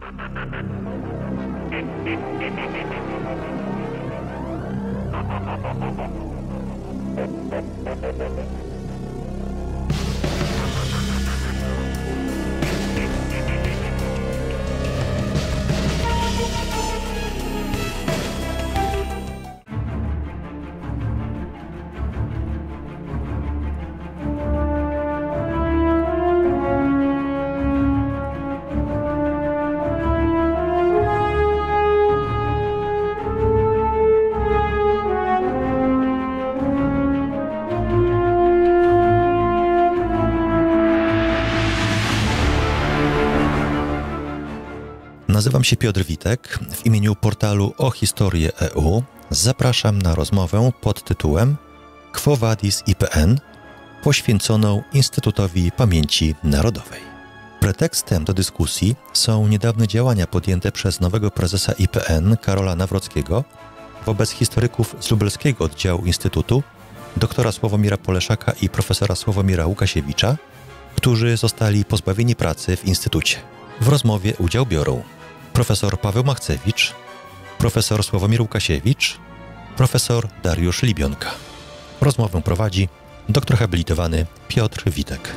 Nazywam się Piotr Witek. W imieniu portalu O Historię EU zapraszam na rozmowę pod tytułem Quo Vadis IPN, poświęconą Instytutowi Pamięci Narodowej. Pretekstem do dyskusji są niedawne działania podjęte przez nowego prezesa IPN Karola Nawrockiego wobec historyków z lubelskiego oddziału Instytutu, doktora Sławomira Poleszaka i profesora Sławomira Łukasiewicza, którzy zostali pozbawieni pracy w Instytucie. W rozmowie udział biorą profesor Paweł Machcewicz, profesor Sławomir Łukasiewicz, profesor Dariusz Libionka. Rozmowę prowadzi doktor habilitowany Piotr Witek.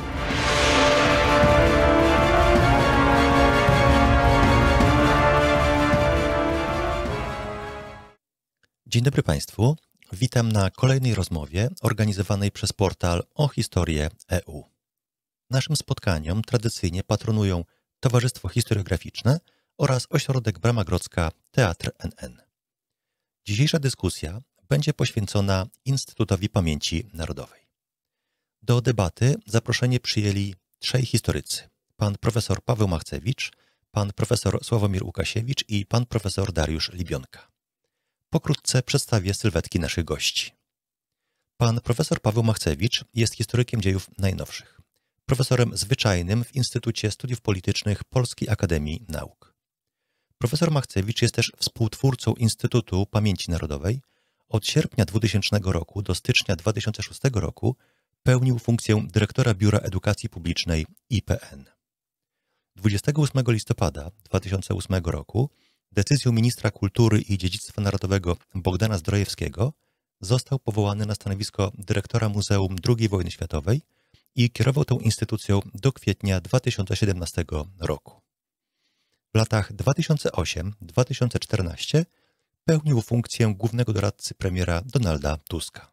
Dzień dobry Państwu. Witam na kolejnej rozmowie organizowanej przez portal O Historię EU. Naszym spotkaniom tradycyjnie patronują Towarzystwo Historiograficzne oraz Ośrodek Brama Grodzka Teatr NN. Dzisiejsza dyskusja będzie poświęcona Instytutowi Pamięci Narodowej. Do debaty zaproszenie przyjęli trzej historycy: pan profesor Paweł Machcewicz, pan profesor Sławomir Łukasiewicz i pan profesor Dariusz Libionka. Pokrótce przedstawię sylwetki naszych gości. Pan profesor Paweł Machcewicz jest historykiem dziejów najnowszych, profesorem zwyczajnym w Instytucie Studiów Politycznych Polskiej Akademii Nauk. Profesor Machcewicz jest też współtwórcą Instytutu Pamięci Narodowej. Od sierpnia 2000 roku do stycznia 2006 roku pełnił funkcję dyrektora Biura Edukacji Publicznej IPN. 28 listopada 2008 roku decyzją ministra kultury i dziedzictwa narodowego Bogdana Zdrojewskiego został powołany na stanowisko dyrektora Muzeum II Wojny Światowej i kierował tą instytucją do kwietnia 2017 roku. W latach 2008-2014 pełnił funkcję głównego doradcy premiera Donalda Tuska.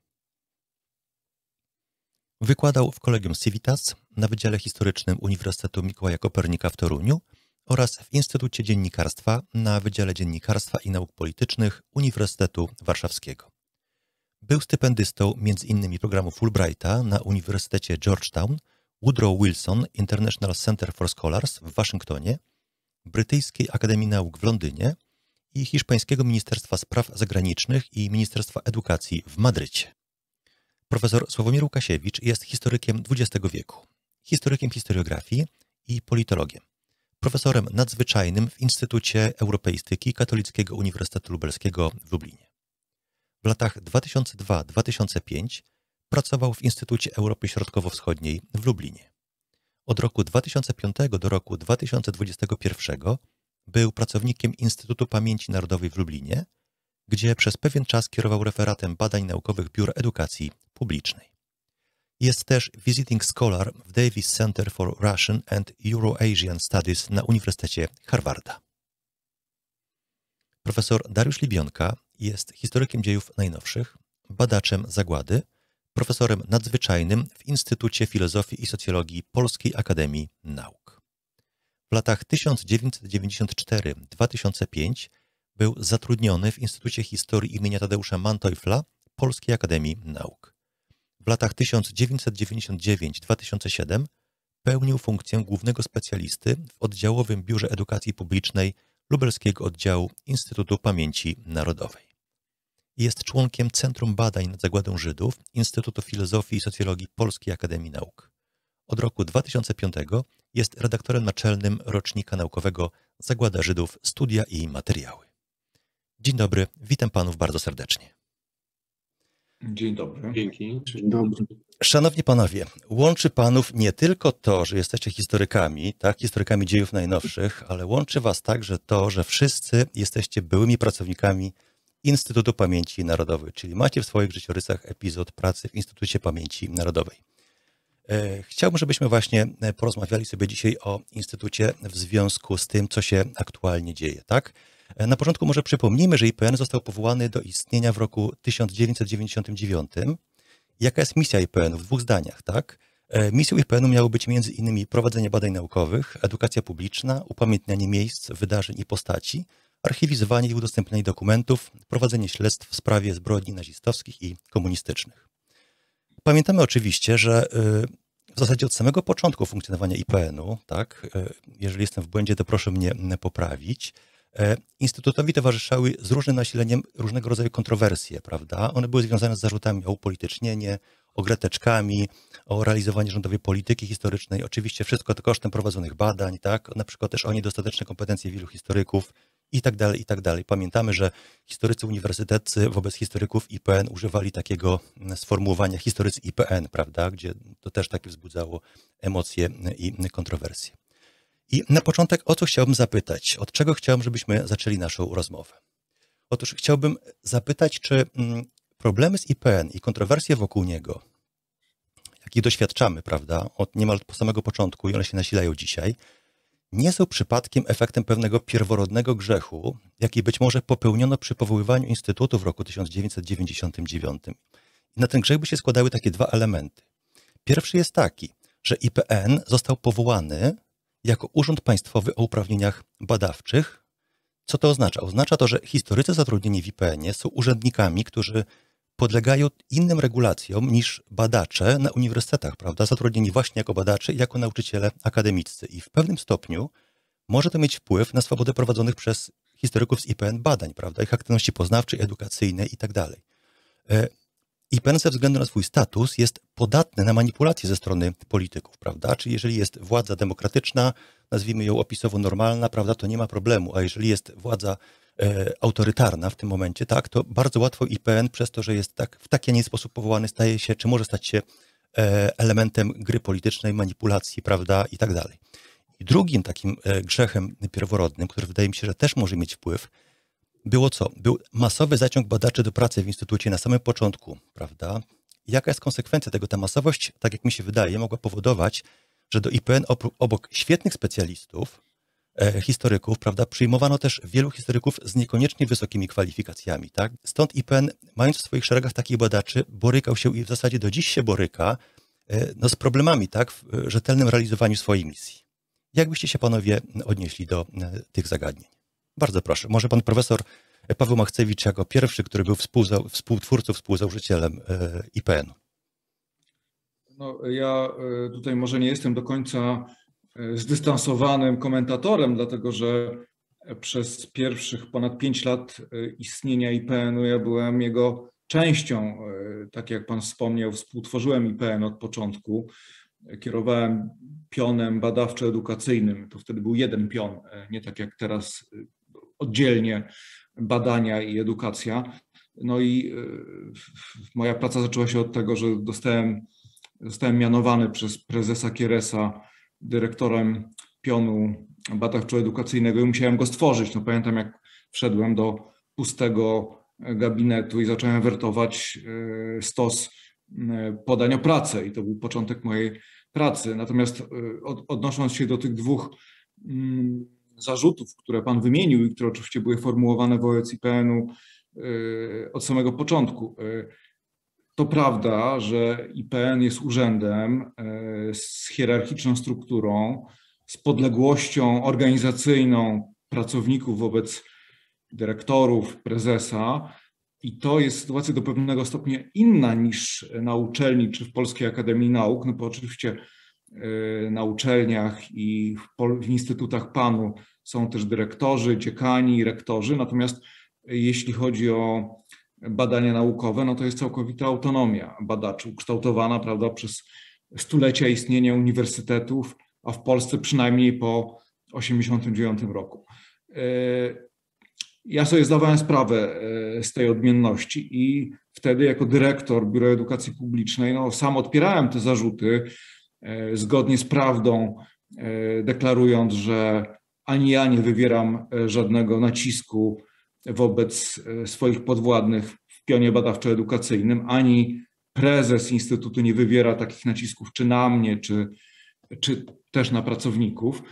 Wykładał w Collegium Civitas na Wydziale Historycznym Uniwersytetu Mikołaja Kopernika w Toruniu oraz w Instytucie Dziennikarstwa na Wydziale Dziennikarstwa i Nauk Politycznych Uniwersytetu Warszawskiego. Był stypendystą m.in. programu Fulbrighta na Uniwersytecie Georgetown, Woodrow Wilson International Center for Scholars w Waszyngtonie, Brytyjskiej Akademii Nauk w Londynie i Hiszpańskiego Ministerstwa Spraw Zagranicznych i Ministerstwa Edukacji w Madrycie. Profesor Sławomir Łukasiewicz jest historykiem XX wieku, historykiem historiografii i politologiem, profesorem nadzwyczajnym w Instytucie Europeistyki Katolickiego Uniwersytetu Lubelskiego w Lublinie. W latach 2002-2005 pracował w Instytucie Europy Środkowo-Wschodniej w Lublinie. Od roku 2005 do roku 2021 był pracownikiem Instytutu Pamięci Narodowej w Lublinie, gdzie przez pewien czas kierował referatem badań naukowych Biura Edukacji Publicznej. Jest też visiting scholar w Davis Center for Russian and Euro-Asian Studies na Uniwersytecie Harvarda. Profesor Dariusz Libionka jest historykiem dziejów najnowszych, badaczem zagłady, profesorem nadzwyczajnym w Instytucie Filozofii i Socjologii Polskiej Akademii Nauk. W latach 1994-2005 był zatrudniony w Instytucie Historii imienia Tadeusza Manteuffla Polskiej Akademii Nauk. W latach 1999-2007 pełnił funkcję głównego specjalisty w oddziałowym Biurze Edukacji Publicznej Lubelskiego Oddziału Instytutu Pamięci Narodowej. Jest członkiem Centrum Badań nad Zagładą Żydów Instytutu Filozofii i Socjologii Polskiej Akademii Nauk. Od roku 2005 jest redaktorem naczelnym rocznika naukowego Zagłada Żydów – Studia i Materiały. Dzień dobry, witam panów bardzo serdecznie. Dzień dobry. Dzięki. Dzień dobry. Szanowni panowie, łączy panów nie tylko to, że jesteście historykami, tak, historykami dziejów najnowszych, ale łączy was także to, że wszyscy jesteście byłymi pracownikami Instytutu Pamięci Narodowej, czyli macie w swoich życiorysach epizod pracy w Instytucie Pamięci Narodowej. Chciałbym, żebyśmy właśnie porozmawiali sobie dzisiaj o Instytucie w związku z tym, co się aktualnie dzieje, tak? Na początku może przypomnijmy, że IPN został powołany do istnienia w roku 1999. Jaka jest misja IPN-u? W dwóch zdaniach, tak? Misją IPN-u miało być między innymi prowadzenie badań naukowych, edukacja publiczna, upamiętnianie miejsc, wydarzeń i postaci, archiwizowanie i udostępnianie dokumentów, prowadzenie śledztw w sprawie zbrodni nazistowskich i komunistycznych. Pamiętamy oczywiście, że w zasadzie od samego początku funkcjonowania IPN-u, tak, jeżeli jestem w błędzie, to proszę mnie poprawić, Instytutowi towarzyszały z różnym nasileniem różnego rodzaju kontrowersje, prawda? One były związane z zarzutami o upolitycznienie, o grę teczkami, o realizowanie rządowej polityki historycznej. Oczywiście wszystko to kosztem prowadzonych badań, tak? Na przykład też o niedostateczne kompetencje wielu historyków i tak dalej, i tak dalej. Pamiętamy, że historycy uniwersyteccy wobec historyków IPN używali takiego sformułowania historycy IPN, prawda? Gdzie to też takie wzbudzało emocje i kontrowersje. I na początek o co chciałbym zapytać? Od czego chciałbym, żebyśmy zaczęli naszą rozmowę? Otóż chciałbym zapytać, czy problemy z IPN i kontrowersje wokół niego, jakich doświadczamy, prawda, od niemal po samego początku i one się nasilają dzisiaj, nie są przypadkiem efektem pewnego pierworodnego grzechu, jaki być może popełniono przy powoływaniu Instytutu w roku 1999. I na ten grzech by się składały takie dwa elementy. Pierwszy jest taki, że IPN został powołany jako urząd państwowy o uprawnieniach badawczych. Co to oznacza? Oznacza to, że historycy zatrudnieni w IPN-ie są urzędnikami, którzy podlegają innym regulacjom niż badacze na uniwersytetach, prawda? Zatrudnieni właśnie jako badacze i jako nauczyciele akademiccy. I w pewnym stopniu może to mieć wpływ na swobodę prowadzonych przez historyków z IPN badań, prawda? Ich aktywności poznawczej, edukacyjnej i tak dalej. IPN ze względu na swój status jest podatny na manipulacje ze strony polityków, prawda? Czyli jeżeli jest władza demokratyczna, nazwijmy ją opisowo normalna, prawda, to nie ma problemu, a jeżeli jest władza autorytarna w tym momencie, tak, to bardzo łatwo IPN przez to, że jest tak, w taki, a nie sposób powołany, staje się, czy może stać się elementem gry politycznej, manipulacji, prawda, i tak dalej. I drugim takim grzechem pierworodnym, który wydaje mi się, że też może mieć wpływ, było co? Był masowy zaciąg badaczy do pracy w Instytucie na samym początku, prawda? Jaka jest konsekwencja tego? Ta masowość, tak jak mi się wydaje, mogła powodować, że do IPN obok świetnych specjalistów, historyków, prawda, przyjmowano też wielu historyków z niekoniecznie wysokimi kwalifikacjami, tak? Stąd IPN, mając w swoich szeregach takich badaczy, borykał się i w zasadzie do dziś się boryka z problemami, tak, w rzetelnym realizowaniu swojej misji. Jak byście się panowie odnieśli do tych zagadnień? Bardzo proszę. Może pan profesor Paweł Machcewicz jako pierwszy, który był współtwórcą, współzałożycielem IPN-u. No, ja tutaj może nie jestem do końca zdystansowanym komentatorem, dlatego że przez pierwszych ponad 5 lat istnienia IPN-u ja byłem jego częścią. Tak jak pan wspomniał, współtworzyłem IPN od początku. Kierowałem pionem badawczo-edukacyjnym. To wtedy był jeden pion, nie tak jak teraz oddzielnie badania i edukacja. No i moja praca zaczęła się od tego, że zostałem mianowany przez prezesa Kieresa dyrektorem pionu badawczo-edukacyjnego i musiałem go stworzyć. No pamiętam, jak wszedłem do pustego gabinetu i zacząłem wertować stos podań o pracę i to był początek mojej pracy. Natomiast odnosząc się do tych dwóch zarzutów, które pan wymienił i które oczywiście były formułowane wobec IPN-u od samego początku. To prawda, że IPN jest urzędem z hierarchiczną strukturą, z podległością organizacyjną pracowników wobec dyrektorów, prezesa i to jest sytuacja do pewnego stopnia inna niż na uczelni czy w Polskiej Akademii Nauk, no bo oczywiście na uczelniach i w instytutach PAN-u są też dyrektorzy, dziekani, rektorzy, natomiast jeśli chodzi o badania naukowe, no to jest całkowita autonomia badaczy ukształtowana, prawda, przez stulecia istnienia uniwersytetów, a w Polsce przynajmniej po 1989 roku. ja sobie zdawałem sprawę z tej odmienności i wtedy jako dyrektor Biura Edukacji Publicznej sam odpierałem te zarzuty zgodnie z prawdą, deklarując, że ani ja nie wywieram żadnego nacisku wobec swoich podwładnych w pionie badawczo-edukacyjnym, ani prezes Instytutu nie wywiera takich nacisków czy na mnie, czy też na pracowników.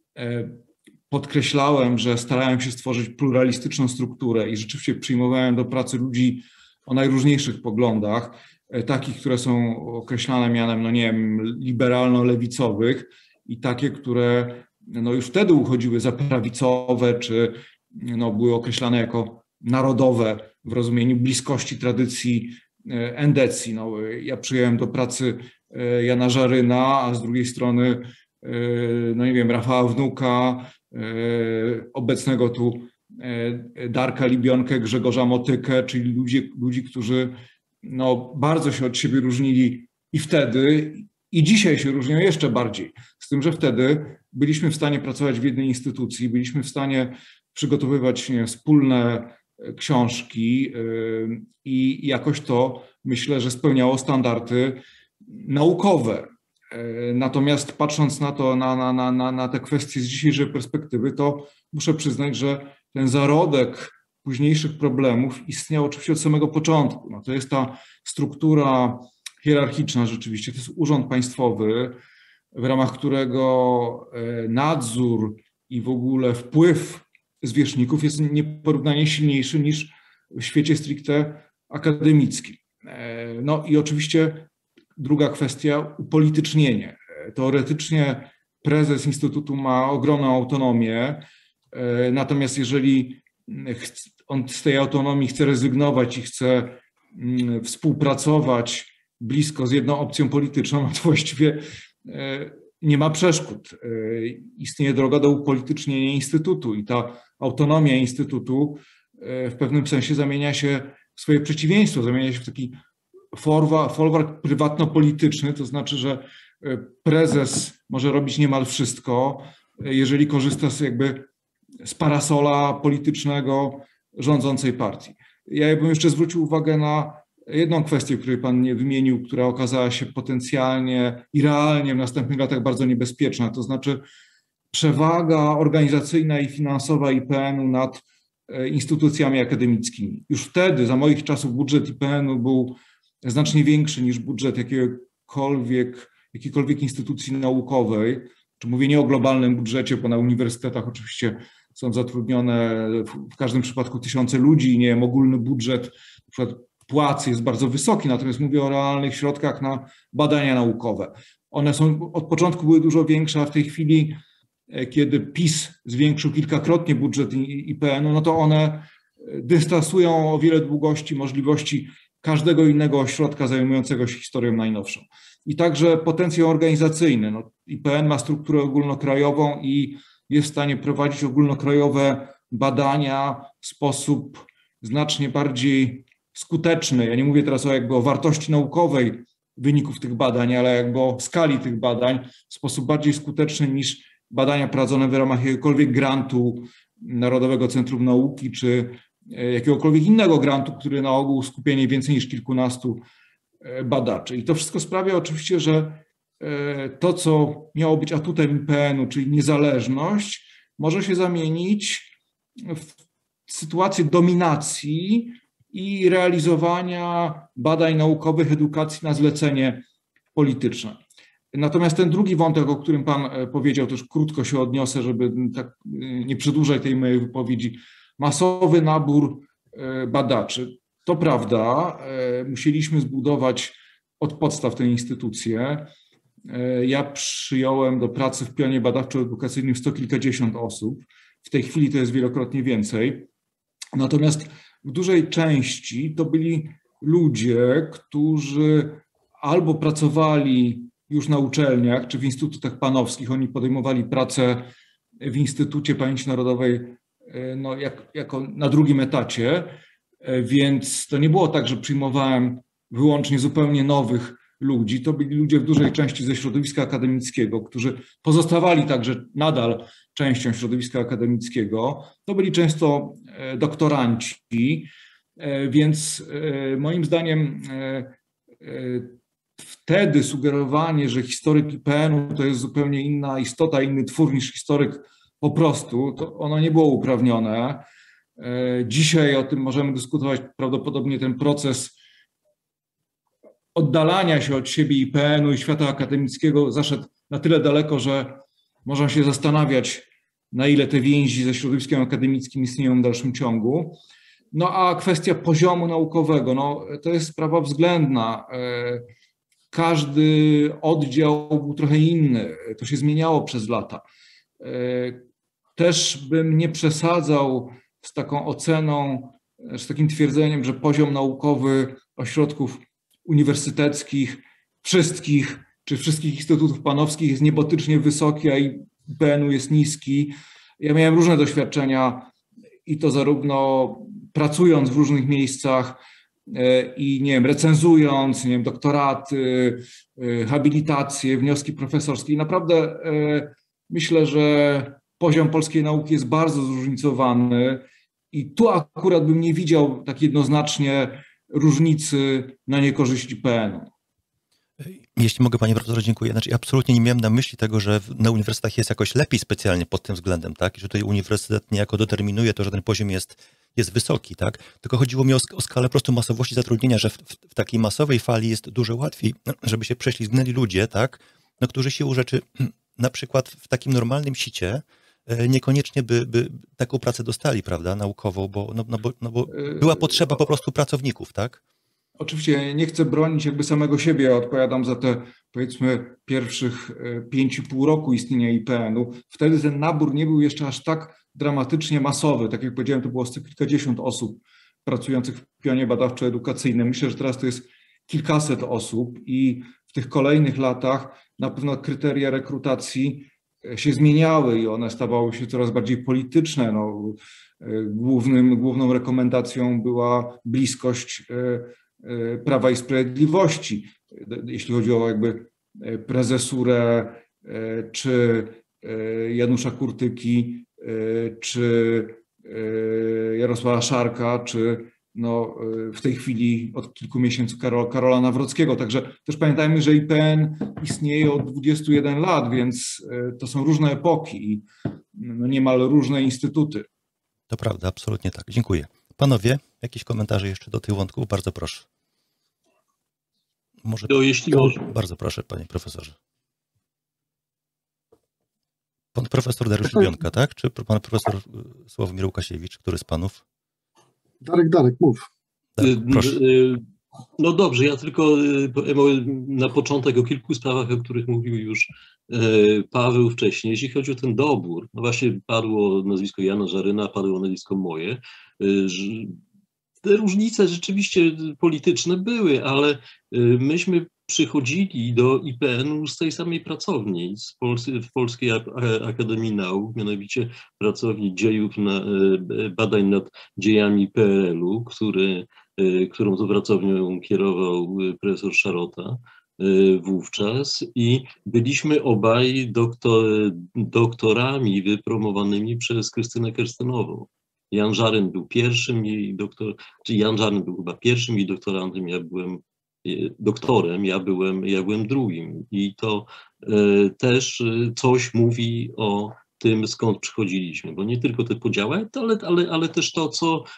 Podkreślałem, że starałem się stworzyć pluralistyczną strukturę i rzeczywiście przyjmowałem do pracy ludzi o najróżniejszych poglądach, takich, które są określane mianem, no nie wiem, liberalno-lewicowych i takie, które już wtedy uchodziły za prawicowe, czy były określane jako narodowe w rozumieniu bliskości tradycji endecji. Ja przyjąłem do pracy Jana Żaryna, a z drugiej strony, no nie wiem, Rafała Wnuka, obecnego tu Darka Libionkę, Grzegorza Motykę, czyli ludzi, którzy bardzo się od siebie różnili i wtedy, i dzisiaj się różnią jeszcze bardziej. Z tym, że wtedy byliśmy w stanie pracować w jednej instytucji, byliśmy w stanie przygotowywać wspólne książki i jakoś to, myślę, że spełniało standardy naukowe. Natomiast patrząc na to, na te kwestie z dzisiejszej perspektywy, to muszę przyznać, że ten zarodek późniejszych problemów istniał oczywiście od samego początku. To jest ta struktura hierarchiczna rzeczywiście, to jest urząd państwowy, w ramach którego nadzór i w ogóle wpływ zwierzchników jest nieporównanie silniejszy niż w świecie stricte akademickim. I oczywiście druga kwestia, upolitycznienie. Teoretycznie prezes Instytutu ma ogromną autonomię, natomiast jeżeli on z tej autonomii chce rezygnować i chce współpracować blisko z jedną opcją polityczną, to właściwie nie ma przeszkód. Istnieje droga do upolitycznienia Instytutu i ta autonomia Instytutu w pewnym sensie zamienia się w swoje przeciwieństwo, zamienia się w taki folwark prywatno-polityczny, to znaczy, że prezes może robić niemal wszystko, jeżeli korzysta z parasola politycznego rządzącej partii. Ja bym jeszcze zwrócił uwagę na jedną kwestię, której pan nie wymienił, która okazała się potencjalnie i realnie w następnych latach bardzo niebezpieczna, to znaczy przewaga organizacyjna i finansowa IPN-u nad instytucjami akademickimi. Już wtedy, za moich czasów, budżet IPN-u był znacznie większy niż budżet jakiejkolwiek instytucji naukowej. Czy mówię nie o globalnym budżecie, bo na uniwersytetach oczywiście są zatrudnione w każdym przypadku tysiące ludzi i nie wiem, ogólny budżet na przykład płac jest bardzo wysoki, natomiast mówię o realnych środkach na badania naukowe. One od początku były dużo większe, a w tej chwili, kiedy PiS zwiększył kilkakrotnie budżet IPN-u, to one dystansują o wiele długości możliwości każdego innego ośrodka zajmującego się historią najnowszą. I także potencjał organizacyjny. IPN ma strukturę ogólnokrajową i jest w stanie prowadzić ogólnokrajowe badania w sposób znacznie bardziej skuteczny. Ja nie mówię teraz o wartości naukowej wyników tych badań, ale o skali tych badań w sposób bardziej skuteczny niż badania prowadzone w ramach jakiegokolwiek grantu Narodowego Centrum Nauki czy jakiegokolwiek innego grantu, który na ogół skupienie więcej niż kilkunastu badaczy. I to wszystko sprawia oczywiście, że to, co miało być atutem IPN-u, czyli niezależność, może się zamienić w sytuację dominacji i realizowania badań naukowych, edukacji na zlecenie polityczne. Natomiast ten drugi wątek, o którym pan powiedział, też krótko się odniosę, żeby tak nie przedłużać tej mojej wypowiedzi, masowy nabór badaczy. To prawda, musieliśmy zbudować od podstaw tę instytucję. Ja przyjąłem do pracy w pionie badawczo-edukacyjnym sto kilkadziesiąt osób. W tej chwili to jest wielokrotnie więcej. Natomiast w dużej części to byli ludzie, którzy albo pracowali już na uczelniach czy w instytutach panowskich. Oni podejmowali pracę w Instytucie Pamięci Narodowej jako na drugim etacie, więc to nie było tak, że przyjmowałem wyłącznie zupełnie nowych ludzi. To byli ludzie w dużej części ze środowiska akademickiego, którzy pozostawali także nadal częścią środowiska akademickiego. To byli często doktoranci, więc moim zdaniem wtedy sugerowanie, że historyk IPN-u to jest zupełnie inna istota, inny twór niż historyk po prostu, to ono nie było uprawnione. Dzisiaj o tym możemy dyskutować. Prawdopodobnie ten proces oddalania się od siebie IPN-u i świata akademickiego zaszedł na tyle daleko, że można się zastanawiać, na ile te więzi ze środowiskiem akademickim istnieją w dalszym ciągu. No a kwestia poziomu naukowego, no, to jest sprawa względna. Każdy oddział był trochę inny, to się zmieniało przez lata. Też bym nie przesadzał z taką oceną, z takim twierdzeniem, że poziom naukowy ośrodków uniwersyteckich, wszystkich instytutów panowskich jest niebotycznie wysoki, a IPN-u jest niski. Ja miałem różne doświadczenia i to zarówno pracując w różnych miejscach i nie wiem, recenzując, nie wiem, doktoraty, habilitacje, wnioski profesorskie. I naprawdę myślę, że poziom polskiej nauki jest bardzo zróżnicowany i tu akurat bym nie widział tak jednoznacznie różnicy na niekorzyść IPN-u. Jeśli mogę, panie profesorze, dziękuję. Znaczy, absolutnie nie miałem na myśli tego, że na uniwersytetach jest jakoś lepiej specjalnie pod tym względem, tak? I że tutaj uniwersytet niejako determinuje to, że ten poziom jest wysoki, tak? Tylko chodziło mi o skalę po prostu masowości zatrudnienia, że w takiej masowej fali jest dużo łatwiej, żeby się prześlizgnęli ludzie, tak? No, którzy siłą rzeczy na przykład w takim normalnym sicie niekoniecznie by taką pracę dostali, prawda, naukową, bo była potrzeba po prostu pracowników, tak? Oczywiście nie chcę bronić jakby samego siebie, ja odpowiadam za te, powiedzmy, pierwszych 5,5 roku istnienia IPN-u. Wtedy ten nabór nie był jeszcze aż tak dramatycznie masowy. Tak jak powiedziałem, to było kilkadziesiąt osób pracujących w pionie badawczo-edukacyjnym. Myślę, że teraz to jest kilkaset osób i w tych kolejnych latach na pewno kryteria rekrutacji się zmieniały i one stawały się coraz bardziej polityczne. No, główną rekomendacją była bliskość Prawa i Sprawiedliwości, jeśli chodzi o jakby prezesurę czy Janusza Kurtyki, czy Jarosława Szarka, czy no, w tej chwili od kilku miesięcy Karola Nawrockiego. Także też pamiętajmy, że IPN istnieje od 21 lat, więc to są różne epoki i no, niemal różne instytuty. To prawda, absolutnie tak. Dziękuję. Panowie, jakieś komentarze jeszcze do tych wątków? Bardzo proszę. Może... Bardzo proszę, panie profesorze. Pan profesor Dariusz Lubionka, tak? Czy pan profesor Sławomir Łukasiewicz, który z panów? Darek, mów. Proszę. No dobrze, ja tylko na początek o kilku sprawach, o których mówił już Paweł wcześniej. Jeśli chodzi o ten dobór, no właśnie padło nazwisko Jana Żaryna, padło nazwisko moje. Te różnice rzeczywiście polityczne były, ale myśmy przychodzili do IPN-u z tej samej pracowni, w Polskiej Akademii Nauk, mianowicie pracowni badań nad dziejami PRL-u, którą to pracownią kierował profesor Szarota wówczas i byliśmy obaj doktorami wypromowanymi przez Krystynę Kerstenową. Jan Żaryn był pierwszym jej Jan Żaryn był chyba pierwszym jej doktorantem, ja byłem doktorem, ja byłem drugim i to też coś mówi o tym, skąd przychodziliśmy, bo nie tylko te podziały, ale też to,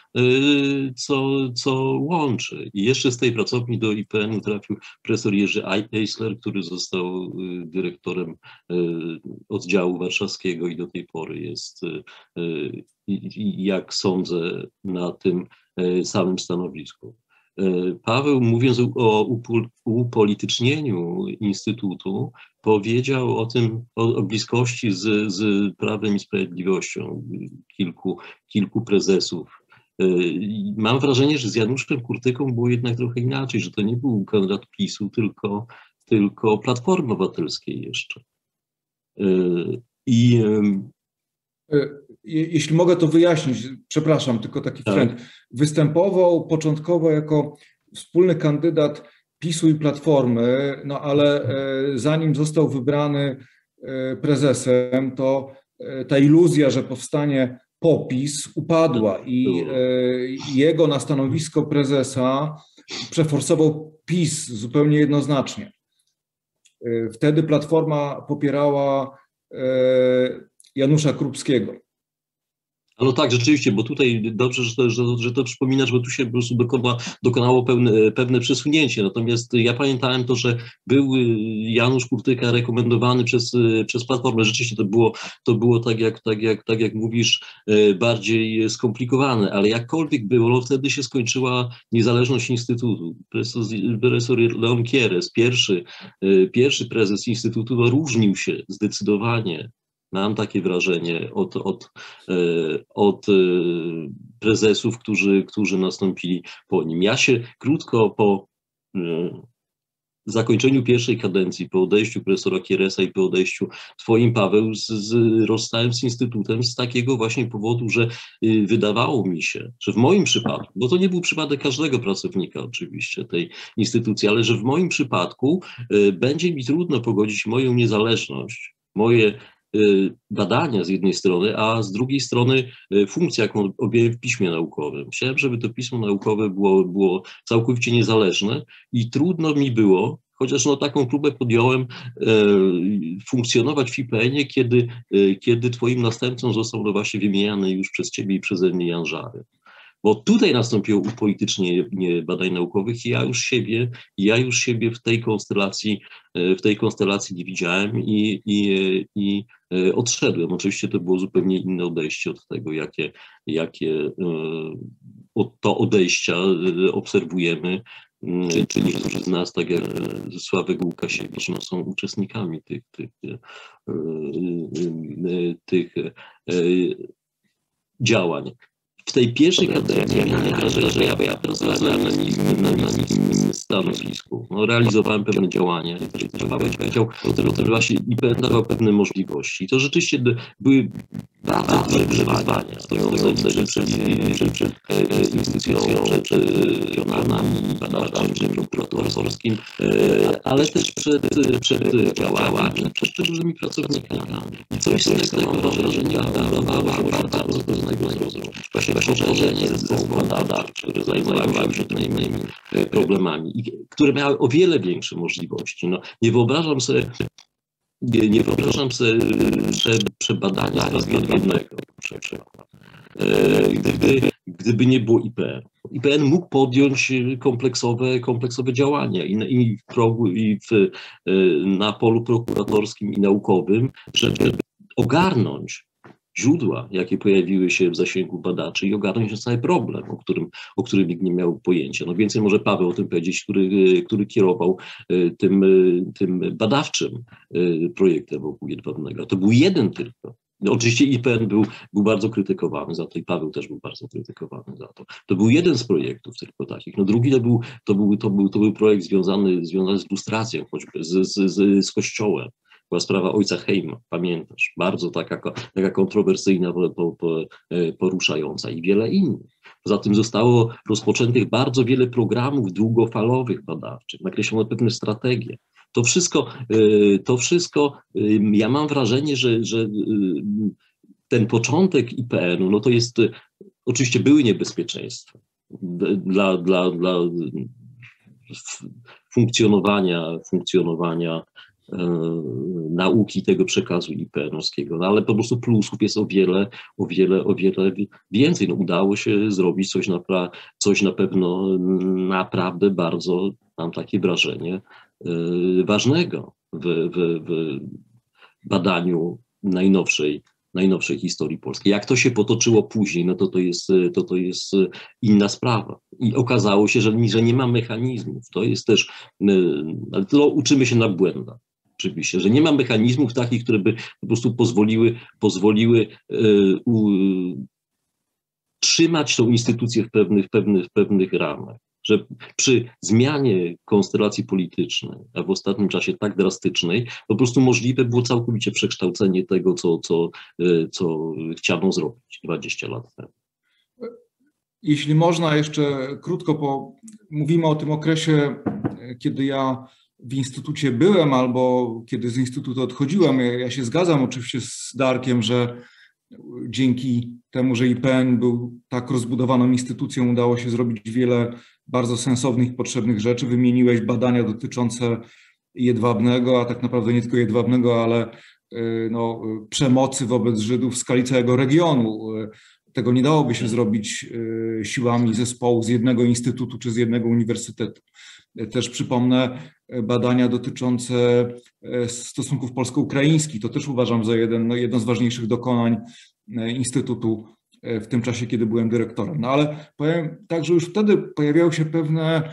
co łączy. I jeszcze z tej pracowni do IPN-u trafił profesor Jerzy Eisler, który został dyrektorem oddziału warszawskiego i do tej pory jest, jak sądzę, na tym samym stanowisku. Paweł, mówiąc o upolitycznieniu Instytutu, powiedział o tym, o bliskości z Prawem i Sprawiedliwością kilku prezesów. Mam wrażenie, że z Januszem Kurtyką było jednak trochę inaczej, że to nie był kandydat PiS-u, tylko Platformy Obywatelskiej jeszcze. Jeśli mogę to wyjaśnić, przepraszam, tylko taki wtręt. Występował początkowo jako wspólny kandydat PiS-u i Platformy, no ale zanim został wybrany prezesem, to ta iluzja, że powstanie PO-PiS upadła i jego na stanowisko prezesa przeforsował PiS zupełnie jednoznacznie. Wtedy Platforma popierała Janusza Krupskiego. No tak, rzeczywiście, bo tutaj dobrze, że to przypominasz, bo tu się po prostu dokonało pewne przesunięcie. Natomiast ja pamiętałem to, że był Janusz Kurtyka rekomendowany przez Platformę. Rzeczywiście to było tak jak mówisz, bardziej skomplikowane, ale jakkolwiek było, no wtedy się skończyła niezależność Instytutu. Profesor Leon Kieres, pierwszy prezes Instytutu, no, różnił się zdecydowanie. Mam takie wrażenie od prezesów, którzy nastąpili po nim. Ja się krótko po zakończeniu pierwszej kadencji, po odejściu profesora Kieresa i po odejściu twoim, Paweł, rozstałem z Instytutem z takiego właśnie powodu, że wydawało mi się, że w moim przypadku, bo to nie był przypadek każdego pracownika oczywiście tej instytucji, ale że w moim przypadku będzie mi trudno pogodzić moją niezależność, moje badania z jednej strony, a z drugiej strony funkcja, jaką objąłem w piśmie naukowym. Chciałem, żeby to pismo naukowe było całkowicie niezależne i trudno mi było, chociaż no taką próbę podjąłem, funkcjonować w IPN-ie, kiedy twoim następcą został no właśnie wymieniany już przez ciebie i przeze mnie Jan Żary. Bo tutaj nastąpiło upolitycznienie badań naukowych i ja już siebie w tej konstelacji nie widziałem i odszedłem. Oczywiście to było zupełnie inne odejście od tego, jakie od to odejścia obserwujemy. Czy niektórzy z nas, tak jak Sławek Łukasiewicz, no, są uczestnikami tych działań. W tej pierwszej kadencji miałem wrażenie, że ja pracowałem na niskim stanowisku. No, realizowałem pewne działania. Paweł powiedział, że właśnie IPN dawał pewne możliwości. I to rzeczywiście były bardzo duże wyzwania. Stojące przed instytucją, przed pionami badawczymi, prokuratorskim, ale też przed działaniami, przed szczególnymi pracownikami. I coś z tego mam wrażenie, dawało się bardzo trudnego zrozumieć. Poszerzenie zespołu badawczych, które zajmowały się innymi problemami i które miały o wiele większe możliwości. No, nie wyobrażam sobie przebadania jednego przykład. Gdyby nie było IPN. IPN mógł podjąć kompleksowe działania na polu prokuratorskim i naukowym, żeby ogarnąć źródła, jakie pojawiły się w zasięgu badaczy i ogarnąć ten cały problem, o którym nikt nie miał pojęcia. No więcej może Paweł o tym powiedzieć, który kierował tym badawczym projektem wokół Jedwabnego. To był jeden tylko. No, oczywiście IPN był bardzo krytykowany za to i Paweł też był bardzo krytykowany za to. To był jeden z projektów tylko takich. No drugi to był projekt związany z lustracją, choćby z Kościołem. Była sprawa ojca Hejma, pamiętasz, bardzo taka kontrowersyjna, poruszająca i wiele innych. Poza tym zostało rozpoczętych bardzo wiele programów długofalowych badawczych, nakreślono pewne strategie. To wszystko, ja mam wrażenie, że ten początek IPN-u, no to jest, oczywiście były niebezpieczeństwa dla funkcjonowania nauki tego przekazu IPN-owskiego, no ale po prostu plusów jest o wiele więcej. No, udało się zrobić coś na pewno naprawdę bardzo, mam takie wrażenie, ważnego w badaniu najnowszej historii polskiej. Jak to się potoczyło później, no to jest inna sprawa. I okazało się, że nie ma mechanizmów. To jest też, ale to uczymy się na błędach. Oczywiście, że nie ma mechanizmów takich, które by po prostu pozwoliły trzymać tą instytucję w pewnych ramach. Że przy zmianie konstelacji politycznej, a w ostatnim czasie tak drastycznej, po prostu możliwe było całkowicie przekształcenie tego, co chciano zrobić 20 lat temu. Jeśli można jeszcze krótko, mówimy o tym okresie kiedy ja w instytucie byłem albo kiedy z instytutu odchodziłem, ja się zgadzam oczywiście z Darkiem, że dzięki temu, że IPN był tak rozbudowaną instytucją, udało się zrobić wiele bardzo sensownych, potrzebnych rzeczy. Wymieniłeś badania dotyczące Jedwabnego, a tak naprawdę nie tylko Jedwabnego, ale no, przemocy wobec Żydów w skali całego regionu. Tego nie dałoby się zrobić siłami zespołu z jednego instytutu czy z jednego uniwersytetu. Też przypomnę badania dotyczące stosunków polsko-ukraińskich. To też uważam za jedno z ważniejszych dokonań instytutu w tym czasie, kiedy byłem dyrektorem. No ale powiem tak, że już wtedy pojawiały się pewne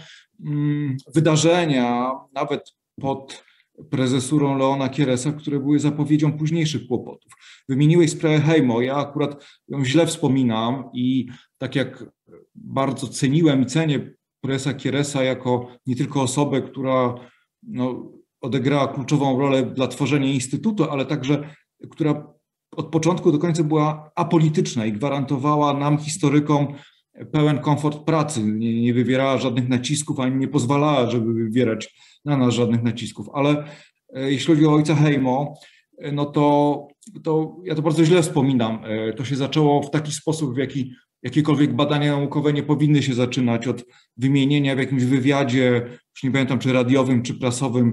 wydarzenia, nawet pod prezesurą Leona Kieresa, które były zapowiedzią późniejszych kłopotów. Wymieniłeś sprawę Hejmo, ja akurat ją źle wspominam i tak jak bardzo ceniłem i cenię prezesa Kieresa jako nie tylko osobę, która no, odegrała kluczową rolę dla tworzenia instytutu, ale także która od początku do końca była apolityczna i gwarantowała nam, historykom, pełen komfort pracy. Nie wywierała żadnych nacisków, ani nie pozwalała, żeby wywierać na nas żadnych nacisków. Ale jeśli chodzi o ojca Hejmo, no to ja to bardzo źle wspominam. To się zaczęło w taki sposób, w jaki jakiekolwiek badania naukowe nie powinny się zaczynać od wymienienia w jakimś wywiadzie, już nie pamiętam czy radiowym, czy prasowym,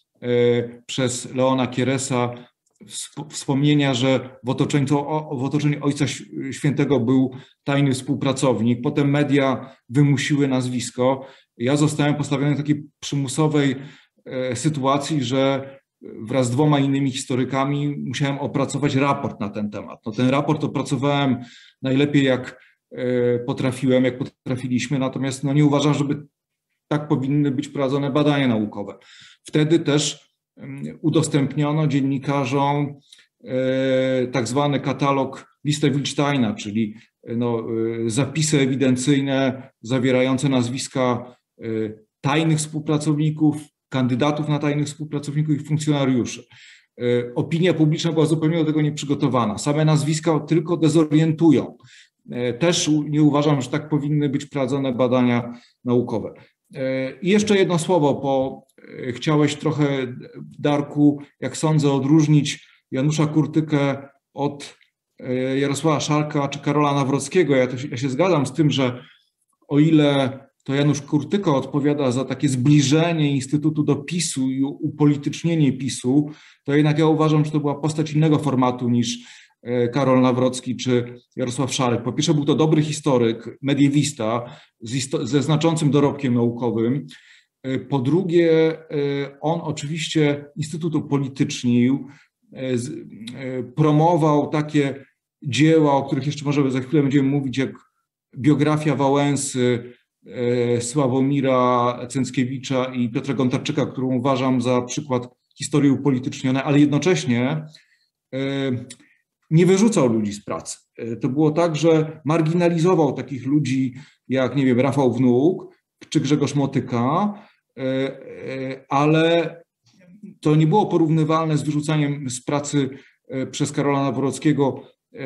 przez Leona Kieresa, wspomnienia, że w otoczeniu Ojca Świętego był tajny współpracownik. Potem media wymusiły nazwisko. Ja zostałem postawiony w takiej przymusowej sytuacji, że wraz z 2 innymi historykami musiałem opracować raport na ten temat. No, ten raport opracowałem najlepiej jak potrafiłem, jak potrafiliśmy, natomiast no, nie uważam, żeby tak powinny być prowadzone badania naukowe. Wtedy też udostępniono dziennikarzom tak zwany katalog listę Wilsteina, czyli no, zapisy ewidencyjne zawierające nazwiska tajnych współpracowników, kandydatów na tajnych współpracowników i funkcjonariuszy. Opinia publiczna była zupełnie do tego nieprzygotowana. Same nazwiska tylko dezorientują. Też nie uważam, że tak powinny być prowadzone badania naukowe. I jeszcze jedno słowo, bo chciałeś trochę, Darku, jak sądzę, odróżnić Janusza Kurtykę od Jarosława Szarka czy Karola Nawrockiego. Ja się zgadzam z tym, że o ile to Janusz Kurtyka odpowiada za takie zbliżenie Instytutu do PiS-u i upolitycznienie PiS-u, to jednak ja uważam, że to była postać innego formatu niż Karol Nawrocki czy Jarosław Szarek. Po pierwsze był to dobry historyk, mediewista ze znaczącym dorobkiem naukowym. Po drugie on oczywiście Instytut upolitycznił, promował takie dzieła, o których jeszcze może za chwilę będziemy mówić, jak biografia Wałęsy, Sławomira Cęckiewicza i Piotra Gontarczyka, którą uważam za przykład historii upolitycznionej, ale jednocześnie nie wyrzucał ludzi z pracy. To było tak, że marginalizował takich ludzi jak, nie wiem, Rafał Wnuk czy Grzegorz Motyka, ale to nie było porównywalne z wyrzucaniem z pracy przez Karola Nawrockiego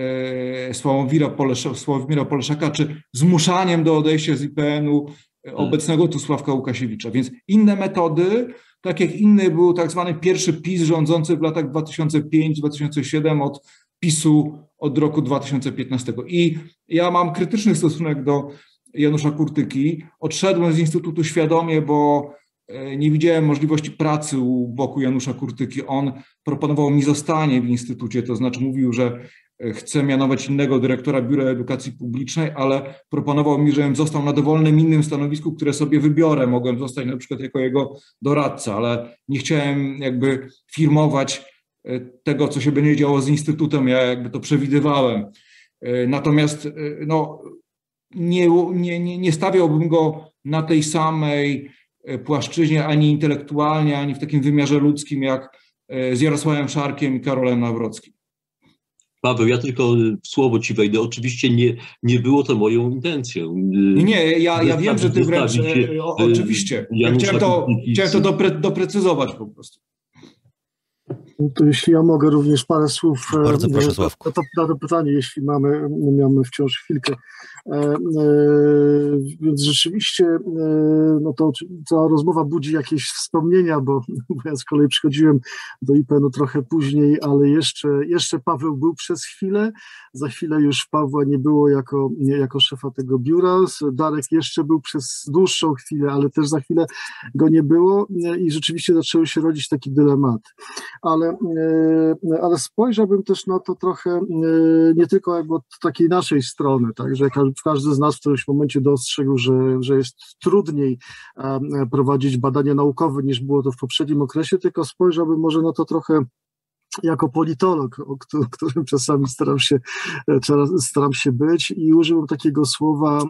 Sławomira Poleszaka, czy zmuszaniem do odejścia z IPN-u obecnego tu Sławka Łukasiewicza. Więc inne metody, tak jak inny był tak zwany pierwszy PiS rządzący w latach 2005-2007 od PiS-u od roku 2015. I ja mam krytyczny stosunek do Janusza Kurtyki. Odszedłem z Instytutu świadomie, bo nie widziałem możliwości pracy u boku Janusza Kurtyki. On proponował mi zostanie w Instytucie, to znaczy mówił, że chce mianować innego dyrektora Biura Edukacji Publicznej, ale proponował mi, żebym został na dowolnym innym stanowisku, które sobie wybiorę. Mogłem zostać na przykład jako jego doradca, ale nie chciałem jakby firmować tego, co się będzie działo z Instytutem, ja jakby to przewidywałem. Natomiast no, nie stawiałbym go na tej samej płaszczyźnie ani intelektualnie, ani w takim wymiarze ludzkim jak z Jarosławem Szarkiem i Karolem Nawrockim. Paweł, ja tylko w słowo ci wejdę. Oczywiście nie było to moją intencją. Ja wiem, że ty wręcz, oczywiście. Ja chciałem to doprecyzować po prostu. To jeśli ja mogę również parę słów Bardzo proszę, Sławku. na to pytanie, jeśli mamy wciąż chwilkę. Więc rzeczywiście no to ta rozmowa budzi jakieś wspomnienia, bo ja z kolei przychodziłem do IPN-u trochę później, ale jeszcze Paweł był przez chwilę, za chwilę już Pawła nie było jako szefa tego biura, Darek jeszcze był przez dłuższą chwilę, ale też za chwilę go nie było i rzeczywiście zaczęły się rodzić takie dylematy. Ale spojrzałbym też na to trochę nie tylko jakby od takiej naszej strony, tak, że każdy z nas w którymś momencie dostrzegł, że jest trudniej prowadzić badania naukowe niż było to w poprzednim okresie, tylko spojrzałbym może na to trochę jako politolog, o którym czasami staram się być i użyłem takiego słowa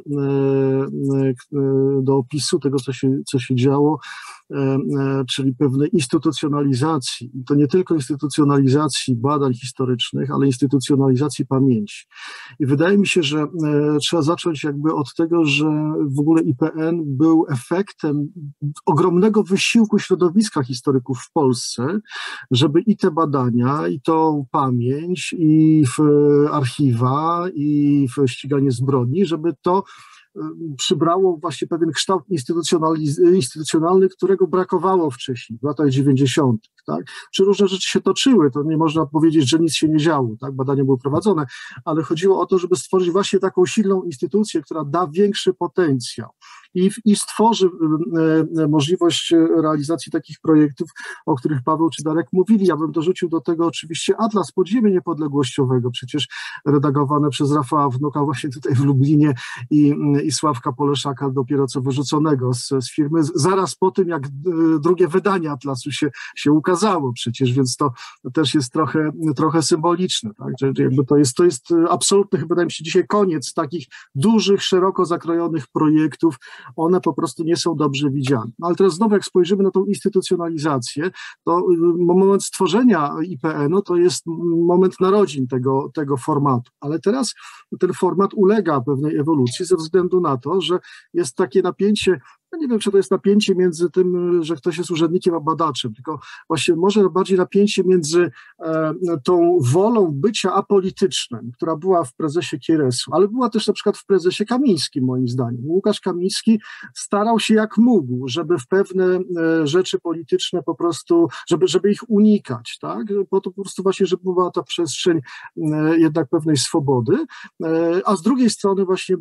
do opisu tego, co się działo, czyli pewnej instytucjonalizacji. I to nie tylko instytucjonalizacji badań historycznych, ale instytucjonalizacji pamięci. I wydaje mi się, że trzeba zacząć jakby od tego, że w ogóle IPN był efektem ogromnego wysiłku środowiska historyków w Polsce, żeby i te badania, i tą pamięć, i w archiwa, i w ściganie zbrodni, żeby to przybrało właśnie pewien kształt instytucjonalny, którego brakowało wcześniej, w latach 90. Tak? Czy różne rzeczy się toczyły, to nie można powiedzieć, że nic się nie działo, tak? Badania były prowadzone, ale chodziło o to, żeby stworzyć właśnie taką silną instytucję, która da większy potencjał i stworzy możliwość realizacji takich projektów, o których Paweł czy Darek mówili. Ja bym dorzucił do tego oczywiście Atlas Podziemia Niepodległościowego, przecież redagowane przez Rafała Wnuka właśnie tutaj w Lublinie i Sławka Poleszaka, dopiero co wyrzuconego z firmy, zaraz po tym, jak drugie wydanie Atlasu się ukazało przecież, więc to też jest trochę symboliczne, tak? Że jakby to jest absolutny, chyba wydaje mi się dzisiaj koniec takich dużych, szeroko zakrojonych projektów. One po prostu nie są dobrze widziane. No ale teraz znowu, jak spojrzymy na tą instytucjonalizację, to moment stworzenia IPN-u to jest moment narodzin tego formatu, ale teraz ten format ulega pewnej ewolucji ze względu na to, że jest takie napięcie. Ja nie wiem, czy to jest napięcie między tym, że ktoś jest urzędnikiem a badaczem, tylko właśnie może bardziej napięcie między tą wolą bycia apolitycznym, która była w prezesie KRS-u, ale była też na przykład w prezesie Kamińskim, moim zdaniem. Łukasz Kamiński starał się jak mógł, żeby w pewne rzeczy polityczne po prostu, żeby ich unikać, tak? Po to po prostu właśnie, żeby była ta przestrzeń jednak pewnej swobody, a z drugiej strony właśnie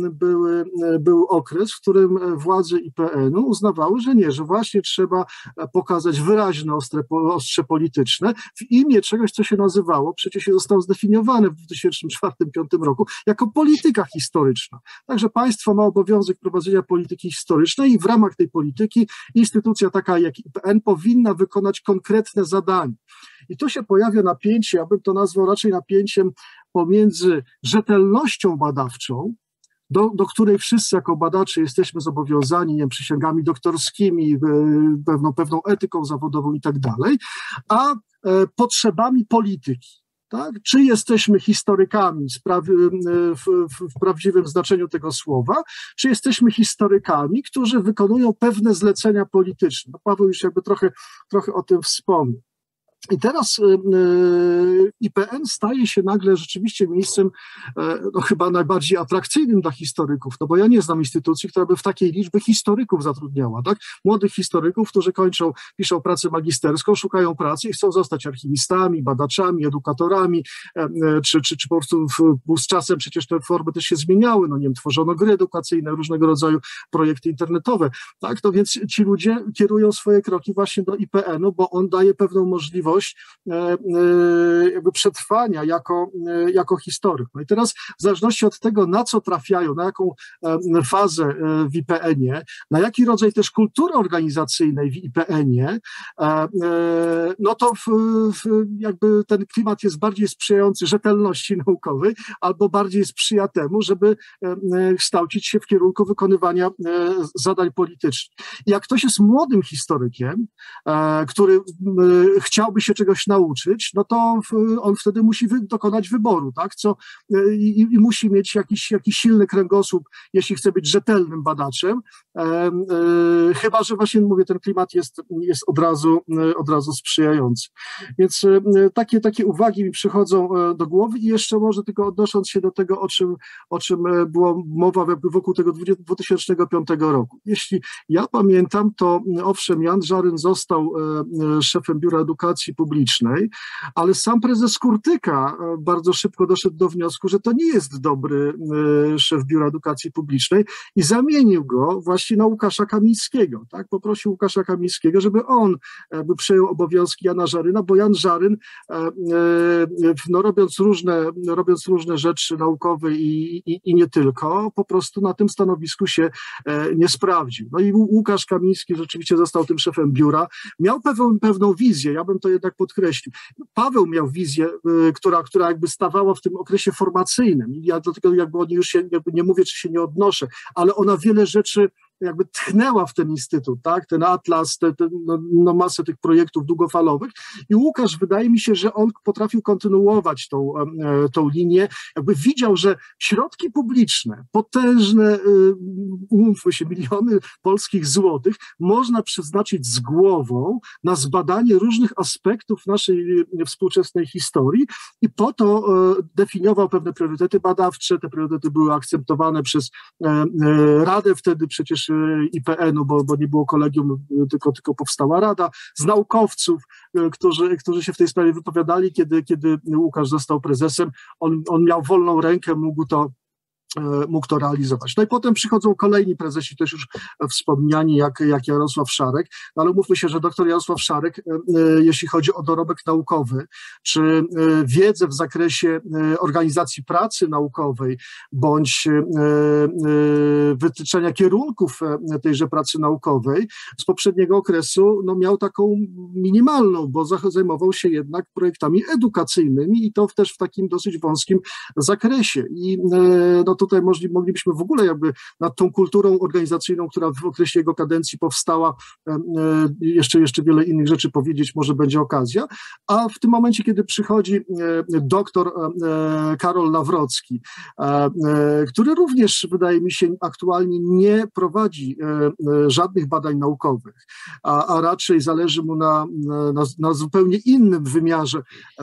był okres, w którym władze IPN-u uznawały, że nie, że właśnie trzeba pokazać wyraźne ostrze polityczne w imię czegoś, co się nazywało, przecież zostało zdefiniowane w 2004-2005 roku jako polityka historyczna. Także państwo ma obowiązek prowadzenia polityki historycznej i w ramach tej polityki instytucja taka jak IPN powinna wykonać konkretne zadania. I tu się pojawia napięcie, ja bym to nazwał raczej napięciem pomiędzy rzetelnością badawczą, do której wszyscy jako badacze jesteśmy zobowiązani, nie wiem, przysięgami doktorskimi, pewną etyką zawodową i tak dalej, a potrzebami polityki. Tak? Czy jesteśmy historykami w prawdziwym znaczeniu tego słowa, czy jesteśmy historykami, którzy wykonują pewne zlecenia polityczne. No, Paweł już jakby trochę o tym wspomniał. I teraz IPN staje się nagle rzeczywiście miejscem no, chyba najbardziej atrakcyjnym dla historyków, no bo ja nie znam instytucji, która by w takiej liczbie historyków zatrudniała, tak? Młodych historyków, którzy piszą pracę magisterską, szukają pracy i chcą zostać archiwistami, badaczami, edukatorami, czy po prostu z czasem przecież te formy też się zmieniały, no nie wiem, tworzono gry edukacyjne, różnego rodzaju projekty internetowe, tak? To więc ci ludzie kierują swoje kroki właśnie do IPN-u, bo on daje pewną możliwość jakby przetrwania jako historyk. No i teraz w zależności od tego, na co trafiają, na jaką fazę w IPN-ie, na jaki rodzaj też kultury organizacyjnej w IPN-ie, no to jakby ten klimat jest bardziej sprzyjający rzetelności naukowej albo bardziej sprzyja temu, żeby kształcić się w kierunku wykonywania zadań politycznych. I jak ktoś jest młodym historykiem, który chciałby chciałby się czegoś nauczyć, no to on wtedy musi dokonać wyboru, tak? I musi mieć jakiś silny kręgosłup, jeśli chce być rzetelnym badaczem, chyba że właśnie mówię, ten klimat jest od razu sprzyjający. Więc takie uwagi mi przychodzą do głowy i jeszcze może tylko odnosząc się do tego, o czym była mowa wokół tego 2005 roku. Jeśli ja pamiętam, to owszem, Jan Żaryn został szefem Biura Edukacji Publicznej, ale sam prezes Kurtyka bardzo szybko doszedł do wniosku, że to nie jest dobry szef Biura Edukacji Publicznej i zamienił go właśnie na Łukasza Kamińskiego. Tak? Poprosił Łukasza Kamińskiego, żeby on przejął obowiązki Jana Żaryna, bo Jan Żaryn, no, robiąc różne rzeczy naukowe i nie tylko, po prostu na tym stanowisku się nie sprawdził. No i Łukasz Kamiński rzeczywiście został tym szefem biura. Miał pewną wizję, ja bym to jednak podkreślił. Paweł miał wizję, która jakby stawała w tym okresie formacyjnym. Ja do tego jakby już się nie mówię, czy się nie odnoszę, ale ona wiele rzeczy jakby tchnęła w ten instytut, tak? Ten atlas, masę tych projektów długofalowych i Łukasz, wydaje mi się, że on potrafił kontynuować tą linię, jakby widział, że środki publiczne, potężne, umówmy się, miliony polskich złotych można przeznaczyć z głową na zbadanie różnych aspektów naszej współczesnej historii i po to definiował pewne priorytety badawcze, te priorytety były akceptowane przez Radę wtedy przecież IPN-u, bo nie było kolegium, tylko powstała rada, z naukowców, którzy się w tej sprawie wypowiadali, kiedy Łukasz został prezesem, on miał wolną rękę, mógł to realizować. No i potem przychodzą kolejni prezesi, też już wspomniani, jak Jarosław Szarek, no ale mówmy się, że doktor Jarosław Szarek, jeśli chodzi o dorobek naukowy, czy wiedzę w zakresie organizacji pracy naukowej, bądź wytyczenia kierunków tejże pracy naukowej z poprzedniego okresu, no miał taką minimalną, bo zajmował się jednak projektami edukacyjnymi i to też w takim dosyć wąskim zakresie. I no tutaj moglibyśmy w ogóle jakby nad tą kulturą organizacyjną, która w okresie jego kadencji powstała, jeszcze wiele innych rzeczy powiedzieć, może będzie okazja, a w tym momencie, kiedy przychodzi doktor Karol Nawrocki, który również, wydaje mi się, aktualnie nie prowadzi żadnych badań naukowych, a raczej zależy mu na zupełnie innym wymiarze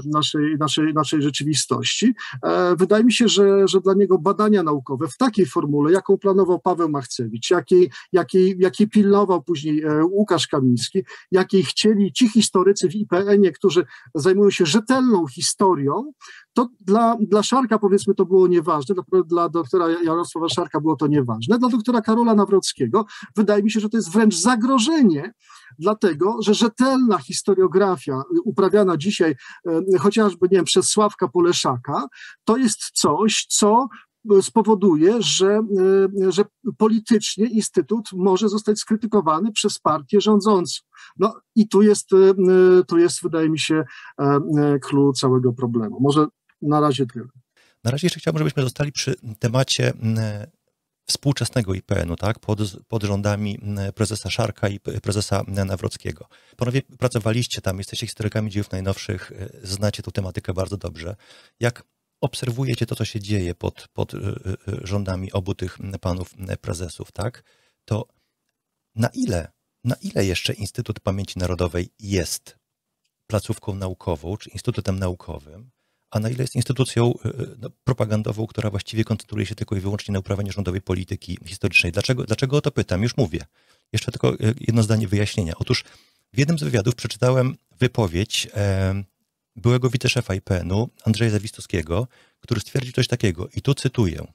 naszej rzeczywistości. Wydaje mi się, że dla niego badania naukowe w takiej formule, jaką planował Paweł Machcewicz, jakiej pilnował później Łukasz Kamiński, jakiej chcieli ci historycy w IPN-ie, którzy zajmują się rzetelną historią, to dla Szarka, powiedzmy, to było nieważne, dla doktora Jarosława Szarka było to nieważne, dla doktora Karola Nawrockiego wydaje mi się, że to jest wręcz zagrożenie, dlatego, że rzetelna historiografia uprawiana dzisiaj chociażby, nie wiem, przez Sławka Poleszaka, to jest coś, co spowoduje, że politycznie Instytut może zostać skrytykowany przez partię rządzącą. No i tu jest, wydaje mi się, clou całego problemu. Może na razie tyle. Na razie jeszcze chciałbym, żebyśmy zostali przy temacie współczesnego IPN-u, tak, pod rządami prezesa Szarka i prezesa Nawrockiego. Panowie pracowaliście tam, jesteście historykami dziejów najnowszych, znacie tę tematykę bardzo dobrze. Jak obserwujecie to, co się dzieje pod rządami obu tych panów prezesów, tak, to na ile jeszcze Instytut Pamięci Narodowej jest placówką naukową, czy instytutem naukowym, a na ile jest instytucją propagandową, która właściwie koncentruje się tylko i wyłącznie na uprawianiu rządowej polityki historycznej. Dlaczego o to pytam? Już mówię. Jeszcze tylko jedno zdanie wyjaśnienia. Otóż w jednym z wywiadów przeczytałem wypowiedź byłego wiceszefa IPN-u, Andrzeja Zawistowskiego, który stwierdził coś takiego, i tu cytuję,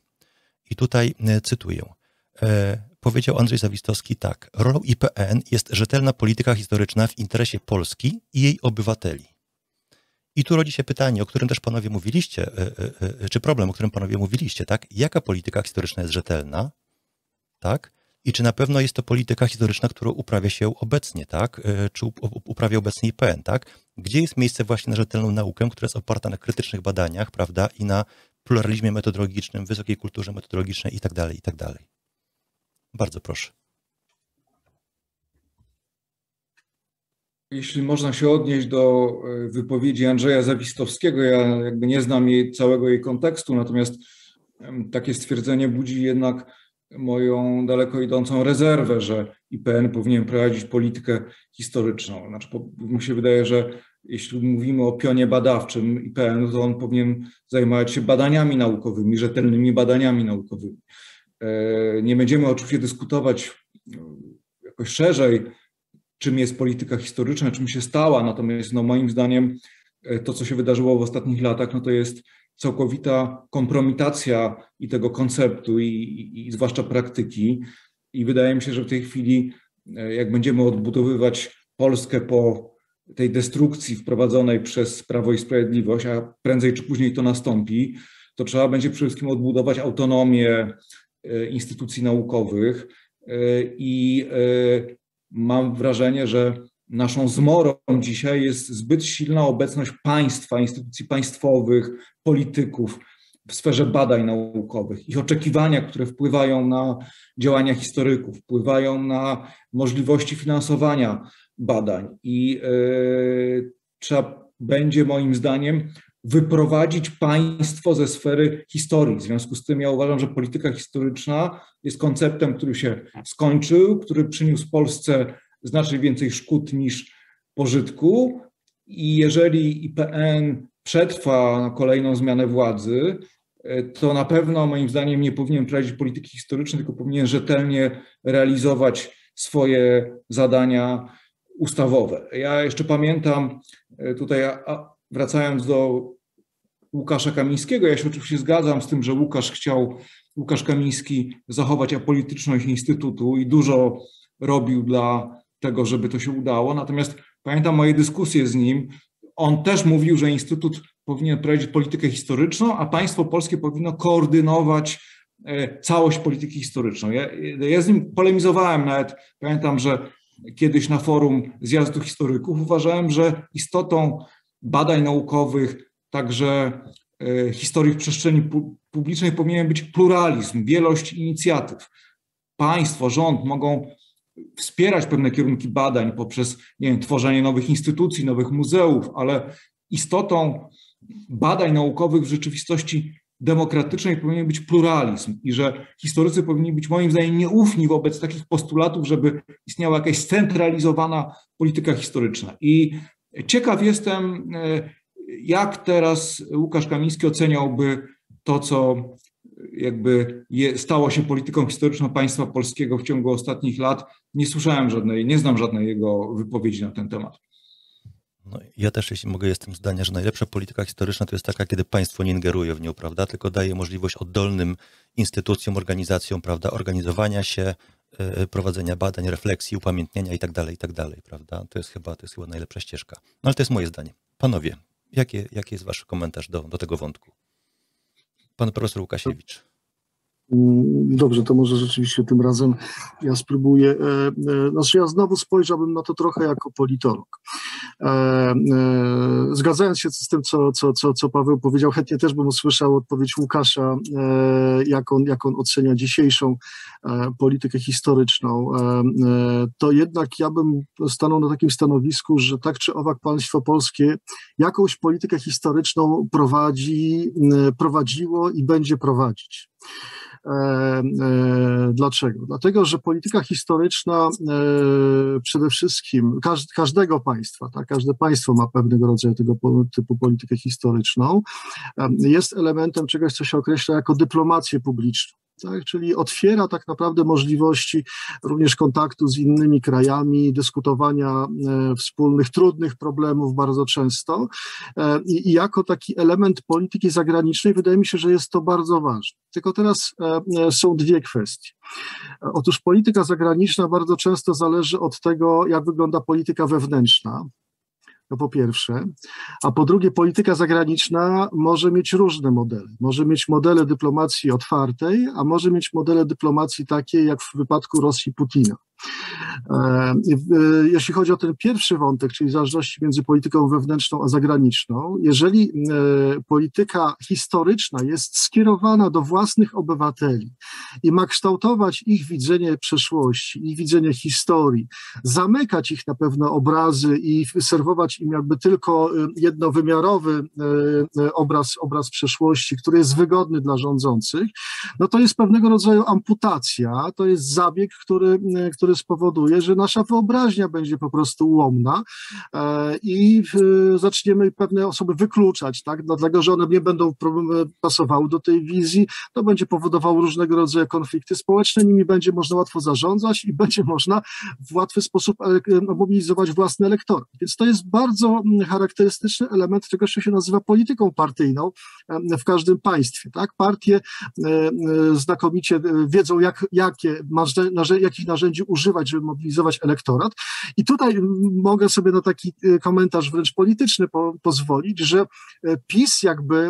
powiedział Andrzej Zawistowski tak: rolą IPN jest rzetelna polityka historyczna w interesie Polski i jej obywateli. I tu rodzi się pytanie, o którym też panowie mówiliście, czy problem, o którym panowie mówiliście, tak? Jaka polityka historyczna jest rzetelna, tak? I czy na pewno jest to polityka historyczna, którą uprawia się obecnie, tak? Czy uprawia obecnie IPN, tak? Gdzie jest miejsce właśnie na rzetelną naukę, która jest oparta na krytycznych badaniach, prawda? I na pluralizmie metodologicznym, wysokiej kulturze metodologicznej i tak dalej, i tak dalej. Bardzo proszę. Jeśli można się odnieść do wypowiedzi Andrzeja Zawistowskiego, ja jakby nie znam całego jej kontekstu, natomiast takie stwierdzenie budzi jednak moją daleko idącą rezerwę, że IPN powinien prowadzić politykę historyczną. Znaczy, mi się wydaje, że jeśli mówimy o pionie badawczym IPN, to on powinien zajmować się badaniami naukowymi, rzetelnymi badaniami naukowymi. Nie będziemy oczywiście dyskutować jakoś szerzej, czym jest polityka historyczna, czym się stała, natomiast moim zdaniem to, co się wydarzyło w ostatnich latach, to jest całkowita kompromitacja i tego konceptu, i zwłaszcza praktyki. I wydaje mi się, że w tej chwili, jak będziemy odbudowywać Polskę po tej destrukcji wprowadzonej przez Prawo i Sprawiedliwość, a prędzej czy później to nastąpi, to trzeba będzie przede wszystkim odbudować autonomię instytucji naukowych i mam wrażenie, że naszą zmorą dzisiaj jest zbyt silna obecność państwa, instytucji państwowych, polityków w sferze badań naukowych. Ich oczekiwania, które wpływają na działania historyków, wpływają na możliwości finansowania badań i trzeba będzie moim zdaniem wyprowadzić państwo ze sfery historii. W związku z tym ja uważam, że polityka historyczna jest konceptem, który się skończył, który przyniósł Polsce znacznie więcej szkód niż pożytku i jeżeli IPN przetrwa kolejną zmianę władzy, to na pewno moim zdaniem nie powinien prowadzić polityki historycznej, tylko powinien rzetelnie realizować swoje zadania ustawowe. Ja jeszcze pamiętam tutaj, wracając do Łukasza Kamińskiego, ja się oczywiście zgadzam z tym, że Łukasz Kamiński zachować apolityczność Instytutu i dużo robił dla tego, żeby to się udało. Natomiast pamiętam moje dyskusje z nim. On też mówił, że Instytut powinien prowadzić politykę historyczną, a państwo polskie powinno koordynować całość polityki historyczną. Ja z nim polemizowałem nawet. Pamiętam, że kiedyś na forum zjazdu historyków uważałem, że istotą badań naukowych, także historii w przestrzeni publicznej powinien być pluralizm, wielość inicjatyw. Państwo, rząd mogą wspierać pewne kierunki badań poprzez, nie wiem, tworzenie nowych instytucji, nowych muzeów, ale istotą badań naukowych w rzeczywistości demokratycznej powinien być pluralizm i że historycy powinni być moim zdaniem nieufni wobec takich postulatów, żeby istniała jakaś scentralizowana polityka historyczna. I ciekaw jestem, jak teraz Łukasz Kamiński oceniałby to, co jakby stało się polityką historyczną państwa polskiego w ciągu ostatnich lat. Nie znam żadnej jego wypowiedzi na ten temat. No, ja też, jeśli mogę, jestem zdania, że najlepsza polityka historyczna to jest taka, kiedy państwo nie ingeruje w nią, prawda, tylko daje możliwość oddolnym instytucjom, organizacjom, prawda, organizowania się, prowadzenia badań, refleksji, upamiętnienia i tak dalej, prawda. To jest chyba najlepsza ścieżka. No ale to jest moje zdanie. Panowie, jaki jest wasz komentarz do tego wątku? Pan profesor Łukasiewicz. Dobrze, to może rzeczywiście tym razem ja spróbuję. Znaczy ja znowu spojrzałbym na to trochę jako politolog. Zgadzając się z tym, co Paweł powiedział, chętnie też bym usłyszał odpowiedź Łukasza, jak on ocenia dzisiejszą politykę historyczną. To jednak ja bym stanął na takim stanowisku, że tak czy owak państwo polskie jakąś politykę historyczną prowadziło i będzie prowadzić. Dlaczego? Dlatego, że polityka historyczna przede wszystkim każdego państwa, tak, każde państwo ma pewnego rodzaju tego typu politykę historyczną, jest elementem czegoś, co się określa jako dyplomację publiczną. Tak, czyli otwiera tak naprawdę możliwości również kontaktu z innymi krajami, dyskutowania wspólnych, trudnych problemów bardzo często i jako taki element polityki zagranicznej wydaje mi się, że jest to bardzo ważne. Tylko teraz są dwie kwestie. Otóż polityka zagraniczna bardzo często zależy od tego, jak wygląda polityka wewnętrzna. To po pierwsze, a po drugie polityka zagraniczna może mieć różne modele. Może mieć modele dyplomacji otwartej, a może mieć modele dyplomacji takie jak w wypadku Rosji Putina. Jeśli chodzi o ten pierwszy wątek, czyli zależności między polityką wewnętrzną a zagraniczną, jeżeli polityka historyczna jest skierowana do własnych obywateli i ma kształtować ich widzenie przeszłości, ich widzenie historii, zamykać ich na pewne obrazy i serwować im jakby tylko jednowymiarowy obraz przeszłości, który jest wygodny dla rządzących, no to jest pewnego rodzaju amputacja, to jest zabieg, który spowoduje, że nasza wyobraźnia będzie po prostu ułomna i zaczniemy pewne osoby wykluczać, tak? Dlatego, że one nie będą pasowały do tej wizji, to będzie powodowało różnego rodzaju konflikty społeczne, nimi będzie można łatwo zarządzać i będzie można w łatwy sposób mobilizować własny elektorat. Więc to jest bardzo charakterystyczny element czegoś, co się nazywa polityką partyjną w każdym państwie. Tak? Partie znakomicie wiedzą, jakich narzędzi używać, żeby mobilizować elektorat. I tutaj mogę sobie na taki komentarz wręcz polityczny pozwolić, że PiS jakby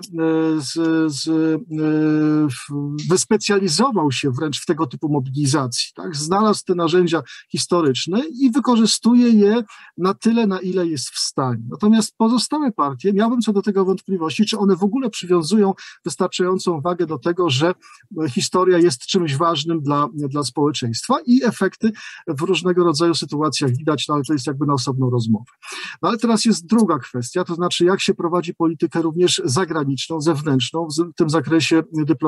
wyspecjalizował się wręcz w tego typu mobilizacji. Tak? Znalazł te narzędzia historyczne i wykorzystuje je na tyle, na ile jest w stanie. Natomiast pozostałe partie, miałbym co do tego wątpliwości, czy one w ogóle przywiązują wystarczającą wagę do tego, że historia jest czymś ważnym dla społeczeństwa i efekty w różnego rodzaju sytuacjach widać, no ale to jest jakby na osobną rozmowę. No ale teraz jest druga kwestia, to znaczy jak się prowadzi politykę również zagraniczną, zewnętrzną, w tym zakresie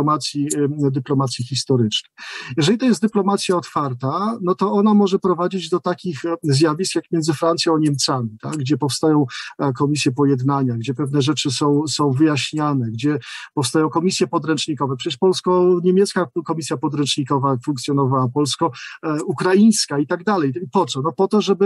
dyplomacji historycznej. Jeżeli to jest dyplomacja otwarta, no to ona może prowadzić do takich zjawisk jak między Francją a Niemcami, tak? Gdzie powstają komisje pojednania, gdzie pewne rzeczy są wyjaśniane, gdzie powstają komisje podręcznikowe. Przecież polsko-niemiecka komisja podręcznikowa funkcjonowała, polsko-ukraińska i tak dalej. Po co? No po to, żeby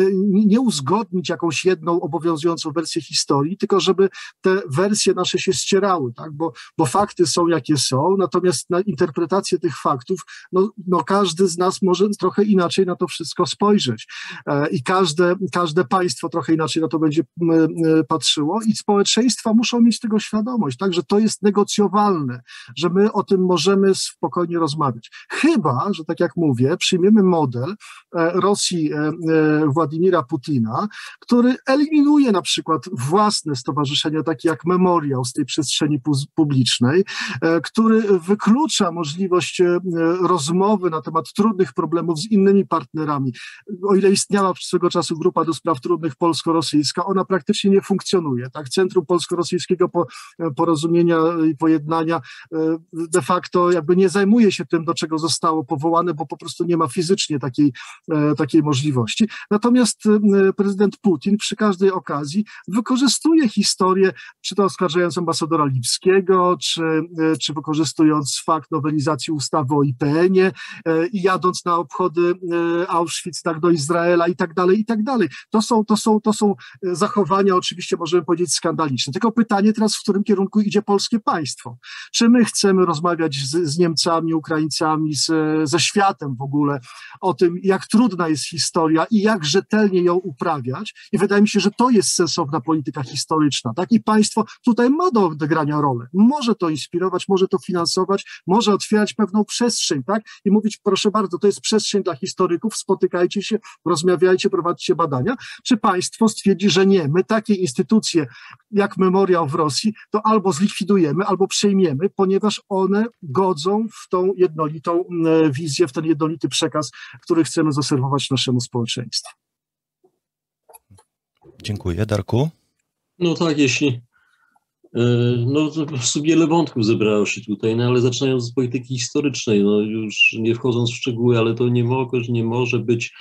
nie uzgodnić jakąś jedną obowiązującą wersję historii, tylko żeby te wersje nasze się ścierały, tak? Bo fakty są jakie są, natomiast na interpretację tych faktów, no każdy z nas może trochę inaczej na to wszystko spojrzeć i każde państwo trochę inaczej na to będzie patrzyło i społeczeństwa muszą mieć tego świadomość, tak, że to jest negocjowalne, że my o tym możemy spokojnie rozmawiać. Chyba, że tak jak mówię, przyjmiemy model Rosji Władimira Putina, który eliminuje na przykład własne stowarzyszenia, takie jak Memoriał z tej przestrzeni publicznej, który wyklucza możliwość rozmowy na temat trudnych problemów z innymi partnerami. O ile istniała swego czasu grupa do spraw trudnych polsko-rosyjska, ona praktycznie nie funkcjonuje. Tak? Centrum polsko-rosyjskiego porozumienia i pojednania de facto jakby nie zajmuje się tym, do czego zostało powołane, bo po prostu nie ma fizycznie takiej możliwości. Natomiast prezydent Putin przy każdej okazji wykorzystuje historię, czy to oskarżając ambasadora Lipskiego, czy wykorzystując fakt nowelizacji ustawy o IPN-ie i jadąc na obchody Auschwitz tak, do Izraela i tak dalej, i tak dalej. To są zachowania oczywiście możemy powiedzieć skandaliczne. Tylko pytanie teraz, w którym kierunku idzie polskie państwo. Czy my chcemy rozmawiać z Niemcami, Ukraińcami, ze światem w ogóle o tym, jak trudna jest historia i jak rzetelnie ją uprawiać. I wydaje mi się, że to jest sensowna polityka historyczna. Tak? I państwo tutaj ma do odegrania rolę. Może to inspirować, może to finansować, może otwierać pewną przestrzeń, tak? I mówić, proszę bardzo, to jest przestrzeń dla historyków, spotykajcie się, rozmawiajcie, prowadźcie badania. Czy państwo stwierdzi, że nie, my takie instytucje jak Memoriał w Rosji, to albo zlikwidujemy, albo przejmiemy, ponieważ one godzą w tą jednolitą wizję, w ten jednolity przekaz, który chcemy zaserwować naszemu społeczeństwu. Dziękuję. Darku? No tak, no po prostu wiele wątków zebrało się tutaj, no ale zaczynając z polityki historycznej, no już nie wchodząc w szczegóły, ale to nie może być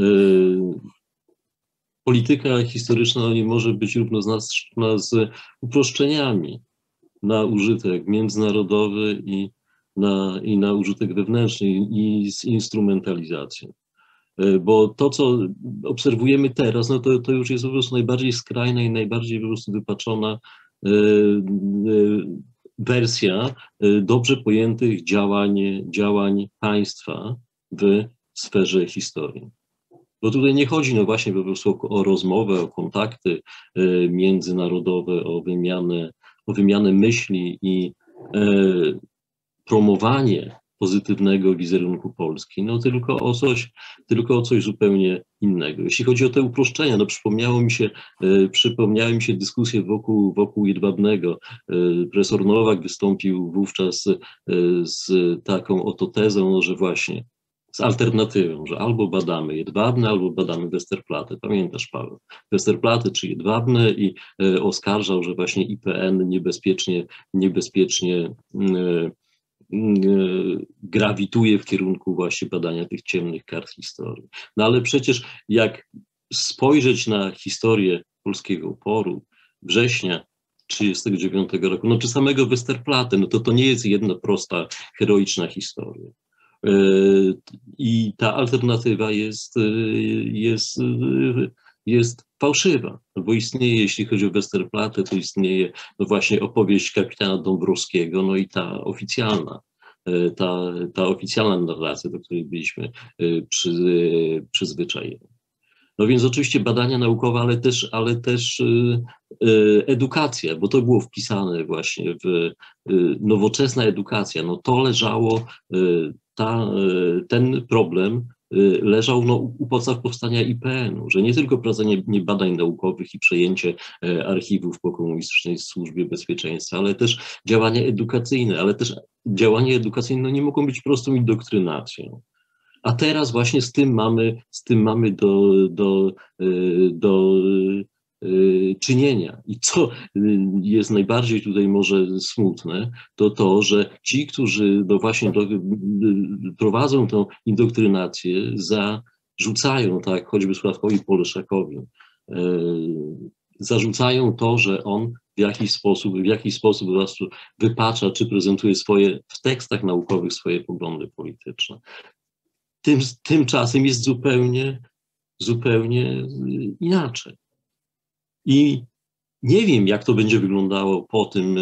polityka historyczna nie może być równoznaczna z uproszczeniami na użytek międzynarodowy i na użytek wewnętrzny i z instrumentalizacją. Bo to, co obserwujemy teraz, no to już jest po prostu najbardziej skrajna i najbardziej po prostu wypaczona wersja dobrze pojętych działań państwa w sferze historii. Bo tutaj nie chodzi no właśnie po prostu o rozmowę, o kontakty międzynarodowe, o wymianę myśli i promowanie pozytywnego wizerunku Polski, no tylko o coś zupełnie innego. Jeśli chodzi o te uproszczenia, no przypomniały mi się dyskusje wokół Jedwabnego. Profesor Nowak wystąpił wówczas z taką oto tezą, no, że właśnie z alternatywą, że albo badamy Jedwabne, albo badamy Westerplatte. Pamiętasz, Paweł? Westerplatte czy Jedwabne i oskarżał, że właśnie IPN niebezpiecznie grawituje w kierunku właśnie badania tych ciemnych kart historii. No ale przecież jak spojrzeć na historię polskiego oporu września 1939 roku, no czy samego Westerplatte, no to nie jest jedna prosta, heroiczna historia. I ta alternatywa jest fałszywa, no bo istnieje, jeśli chodzi o Westerplatte, to istnieje no właśnie opowieść kapitana Dąbrowskiego, no i ta oficjalna narracja, do której byliśmy przyzwyczajeni. No więc oczywiście badania naukowe, ale też edukacja, bo to było wpisane właśnie w nowoczesna edukacja, no to leżało, ten problem leżał no, u podstaw powstania IPN-u, że nie tylko prowadzenie badań naukowych i przejęcie archiwów po komunistycznej służbie bezpieczeństwa, ale też działania edukacyjne, no, nie mogą być prostą indoktrynacją. A teraz właśnie z tym mamy do czynienia. I co jest najbardziej tutaj może smutne, to to, że ci, którzy właśnie prowadzą tą indoktrynację, zarzucają, tak choćby Sławkowi Poleszakowi, zarzucają to, że on w jakiś sposób po prostu wypacza, czy prezentuje w tekstach naukowych swoje poglądy polityczne. Tymczasem jest zupełnie inaczej. I nie wiem, jak to będzie wyglądało po tym,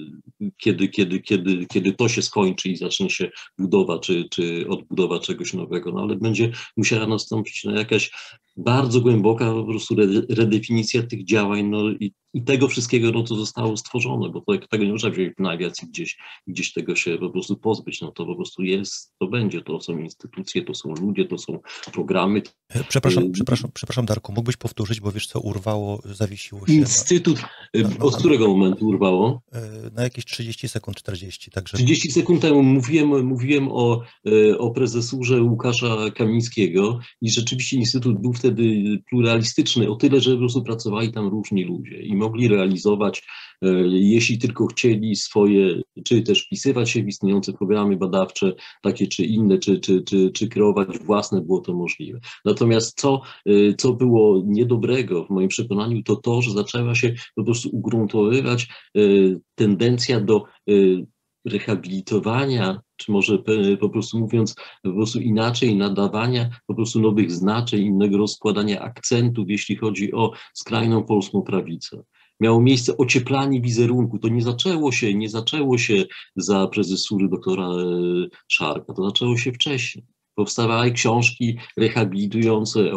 kiedy to się skończy i zacznie się budowa czy odbudowa czegoś nowego, no ale będzie musiała nastąpić no, jakaś bardzo głęboka po prostu redefinicja tych działań, no i tego wszystkiego, no co zostało stworzone, bo tego nie można wziąć na awiacji gdzieś tego się po prostu pozbyć, no to po prostu jest, to będzie, to są instytucje, to są ludzie, to są programy. Przepraszam Darku, mógłbyś powtórzyć, bo wiesz co, urwało, zawiesiło się. Instytut, od którego momentu urwało? Na jakieś 30 sekund, 40. Także... 30 sekund temu mówiłem o prezesurze Łukasza Kamińskiego i rzeczywiście Instytut był wtedy pluralistyczny o tyle, że po prostu pracowali tam różni ludzie i mogli realizować, jeśli tylko chcieli swoje, czy też wpisywać się w istniejące programy badawcze, takie czy inne, czy kreować własne, było to możliwe. Natomiast co było niedobrego w moim przekonaniu, to to, że zaczęła się po prostu ugruntowywać tendencja do rehabilitowania, czy może po prostu mówiąc po prostu inaczej, nadawania po prostu nowych znaczeń, innego rozkładania akcentów, jeśli chodzi o skrajną polską prawicę. Miało miejsce ocieplanie wizerunku. To nie zaczęło się za prezesury doktora Szarka, to zaczęło się wcześniej. Powstawały książki rehabilitujące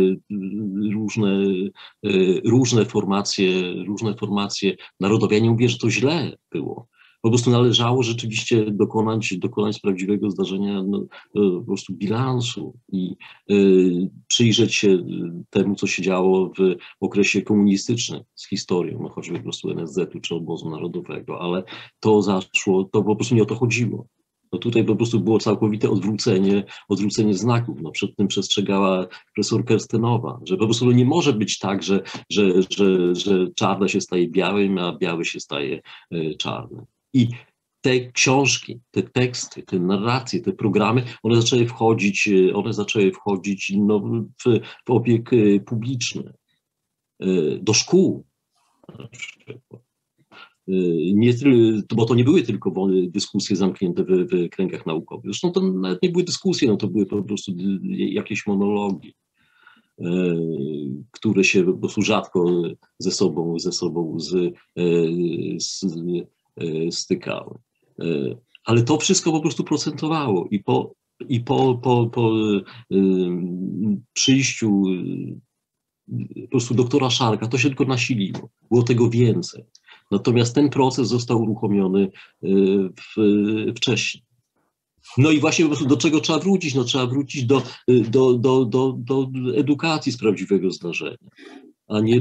różne formacje narodowe. Ja nie mówię, że to źle było. Po prostu należało rzeczywiście dokonać prawdziwego zdarzenia, no, po prostu bilansu i przyjrzeć się temu, co się działo w okresie komunistycznym z historią, no choćby po prostu NSZ-u czy obozu narodowego, ale to po prostu nie o to chodziło. No tutaj po prostu było całkowite odwrócenie znaków. No przed tym przestrzegała profesor Kerstenowa, że po prostu nie może być tak, że czarne się staje białym, a biały się staje czarnym. I te książki, te teksty, te narracje, te programy, one zaczęły wchodzić no, w obieg publiczny, do szkół na przykład. Bo to nie były tylko dyskusje zamknięte w kręgach naukowych. Zresztą to nawet nie były dyskusje, no to były po prostu jakieś monologi, które się po prostu rzadko ze sobą stykały. Ale to wszystko po prostu procentowało i po przyjściu po prostu doktora Szarka to się tylko nasiliło. Było tego więcej. Natomiast ten proces został uruchomiony wcześniej. No i właśnie po prostu do czego trzeba wrócić? No trzeba wrócić do edukacji z prawdziwego zdarzenia, a nie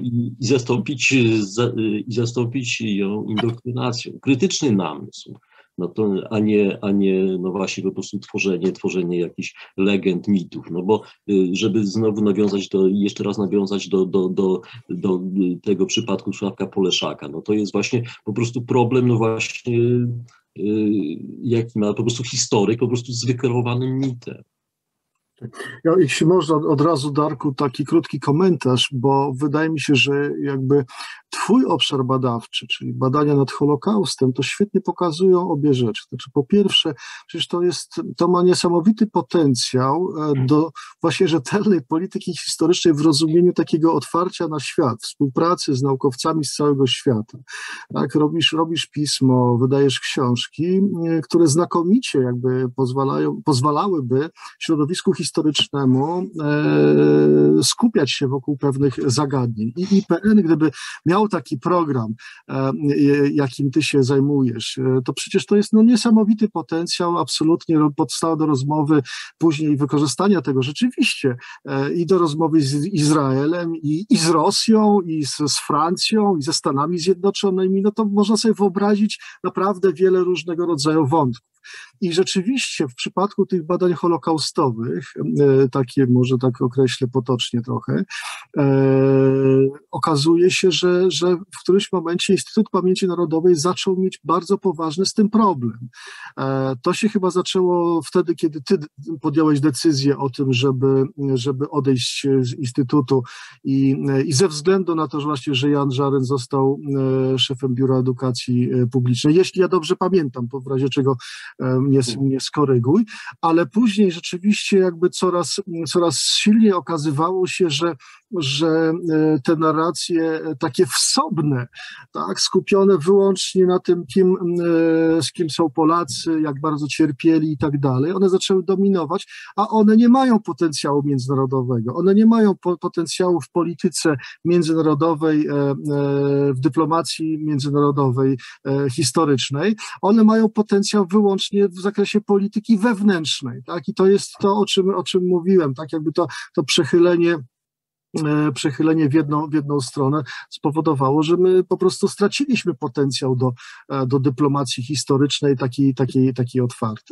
zastąpić ją indoktrynacją. Krytyczny namysł, no to, a nie no właśnie po prostu tworzenie jakichś legend, mitów. No bo żeby znowu jeszcze raz nawiązać do tego przypadku Sławka Poleszaka, no to jest właśnie po prostu problem, no właśnie jaki ma po prostu historyk, po prostu z wykreowanym mitem. Ja, jeśli można, od razu, Darku, taki krótki komentarz, bo wydaje mi się, że jakby twój obszar badawczy, czyli badania nad Holokaustem, to świetnie pokazują obie rzeczy. Znaczy, po pierwsze, przecież to ma niesamowity potencjał do właśnie rzetelnej polityki historycznej w rozumieniu takiego otwarcia na świat, współpracy z naukowcami z całego świata. Tak, robisz pismo, wydajesz książki, które znakomicie jakby pozwalałyby środowisku historycznemu skupiać się wokół pewnych zagadnień. I IPN, gdyby miał taki program, jakim ty się zajmujesz, to przecież to jest niesamowity potencjał, absolutnie podstawa do rozmowy później wykorzystania tego rzeczywiście i do rozmowy z Izraelem, i z Rosją, i z Francją, i ze Stanami Zjednoczonymi. No to można sobie wyobrazić naprawdę wiele różnego rodzaju wątków. I rzeczywiście w przypadku tych badań holokaustowych, takie może tak określę potocznie trochę, okazuje się, że w którymś momencie Instytut Pamięci Narodowej zaczął mieć bardzo poważny z tym problem. To się chyba zaczęło wtedy, kiedy ty podjąłeś decyzję o tym, żeby odejść z Instytutu i ze względu na to, że właśnie, że Jan Żaryn został szefem Biura Edukacji Publicznej, jeśli ja dobrze pamiętam, to w razie czego mnie skoryguj, ale później rzeczywiście jakby coraz silniej okazywało się, że te narracje takie wsobne, tak, skupione wyłącznie na tym, z kim są Polacy, jak bardzo cierpieli i tak dalej, one zaczęły dominować, a one nie mają potencjału międzynarodowego, one nie mają potencjału w polityce międzynarodowej, w dyplomacji międzynarodowej, historycznej, one mają potencjał wyłącznie w zakresie polityki wewnętrznej, tak, i to jest to, o czym mówiłem, tak, jakby to przechylenie w jedną stronę spowodowało, że my po prostu straciliśmy potencjał do dyplomacji historycznej, takiej otwartej.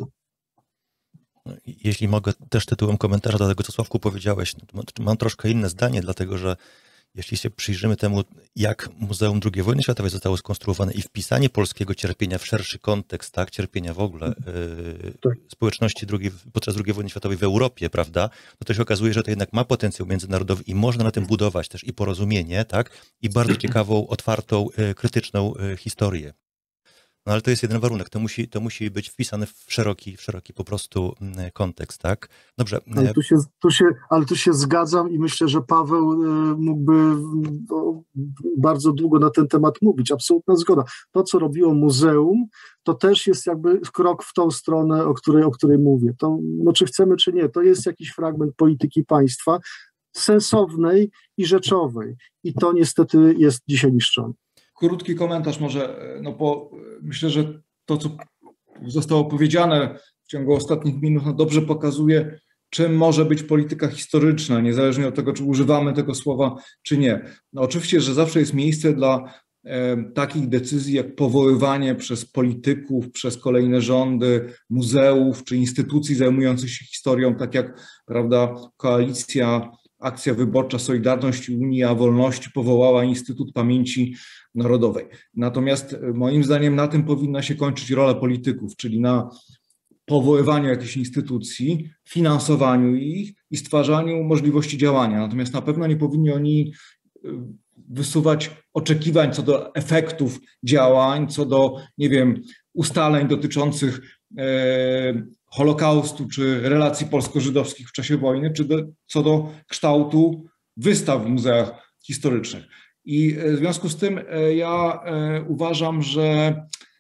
Jeśli mogę też tytułem komentarza do tego, co Sławku powiedziałeś, mam troszkę inne zdanie, dlatego że jeśli się przyjrzymy temu, jak Muzeum II Wojny Światowej zostało skonstruowane i wpisanie polskiego cierpienia w szerszy kontekst, tak, cierpienia w ogóle społeczności podczas II wojny światowej w Europie, prawda, to się okazuje, że to jednak ma potencjał międzynarodowy i można na tym budować też i porozumienie, tak, i bardzo ciekawą, otwartą, krytyczną historię. No ale to jest jeden warunek, to musi być wpisane w szeroki po prostu kontekst, tak? Dobrze. Ale tu się zgadzam i myślę, że Paweł mógłby bardzo długo na ten temat mówić. Absolutna zgoda. To, co robiło muzeum, to też jest jakby krok w tą stronę, o której mówię. To, czy chcemy, czy nie, to jest jakiś fragment polityki państwa sensownej i rzeczowej. I to niestety jest dzisiaj niszczone. Krótki komentarz może, myślę, że to, co zostało powiedziane w ciągu ostatnich minut, dobrze pokazuje, czym może być polityka historyczna, niezależnie od tego, czy używamy tego słowa, czy nie. Oczywiście, że zawsze jest miejsce dla takich decyzji, jak powoływanie przez polityków, przez kolejne rządy, muzeów czy instytucji zajmujących się historią, tak jak, prawda, koalicja, Akcja Wyborcza Solidarność i Unia Wolności powołała Instytut Pamięci Narodowej. Natomiast moim zdaniem na tym powinna się kończyć rola polityków, czyli na powoływaniu jakichś instytucji, finansowaniu ich i stwarzaniu możliwości działania. Natomiast na pewno nie powinni oni wysuwać oczekiwań co do efektów działań, co do, ustaleń dotyczących Holokaustu czy relacji polsko-żydowskich w czasie wojny, czy co do kształtu wystaw w muzeach historycznych. I w związku z tym ja uważam, że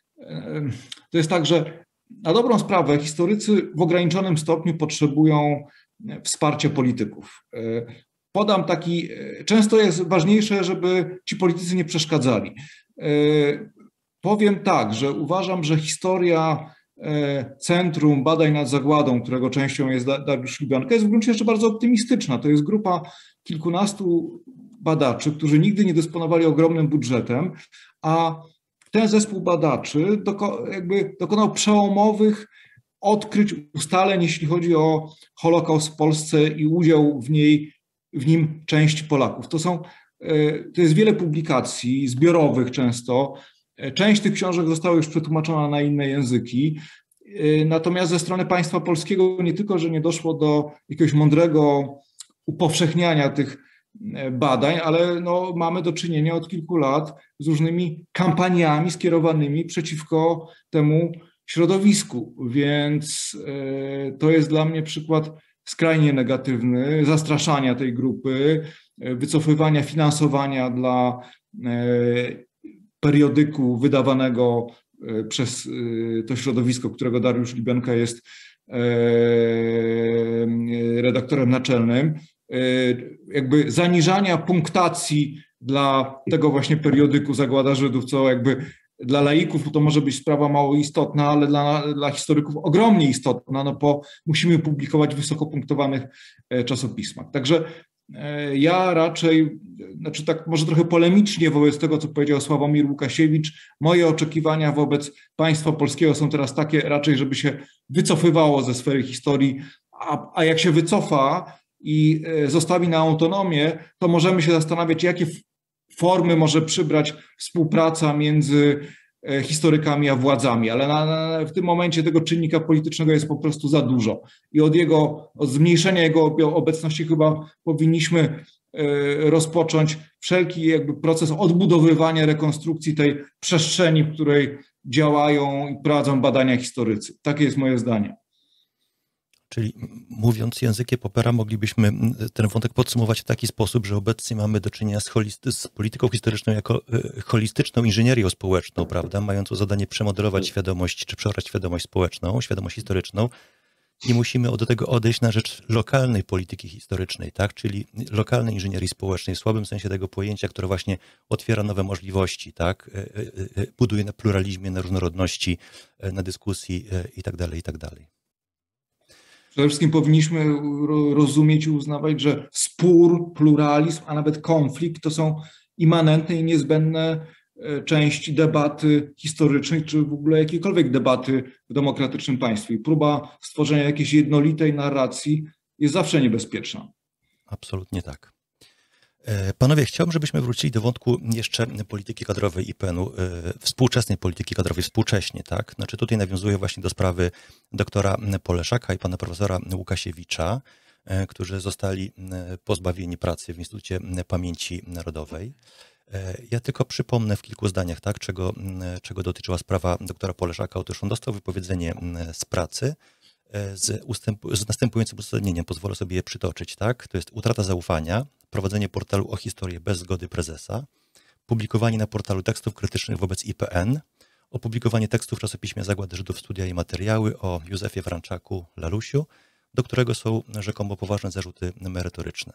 to jest tak, że na dobrą sprawę historycy w ograniczonym stopniu potrzebują wsparcia polityków. Podam często jest ważniejsze, żeby ci politycy nie przeszkadzali. Powiem tak, że uważam, że historia Centrum Badań nad Zagładą, którego częścią jest Dariusz Lubianka, jest w gruncie rzeczy bardzo optymistyczna. To jest grupa kilkunastu badaczy, którzy nigdy nie dysponowali ogromnym budżetem, a ten zespół badaczy dokonał przełomowych odkryć, ustaleń, jeśli chodzi o Holokaust w Polsce i udział w nim części Polaków. To jest wiele publikacji zbiorowych często. Część tych książek została już przetłumaczona na inne języki. Natomiast ze strony państwa polskiego nie tylko, że nie doszło do jakiegoś mądrego upowszechniania tych badań, ale no, mamy do czynienia od kilku lat z różnymi kampaniami skierowanymi przeciwko temu środowisku, więc to jest dla mnie przykład skrajnie negatywny, zastraszania tej grupy, wycofywania finansowania dla periodyku wydawanego przez to środowisko, którego Dariusz Lubianka jest redaktorem naczelnym, jakby zaniżania punktacji dla tego właśnie periodyku Zagłada Żydów, co jakby dla laików to może być sprawa mało istotna, ale dla historyków ogromnie istotna, no bo musimy publikować w wysoko punktowanych czasopismach. Także ja raczej, znaczy tak może trochę polemicznie wobec tego, co powiedział Sławomir Łukasiewicz, moje oczekiwania wobec państwa polskiego są teraz takie raczej, żeby się wycofywało ze sfery historii, a jak się wycofa i zostawi na autonomię, to możemy się zastanawiać, jakie formy może przybrać współpraca między historykami a władzami, ale w tym momencie tego czynnika politycznego jest po prostu za dużo i od zmniejszenia jego obecności chyba powinniśmy rozpocząć wszelki jakby proces odbudowywania, rekonstrukcji tej przestrzeni, w której działają i prowadzą badania historycy. Takie jest moje zdanie. Czyli mówiąc językiem Poppera, moglibyśmy ten wątek podsumować w taki sposób, że obecnie mamy do czynienia z polityką historyczną jako holistyczną inżynierią społeczną, prawda, mającą zadanie przemodelować świadomość, czy przeorać świadomość społeczną, świadomość historyczną i musimy do tego odejść na rzecz lokalnej polityki historycznej, tak, czyli lokalnej inżynierii społecznej, w słabym sensie tego pojęcia, które właśnie otwiera nowe możliwości, tak, buduje na pluralizmie, na różnorodności, na dyskusji i tak dalej, i tak dalej. Przede wszystkim powinniśmy rozumieć i uznawać, że spór, pluralizm, a nawet konflikt to są immanentne i niezbędne części debaty historycznej, czy w ogóle jakiejkolwiek debaty w demokratycznym państwie. I próba stworzenia jakiejś jednolitej narracji jest zawsze niebezpieczna. Absolutnie tak. Panowie, chciałbym, żebyśmy wrócili do wątku jeszcze polityki kadrowej IPN-u, współczesnej polityki kadrowej, współcześnie, tak? Znaczy tutaj nawiązuję właśnie do sprawy doktora Poleszaka i pana profesora Łukasiewicza, którzy zostali pozbawieni pracy w Instytucie Pamięci Narodowej. Ja tylko przypomnę w kilku zdaniach, tak, czego dotyczyła sprawa doktora Poleszaka. Otóż on dostał wypowiedzenie z pracy z następującym uzasadnieniem, pozwolę sobie je przytoczyć, tak? To jest utrata zaufania, prowadzenie portalu o historię bez zgody prezesa, publikowanie na portalu tekstów krytycznych wobec IPN, opublikowanie tekstów w czasopiśmie Zagłady Żydów, studia i materiały o Józefie Franczaku Lalusiu, do którego są rzekomo poważne zarzuty merytoryczne.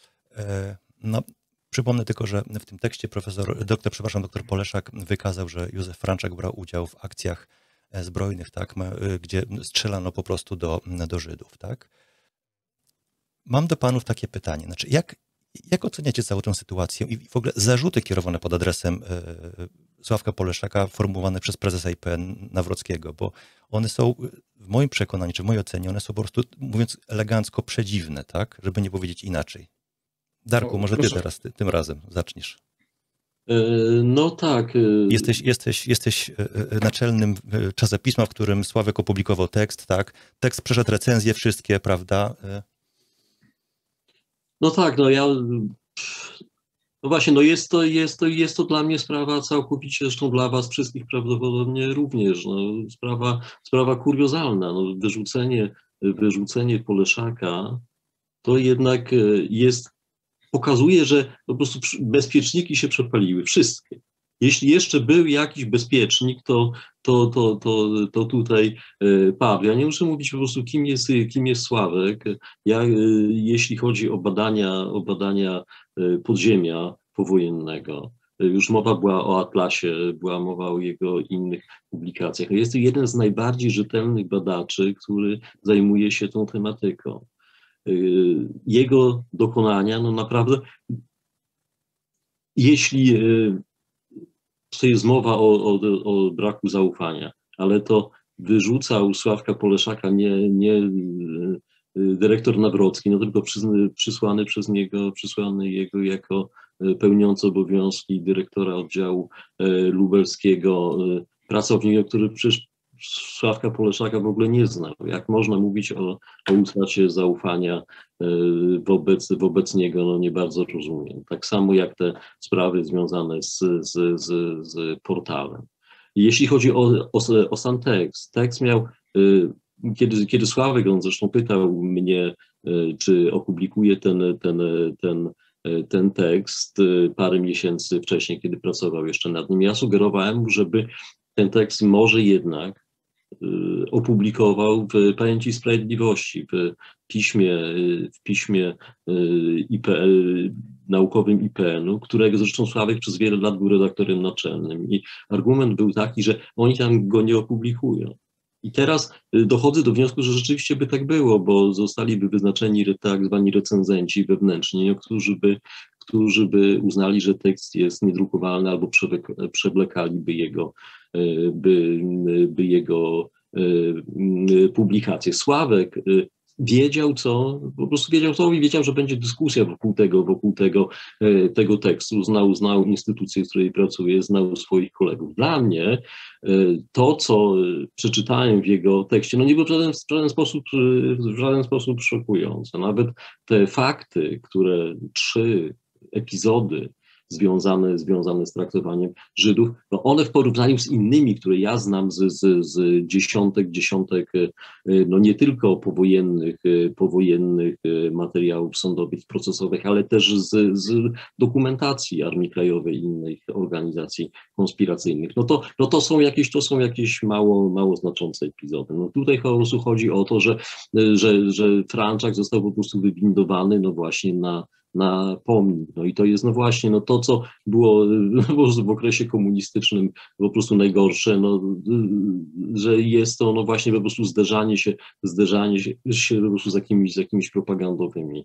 No, przypomnę tylko, że w tym tekście doktor Poleszak wykazał, że Józef Franczak brał udział w akcjach zbrojnych, tak, gdzie strzelano po prostu do Żydów, tak. Mam do panów takie pytanie, znaczy jak oceniacie całą tę sytuację i w ogóle zarzuty kierowane pod adresem Sławka Poleszaka formułowane przez prezesa IPN Nawrockiego, bo one są w moim przekonaniu, czy w mojej ocenie, one są po prostu, mówiąc elegancko, przedziwne, tak, żeby nie powiedzieć inaczej. Darku, może ty teraz tym razem zaczniesz. No tak. Jesteś naczelnym czasopisma, w którym Sławek opublikował tekst, tak? Tekst przeszedł recenzje wszystkie, prawda? No tak, no właśnie, no jest to dla mnie sprawa całkowicie, zresztą dla was wszystkich prawdopodobnie również, no, sprawa kuriozalna, no, wyrzucenie Poleszaka to jednak pokazuje, że po prostu bezpieczniki się przepaliły, wszystkie. Jeśli jeszcze był jakiś bezpiecznik, to tutaj Paweł. Ja nie muszę mówić po prostu, kim jest Sławek. Jeśli chodzi o badania podziemia powojennego, Już mowa była o Atlasie, była mowa o jego innych publikacjach. Jest to jeden z najbardziej rzetelnych badaczy, który zajmuje się tą tematyką. Jego dokonania, no naprawdę, jeśli to jest mowa o braku zaufania, ale to wyrzucał Sławka Poleszaka nie dyrektor Nawrocki, no tylko przysłany jego jako pełniący obowiązki dyrektora oddziału lubelskiego pracownik, który przecież Sławka Poleszaka w ogóle nie znał. Jak można mówić o utracie zaufania wobec niego, no nie bardzo rozumiem. Tak samo jak te sprawy związane z portalem. Jeśli chodzi o sam tekst, tekst miał, kiedy Sławek, on zresztą pytał mnie, czy opublikuje ten tekst parę miesięcy wcześniej, kiedy pracował jeszcze nad nim. Ja sugerowałem mu, żeby ten tekst może jednak opublikował w Pamięci Sprawiedliwości, w piśmie naukowym IPN-u, którego zresztą Sławek przez wiele lat był redaktorem naczelnym. I argument był taki, że oni tam go nie opublikują. I teraz dochodzę do wniosku, że rzeczywiście by tak było, bo zostaliby wyznaczeni tak zwani recenzenci wewnętrzni, którzy by uznali, że tekst jest niedrukowalny albo przewlekaliby jego publikację. Sławek wiedział co i wiedział, że będzie dyskusja wokół tego tekstu. Znał instytucję, w której pracuje, znał swoich kolegów. Dla mnie to, co przeczytałem w jego tekście, no nie było w żaden sposób szokujące. Nawet te fakty, które 3 epizody związane z traktowaniem Żydów, no one w porównaniu z innymi, które ja znam z dziesiątek, no nie tylko powojennych materiałów sądowych, procesowych, ale też z dokumentacji Armii Krajowej i innych organizacji konspiracyjnych. No to są jakieś mało znaczące epizody. No tutaj po prostu chodzi o to, że Franczak został po prostu wywindowany, no właśnie na pomnik. No i to jest no właśnie no to, co było w okresie komunistycznym po prostu najgorsze, no, że jest to no właśnie po prostu zderzanie się po prostu z jakimiś propagandowymi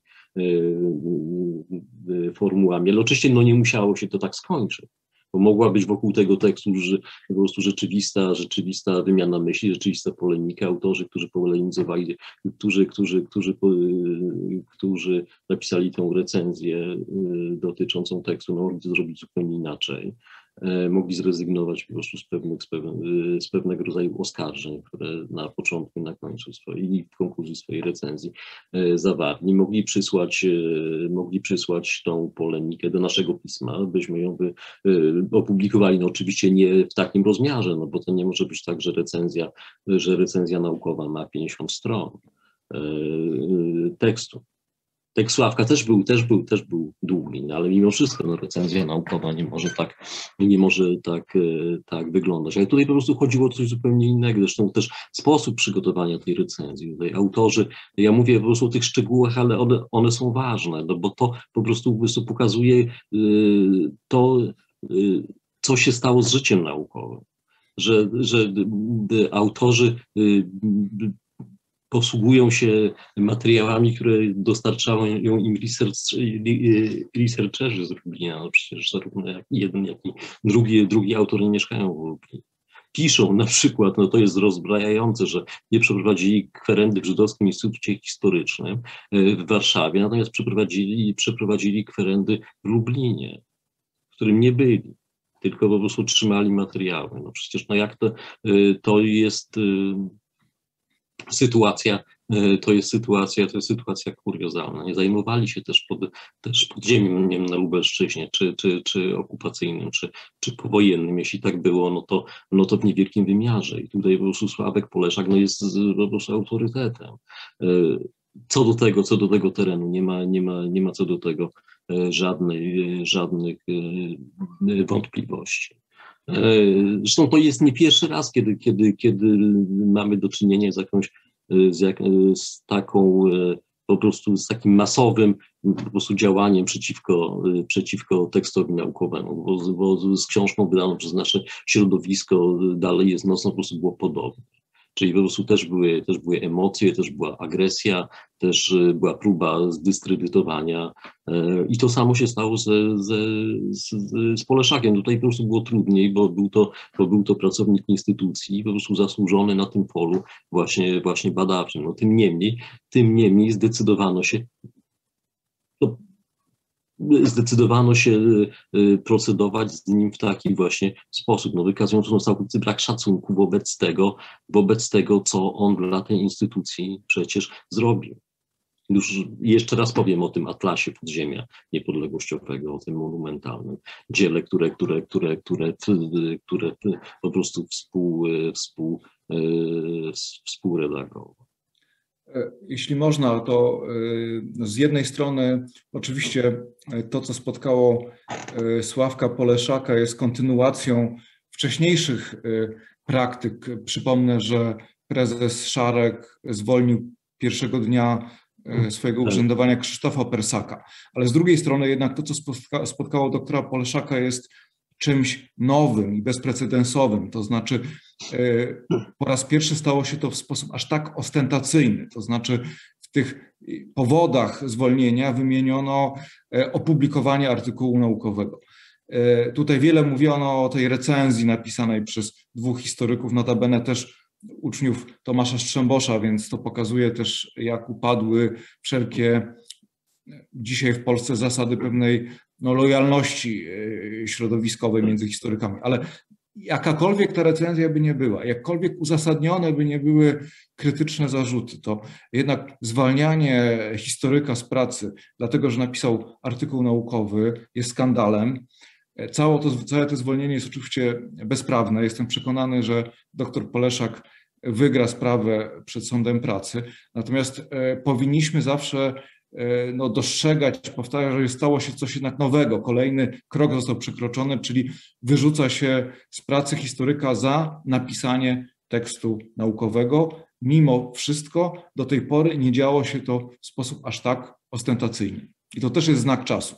formułami. Ale oczywiście no nie musiało się to tak skończyć. Bo mogła być wokół tego tekstu po prostu rzeczywista wymiana myśli, rzeczywista polemika, autorzy, którzy polemizowali, którzy napisali tę recenzję dotyczącą tekstu, no, mogli to zrobić zupełnie inaczej. Mogli zrezygnować po prostu z pewnego rodzaju oskarżeń, które na początku i na końcu i w konkluzji swojej recenzji zawarli. Mogli przysłać tą polemikę do naszego pisma, byśmy ją opublikowali. No oczywiście nie w takim rozmiarze, no bo to nie może być tak, że recenzja naukowa ma 50 stron tekstu. Tekst Sławka też był długi, ale mimo wszystko no, recenzja naukowa nie może tak wyglądać. Ale tutaj po prostu chodziło o coś zupełnie innego. Zresztą też sposób przygotowania tej recenzji. Tutaj autorzy, ja mówię po prostu o tych szczegółach, ale one są ważne, no bo to po prostu pokazuje to, co się stało z życiem naukowym. Że autorzy posługują się materiałami, które dostarczają im researcherzy z Lublina. No przecież zarówno jak jeden, jak i drugi autor nie mieszkają w Lublinie. Piszą na przykład, no to jest rozbrajające, że nie przeprowadzili kwerendy w Żydowskim Instytucie Historycznym w Warszawie, natomiast przeprowadzili kwerendy w Lublinie, w którym nie byli, tylko po prostu trzymali materiały. No przecież no jak to jest sytuacja kuriozalna. Nie zajmowali się też podziemiem, nie wiem, na Lubelszczyźnie, czy okupacyjnym, czy powojennym. Jeśli tak było, no to w niewielkim wymiarze. I tutaj po prostu Sławek Poleszak no jest po prostu autorytetem. Co do tego terenu, nie ma co do tego żadnych wątpliwości. Zresztą to jest nie pierwszy raz, kiedy mamy do czynienia z taką po prostu z takim masowym po prostu działaniem przeciwko tekstowi naukowemu, bo z książką wydaną przez nasze środowisko dalej jest mocno po prostu było podobne. Czyli po prostu też były emocje, też była agresja, też była próba zdyskredytowania i to samo się stało z Poleszakiem. Tutaj po prostu było trudniej, bo był to pracownik instytucji, po prostu zasłużony na tym polu właśnie badawczym. No, tym niemniej zdecydowano się procedować z nim w taki właśnie sposób, no wykazując całkowity brak szacunku wobec tego, co on dla tej instytucji przecież zrobił. Już jeszcze raz powiem o tym atlasie podziemia niepodległościowego, o tym monumentalnym dziele, które po prostu współredagował. Jeśli można, to z jednej strony oczywiście to, co spotkało Sławka Poleszaka, jest kontynuacją wcześniejszych praktyk. Przypomnę, że prezes Szarek zwolnił pierwszego dnia swojego urzędowania Krzysztofa Persaka. Ale z drugiej strony jednak to, co spotkało doktora Poleszaka, jest czymś nowym i bezprecedensowym. To znaczy po raz pierwszy stało się to w sposób aż tak ostentacyjny. To znaczy w tych powodach zwolnienia wymieniono opublikowanie artykułu naukowego. Tutaj wiele mówiono o tej recenzji napisanej przez dwóch historyków, notabene też uczniów Tomasza Strzembosza, więc to pokazuje też, jak upadły wszelkie dzisiaj w Polsce zasady pewnej lojalności środowiskowej między historykami. Ale jakakolwiek ta recenzja by nie była, jakkolwiek uzasadnione by nie były krytyczne zarzuty, to jednak zwalnianie historyka z pracy, dlatego że napisał artykuł naukowy, jest skandalem. Całe to zwolnienie jest oczywiście bezprawne. Jestem przekonany, że dr Poleszak wygra sprawę przed sądem pracy. Natomiast powinniśmy zawsze dostrzegać, powtarzam, że stało się coś jednak nowego. Kolejny krok został przekroczony, czyli wyrzuca się z pracy historyka za napisanie tekstu naukowego. Mimo wszystko do tej pory nie działo się to w sposób aż tak ostentacyjny. I to też jest znak czasów.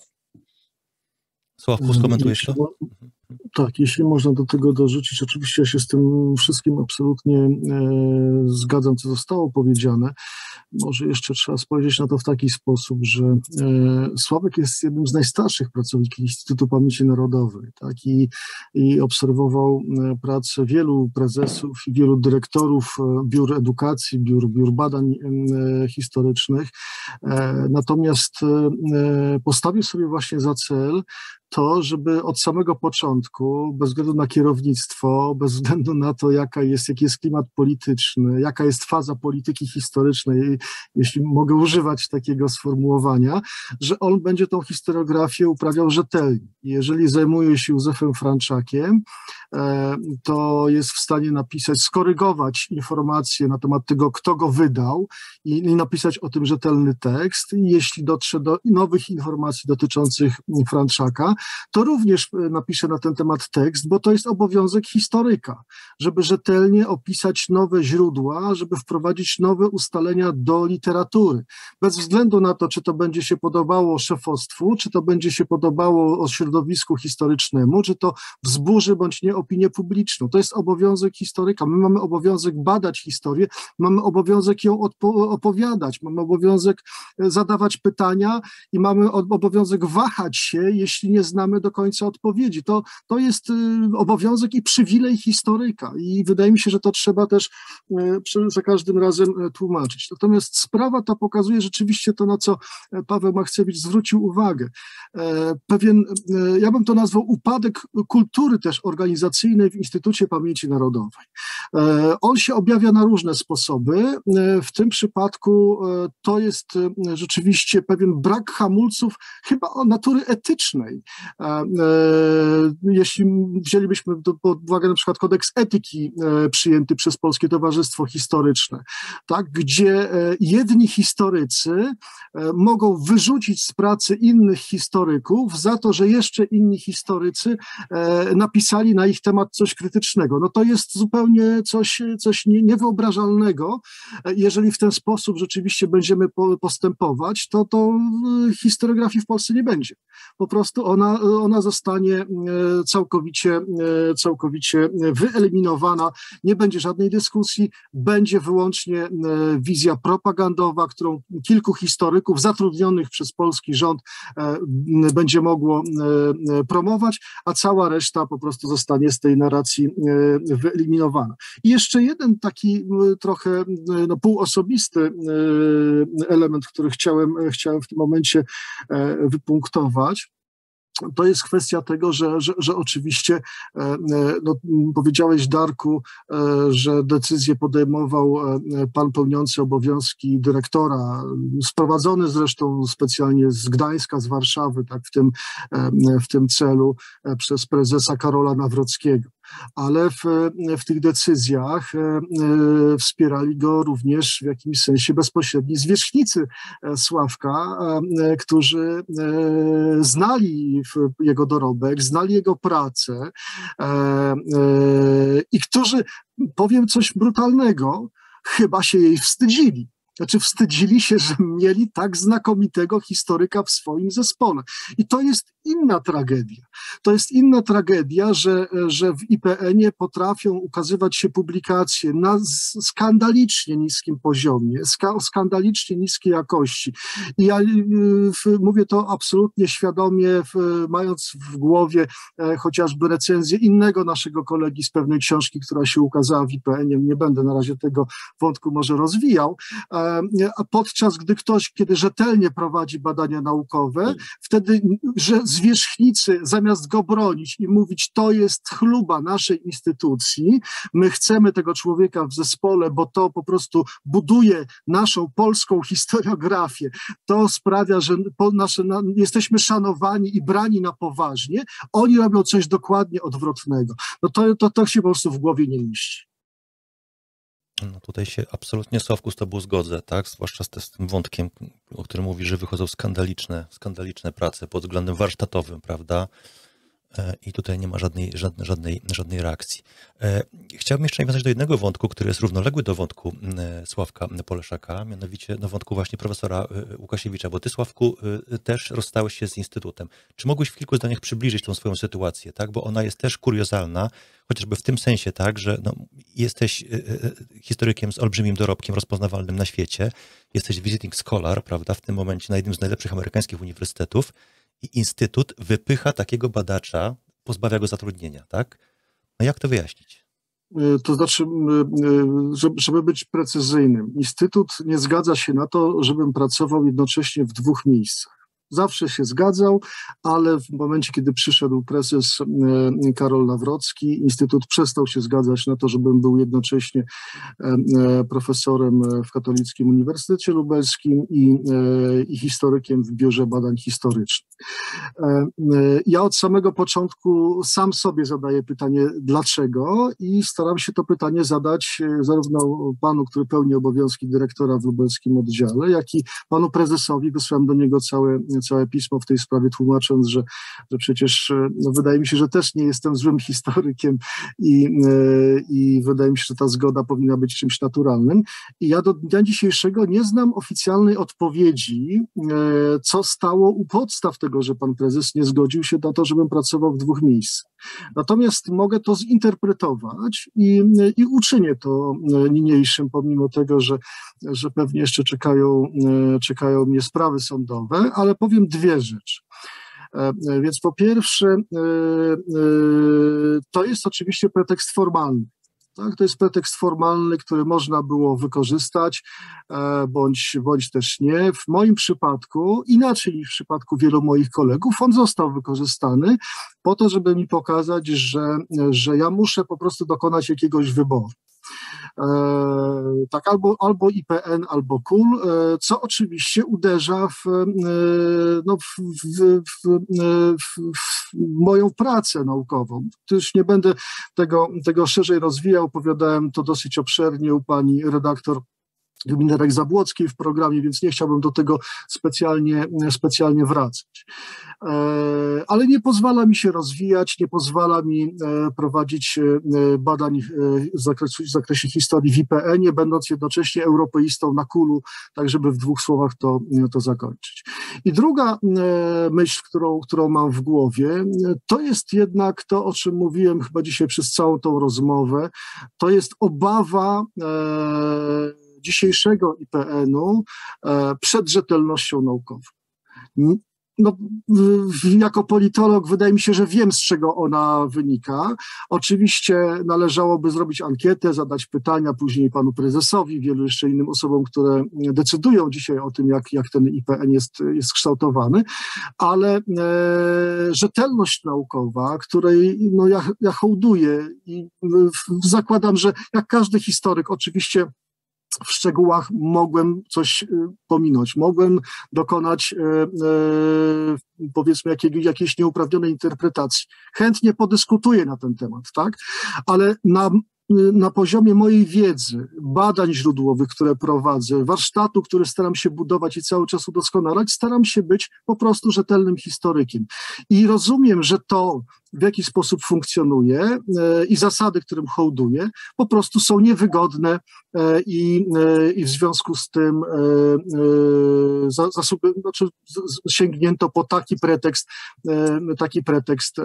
Sławku, skomentujesz to? Tak, jeśli można do tego dorzucić, oczywiście ja się z tym wszystkim absolutnie zgadzam, co zostało powiedziane. Może jeszcze trzeba spojrzeć na to w taki sposób, że Sławek jest jednym z najstarszych pracowników Instytutu Pamięci Narodowej, tak? I obserwował pracę wielu prezesów i wielu dyrektorów biur edukacji, biur badań historycznych. Natomiast postawił sobie właśnie za cel to, żeby od samego początku, bez względu na kierownictwo, bez względu na to, jaki jest klimat polityczny, jaka jest faza polityki historycznej, jeśli mogę używać takiego sformułowania, że on będzie tą historiografię uprawiał rzetelnie. Jeżeli zajmuje się Józefem Franczakiem, to jest w stanie napisać, skorygować informacje na temat tego, kto go wydał i napisać o tym rzetelny tekst. I jeśli dotrze do nowych informacji dotyczących Franczaka, to również napisze na ten temat tekst, bo to jest obowiązek historyka, żeby rzetelnie opisać nowe źródła, żeby wprowadzić nowe ustalenia do literatury. Bez względu na to, czy to będzie się podobało szefostwu, czy to będzie się podobało środowisku historycznemu, czy to wzburzy bądź nie opinię publiczną. To jest obowiązek historyka. My mamy obowiązek badać historię, mamy obowiązek ją opowiadać, mamy obowiązek zadawać pytania i mamy obowiązek wahać się, jeśli nie znamy do końca odpowiedzi. To jest obowiązek i przywilej historyka i wydaje mi się, że to trzeba też za każdym razem tłumaczyć. Natomiast sprawa ta pokazuje rzeczywiście to, na co Paweł Machcewicz zwrócił uwagę. Ja bym to nazwał upadek kultury też organizacyjnej w Instytucie Pamięci Narodowej. On się objawia na różne sposoby. W tym przypadku to jest rzeczywiście pewien brak hamulców chyba o natury etycznej. Jeśli wzięlibyśmy pod uwagę na przykład kodeks etyki przyjęty przez Polskie Towarzystwo Historyczne, tak, gdzie jedni historycy mogą wyrzucić z pracy innych historyków za to, że jeszcze inni historycy napisali na ich temat coś krytycznego. No to jest zupełnie coś niewyobrażalnego. Jeżeli w ten sposób rzeczywiście będziemy postępować, to historiografii w Polsce nie będzie. Po prostu ona zostanie całkowicie wyeliminowana, nie będzie żadnej dyskusji, będzie wyłącznie wizja propagandowa, którą kilku historyków zatrudnionych przez polski rząd będzie mogło promować, a cała reszta po prostu zostanie z tej narracji wyeliminowana. I jeszcze jeden taki trochę półosobisty element, który chciałem w tym momencie wypunktować. To jest kwestia tego, że oczywiście, powiedziałeś, Darku, że decyzję podejmował pan pełniący obowiązki dyrektora, sprowadzony zresztą specjalnie z Gdańska, z Warszawy, tak w tym celu przez prezesa Karola Nawrockiego. Ale w tych decyzjach wspierali go również w jakimś sensie bezpośredni zwierzchnicy Sławka, którzy znali jego dorobek, znali jego pracę i którzy, powiem coś brutalnego, chyba się jej wstydzili. Znaczy wstydzili się, że mieli tak znakomitego historyka w swoim zespole. I to jest inna tragedia. To jest inna tragedia, że w IPN-ie potrafią ukazywać się publikacje na skandalicznie niskim poziomie, skandalicznie niskiej jakości. I ja mówię to absolutnie świadomie, mając w głowie chociażby recenzję innego naszego kolegi z pewnej książki, która się ukazała w IPN-ie. Nie będę na razie tego wątku może rozwijał, a podczas gdy ktoś, kiedy rzetelnie prowadzi badania naukowe, wtedy, że zwierzchnicy zamiast go bronić i mówić, to jest chluba naszej instytucji, my chcemy tego człowieka w zespole, bo to po prostu buduje naszą polską historiografię, to sprawia, że jesteśmy szanowani i brani na poważnie, oni robią coś dokładnie odwrotnego. No to się po prostu w głowie nie mieści. No tutaj się absolutnie, Sławku, z tobą zgodzę, tak? Zwłaszcza z tym wątkiem, o którym mówisz, że wychodzą skandaliczne prace pod względem warsztatowym, prawda? I tutaj nie ma żadnej reakcji. Chciałbym jeszcze nawiązać do jednego wątku, który jest równoległy do wątku Sławka Poleszaka, mianowicie do wątku właśnie profesora Łukasiewicza, bo ty, Sławku, też rozstałeś się z Instytutem. Czy mogłeś w kilku zdaniach przybliżyć tą swoją sytuację, tak? Bo ona jest też kuriozalna, chociażby w tym sensie, tak, że jesteś historykiem z olbrzymim dorobkiem rozpoznawalnym na świecie, jesteś visiting scholar, prawda, w tym momencie na jednym z najlepszych amerykańskich uniwersytetów, i Instytut wypycha takiego badacza, pozbawia go zatrudnienia, tak? No jak to wyjaśnić? To znaczy, żeby być precyzyjnym, Instytut nie zgadza się na to, żebym pracował jednocześnie w dwóch miejscach. Zawsze się zgadzał, ale w momencie, kiedy przyszedł prezes Karol Nawrocki, Instytut przestał się zgadzać na to, żebym był jednocześnie profesorem w Katolickim Uniwersytecie Lubelskim i historykiem w Biurze Badań Historycznych. Ja od samego początku sam sobie zadaję pytanie, dlaczego, i staram się to pytanie zadać zarówno panu, który pełni obowiązki dyrektora w lubelskim oddziale, jak i panu prezesowi. Wysłałem do niego całe pismo w tej sprawie, tłumacząc, że przecież wydaje mi się, że też nie jestem złym historykiem i wydaje mi się, że ta zgoda powinna być czymś naturalnym. I ja do dnia dzisiejszego nie znam oficjalnej odpowiedzi, co stało u podstaw tego, że pan prezes nie zgodził się na to, żebym pracował w dwóch miejscach. Natomiast mogę to zinterpretować i uczynię to niniejszym, pomimo tego, że pewnie jeszcze czekają mnie sprawy sądowe, ale powiem dwie rzeczy. Więc po pierwsze, to jest oczywiście pretekst formalny. Tak, to jest pretekst formalny, który można było wykorzystać, bądź też nie. W moim przypadku, inaczej niż w przypadku wielu moich kolegów, on został wykorzystany po to, żeby mi pokazać, że ja muszę po prostu dokonać jakiegoś wyboru. tak, albo IPN, albo KUL, co oczywiście uderza w moją pracę naukową. Już nie będę tego szerzej rozwijał, opowiadałem to dosyć obszernie u pani redaktor Minerek-Zabłockiej w programie, więc nie chciałbym do tego specjalnie wracać. Ale nie pozwala mi się rozwijać, nie pozwala mi prowadzić badań w zakresie historii w IPN-ie, będąc jednocześnie europeistą na KUL-u, tak żeby w 2 słowach to zakończyć. I druga myśl, którą mam w głowie, to jest jednak to, o czym mówiłem chyba dzisiaj przez całą tą rozmowę, to jest obawa dzisiejszego IPN-u przed rzetelnością naukową. No, jako politolog wydaje mi się, że wiem, z czego ona wynika. Oczywiście należałoby zrobić ankietę, zadać pytania później panu prezesowi, wielu jeszcze innym osobom, które decydują dzisiaj o tym, jak ten IPN jest kształtowany, ale rzetelność naukowa, której no, ja hołduję i zakładam, że jak każdy historyk oczywiście w szczegółach mogłem coś pominąć, mogłem dokonać powiedzmy jakiejś nieuprawnionej interpretacji. Chętnie podyskutuję na ten temat, tak? Ale na poziomie mojej wiedzy, badań źródłowych, które prowadzę, warsztatu, który staram się budować i cały czas udoskonalać, staram się być po prostu rzetelnym historykiem. I rozumiem, że to, w jaki sposób funkcjonuje i zasady, którym hołduję, po prostu są niewygodne i w związku z tym sięgnięto po taki pretekst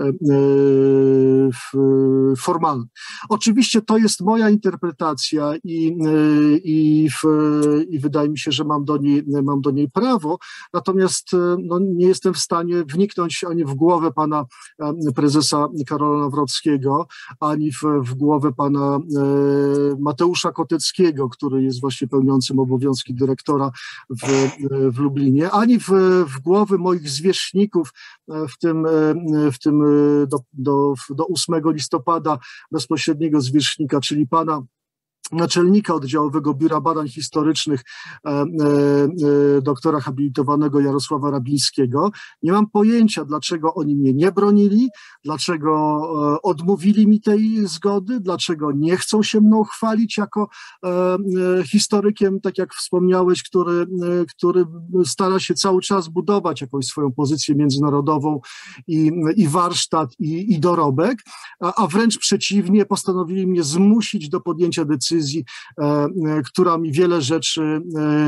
formalny. Oczywiście to jest moja interpretacja i wydaje mi się, że mam do niej prawo, natomiast no, nie jestem w stanie wniknąć ani w głowę pana prezesa Karola Nawrockiego, ani w głowę pana Mateusza Koteckiego, który jest właśnie pełniącym obowiązki dyrektora w Lublinie, ani w głowy moich zwierzchników, w tym do 8 listopada bezpośredniego zwierzchnika, czyli pana naczelnika Oddziałowego Biura Badań Historycznych, doktora habilitowanego Jarosława Rabińskiego. Nie mam pojęcia, dlaczego oni mnie nie bronili, dlaczego odmówili mi tej zgody, dlaczego nie chcą się mną chwalić jako historykiem, tak jak wspomniałeś, który stara się cały czas budować jakąś swoją pozycję międzynarodową i warsztat, i dorobek, a wręcz przeciwnie, postanowili mnie zmusić do podjęcia decyzji, która mi wiele rzeczy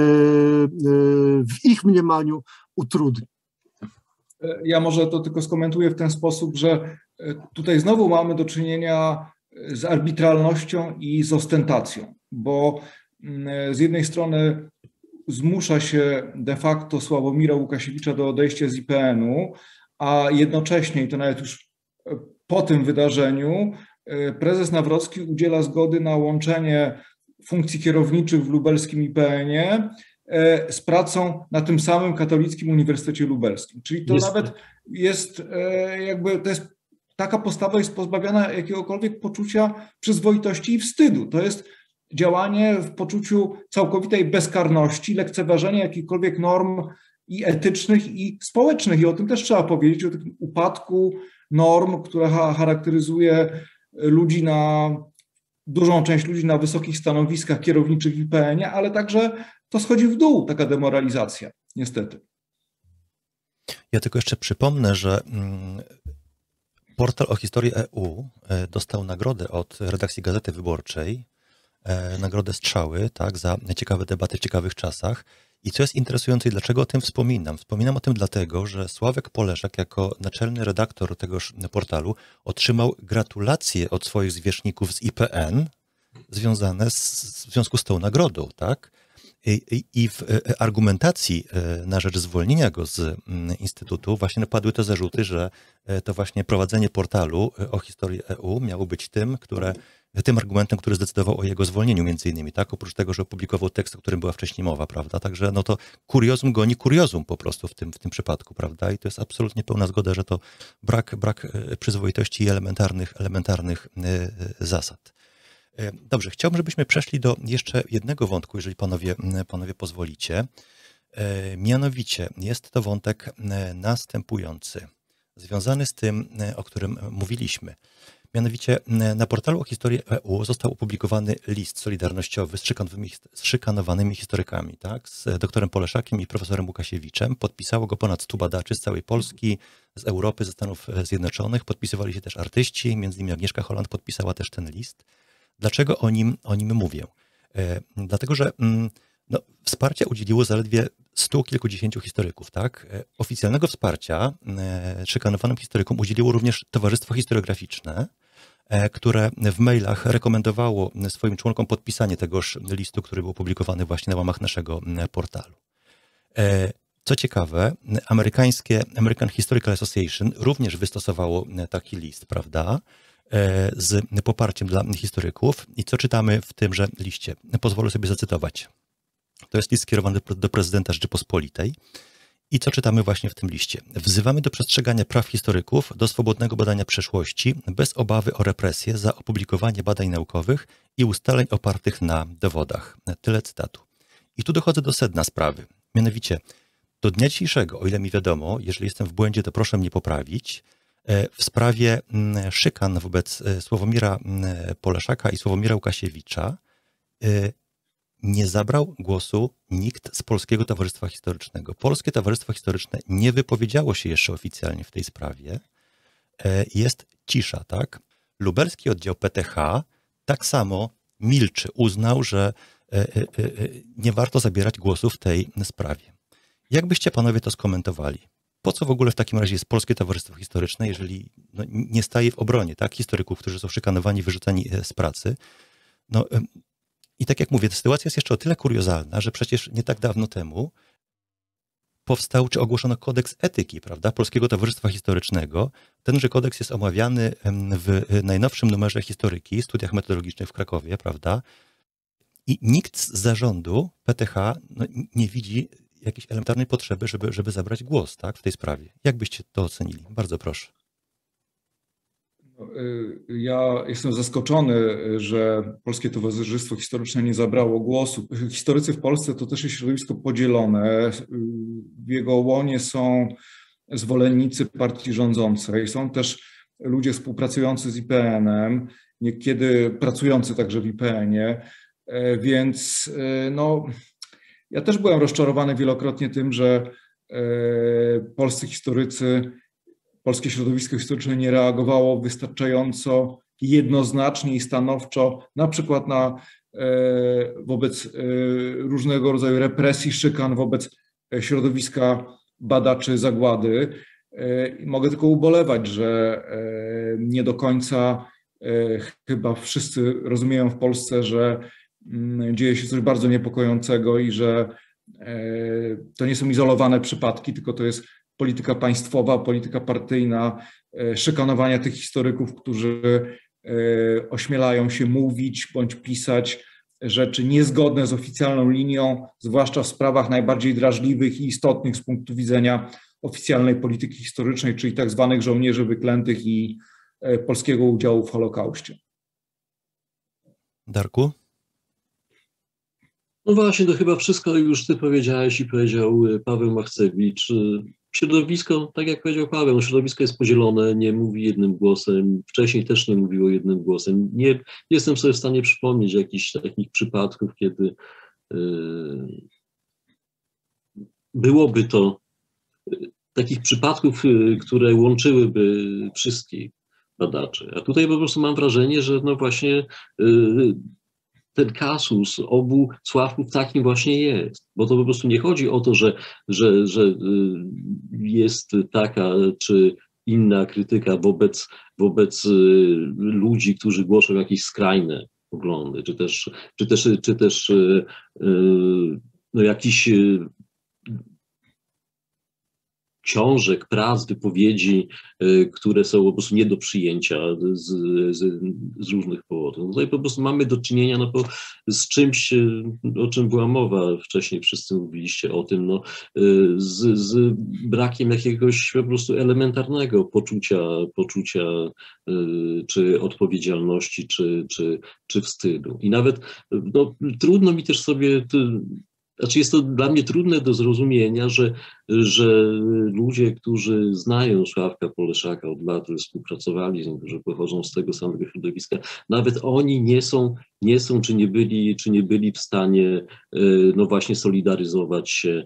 w ich mniemaniu utrudni. Ja może to tylko skomentuję w ten sposób, że tutaj znowu mamy do czynienia z arbitralnością i z ostentacją, bo z jednej strony zmusza się de facto Sławomira Łukasiewicza do odejścia z IPN-u, a jednocześnie, i to nawet już po tym wydarzeniu, prezes Nawrocki udziela zgody na łączenie funkcji kierowniczych w lubelskim IPN-ie z pracą na tym samym Katolickim Uniwersytecie Lubelskim. Czyli to nawet jest taka postawa jest pozbawiona jakiegokolwiek poczucia przyzwoitości i wstydu. To jest działanie w poczuciu całkowitej bezkarności, lekceważenia jakichkolwiek norm i etycznych, i społecznych. I o tym też trzeba powiedzieć, o tym upadku norm, która charakteryzuje dużą część ludzi na wysokich stanowiskach kierowniczych w IPN-ie, ale także to schodzi w dół, taka demoralizacja, niestety. Ja tylko jeszcze przypomnę, że portal o historii EU dostał nagrodę od redakcji Gazety Wyborczej, nagrodę Strzały, tak, za ciekawe debaty w ciekawych czasach. I co jest interesujące i dlaczego o tym wspominam? Wspominam o tym dlatego, że Sławek Poleszak jako naczelny redaktor tegoż portalu otrzymał gratulacje od swoich zwierzchników z IPN związane w związku z tą nagrodą, tak? I w argumentacji na rzecz zwolnienia go z Instytutu właśnie padły te zarzuty, że to właśnie prowadzenie portalu o historii EU miało być tym argumentem, który zdecydował o jego zwolnieniu między innymi, tak? Oprócz tego, że opublikował tekst, o którym była wcześniej mowa, prawda? Także no to kuriozum goni kuriozum po prostu w tym przypadku, prawda? I to jest absolutnie pełna zgoda, że to brak przyzwoitości i elementarnych zasad. Dobrze, chciałbym, żebyśmy przeszli do jeszcze jednego wątku, jeżeli panowie pozwolicie. Mianowicie jest to wątek następujący, związany z tym, o którym mówiliśmy. Mianowicie na portalu o historii EU został opublikowany list solidarnościowy z szykanowanymi historykami, tak? Z doktorem Poleszakiem i profesorem Łukasiewiczem. Podpisało go ponad 100 badaczy z całej Polski, z Europy, ze Stanów Zjednoczonych. Podpisywali się też artyści, między innymi Agnieszka Holland podpisała też ten list. Dlaczego o nim mówię? Dlatego, że wsparcia udzieliło zaledwie 100 kilkudziesięciu historyków, tak? Oficjalnego wsparcia szykanowanym historykom udzieliło również Towarzystwo Historiograficzne, które w mailach rekomendowało swoim członkom podpisanie tegoż listu, który był opublikowany właśnie na łamach naszego portalu. Co ciekawe, American Historical Association również wystosowało taki list, prawda? Z poparciem dla historyków. I co czytamy w tymże liście? Pozwolę sobie zacytować. To jest list skierowany do prezydenta Rzeczypospolitej. I co czytamy właśnie w tym liście? Wzywamy do przestrzegania praw historyków, do swobodnego badania przeszłości, bez obawy o represje za opublikowanie badań naukowych i ustaleń opartych na dowodach. Tyle cytatu. I tu dochodzę do sedna sprawy. Mianowicie, do dnia dzisiejszego, o ile mi wiadomo, jeżeli jestem w błędzie, to proszę mnie poprawić, w sprawie szykan wobec Sławomira Poleszaka i Sławomira Łukasiewicza nie zabrał głosu nikt z Polskiego Towarzystwa Historycznego. Polskie Towarzystwo Historyczne nie wypowiedziało się jeszcze oficjalnie w tej sprawie. Jest cisza, tak? Lubelski oddział PTH tak samo milczy, uznał, że nie warto zabierać głosu w tej sprawie. Jak byście panowie to skomentowali? Po co w ogóle w takim razie jest Polskie Towarzystwo Historyczne, jeżeli nie staje w obronie, tak, historyków, którzy są szykanowani, wyrzucani z pracy? I tak jak mówię, ta sytuacja jest jeszcze o tyle kuriozalna, że przecież nie tak dawno temu powstał, czy ogłoszono kodeks etyki, prawda, Polskiego Towarzystwa Historycznego. Tenże kodeks jest omawiany w najnowszym numerze Historyki, Studiach Metodologicznych w Krakowie, prawda? I nikt z zarządu PTH nie widzi jakiejś elementarnej potrzeby, żeby zabrać głos, tak, w tej sprawie. Jak byście to ocenili? Bardzo proszę. Ja jestem zaskoczony, że Polskie Towarzystwo Historyczne nie zabrało głosu. Historycy w Polsce to też jest środowisko podzielone. W jego łonie są zwolennicy partii rządzącej, są też ludzie współpracujący z IPN-em, niekiedy pracujący także w IPN-ie, więc ja też byłem rozczarowany wielokrotnie tym, że polscy historycy, polskie środowisko historyczne nie reagowało wystarczająco jednoznacznie i stanowczo, na przykład wobec różnego rodzaju represji, szykan wobec środowiska badaczy zagłady. Mogę tylko ubolewać, że nie do końca chyba wszyscy rozumieją w Polsce, że dzieje się coś bardzo niepokojącego i że to nie są izolowane przypadki, tylko to jest polityka państwowa, polityka partyjna, szykanowania tych historyków, którzy ośmielają się mówić bądź pisać rzeczy niezgodne z oficjalną linią, zwłaszcza w sprawach najbardziej drażliwych i istotnych z punktu widzenia oficjalnej polityki historycznej, czyli tak zwanych żołnierzy wyklętych i polskiego udziału w Holokauście. Darku? No właśnie, to chyba wszystko już ty powiedziałeś i powiedział Paweł Machcewicz. Środowisko, tak jak powiedział Paweł, środowisko jest podzielone, nie mówi jednym głosem, wcześniej też nie mówiło jednym głosem. Nie jestem sobie w stanie przypomnieć jakichś takich przypadków, kiedy byłoby to, takich przypadków, które łączyłyby wszystkich badaczy. A tutaj po prostu mam wrażenie, że no właśnie ten kasus obu Sławków takim właśnie jest. Bo to po prostu nie chodzi o to, że jest taka czy inna krytyka wobec ludzi, którzy głoszą jakieś skrajne poglądy, czy też no jakiś książek, prac, wypowiedzi, które są po prostu nie do przyjęcia z różnych powodów. Tutaj po prostu mamy do czynienia z czymś, o czym była mowa wcześniej, wszyscy mówiliście o tym, z brakiem jakiegoś po prostu elementarnego poczucia czy odpowiedzialności, czy wstydu. I nawet trudno mi też sobie... Znaczy jest to dla mnie trudne do zrozumienia, że ludzie, którzy znają Sławka Poleszaka od lat, którzy współpracowali z nim, którzy pochodzą z tego samego środowiska, nawet oni nie są czy nie byli w stanie właśnie solidaryzować się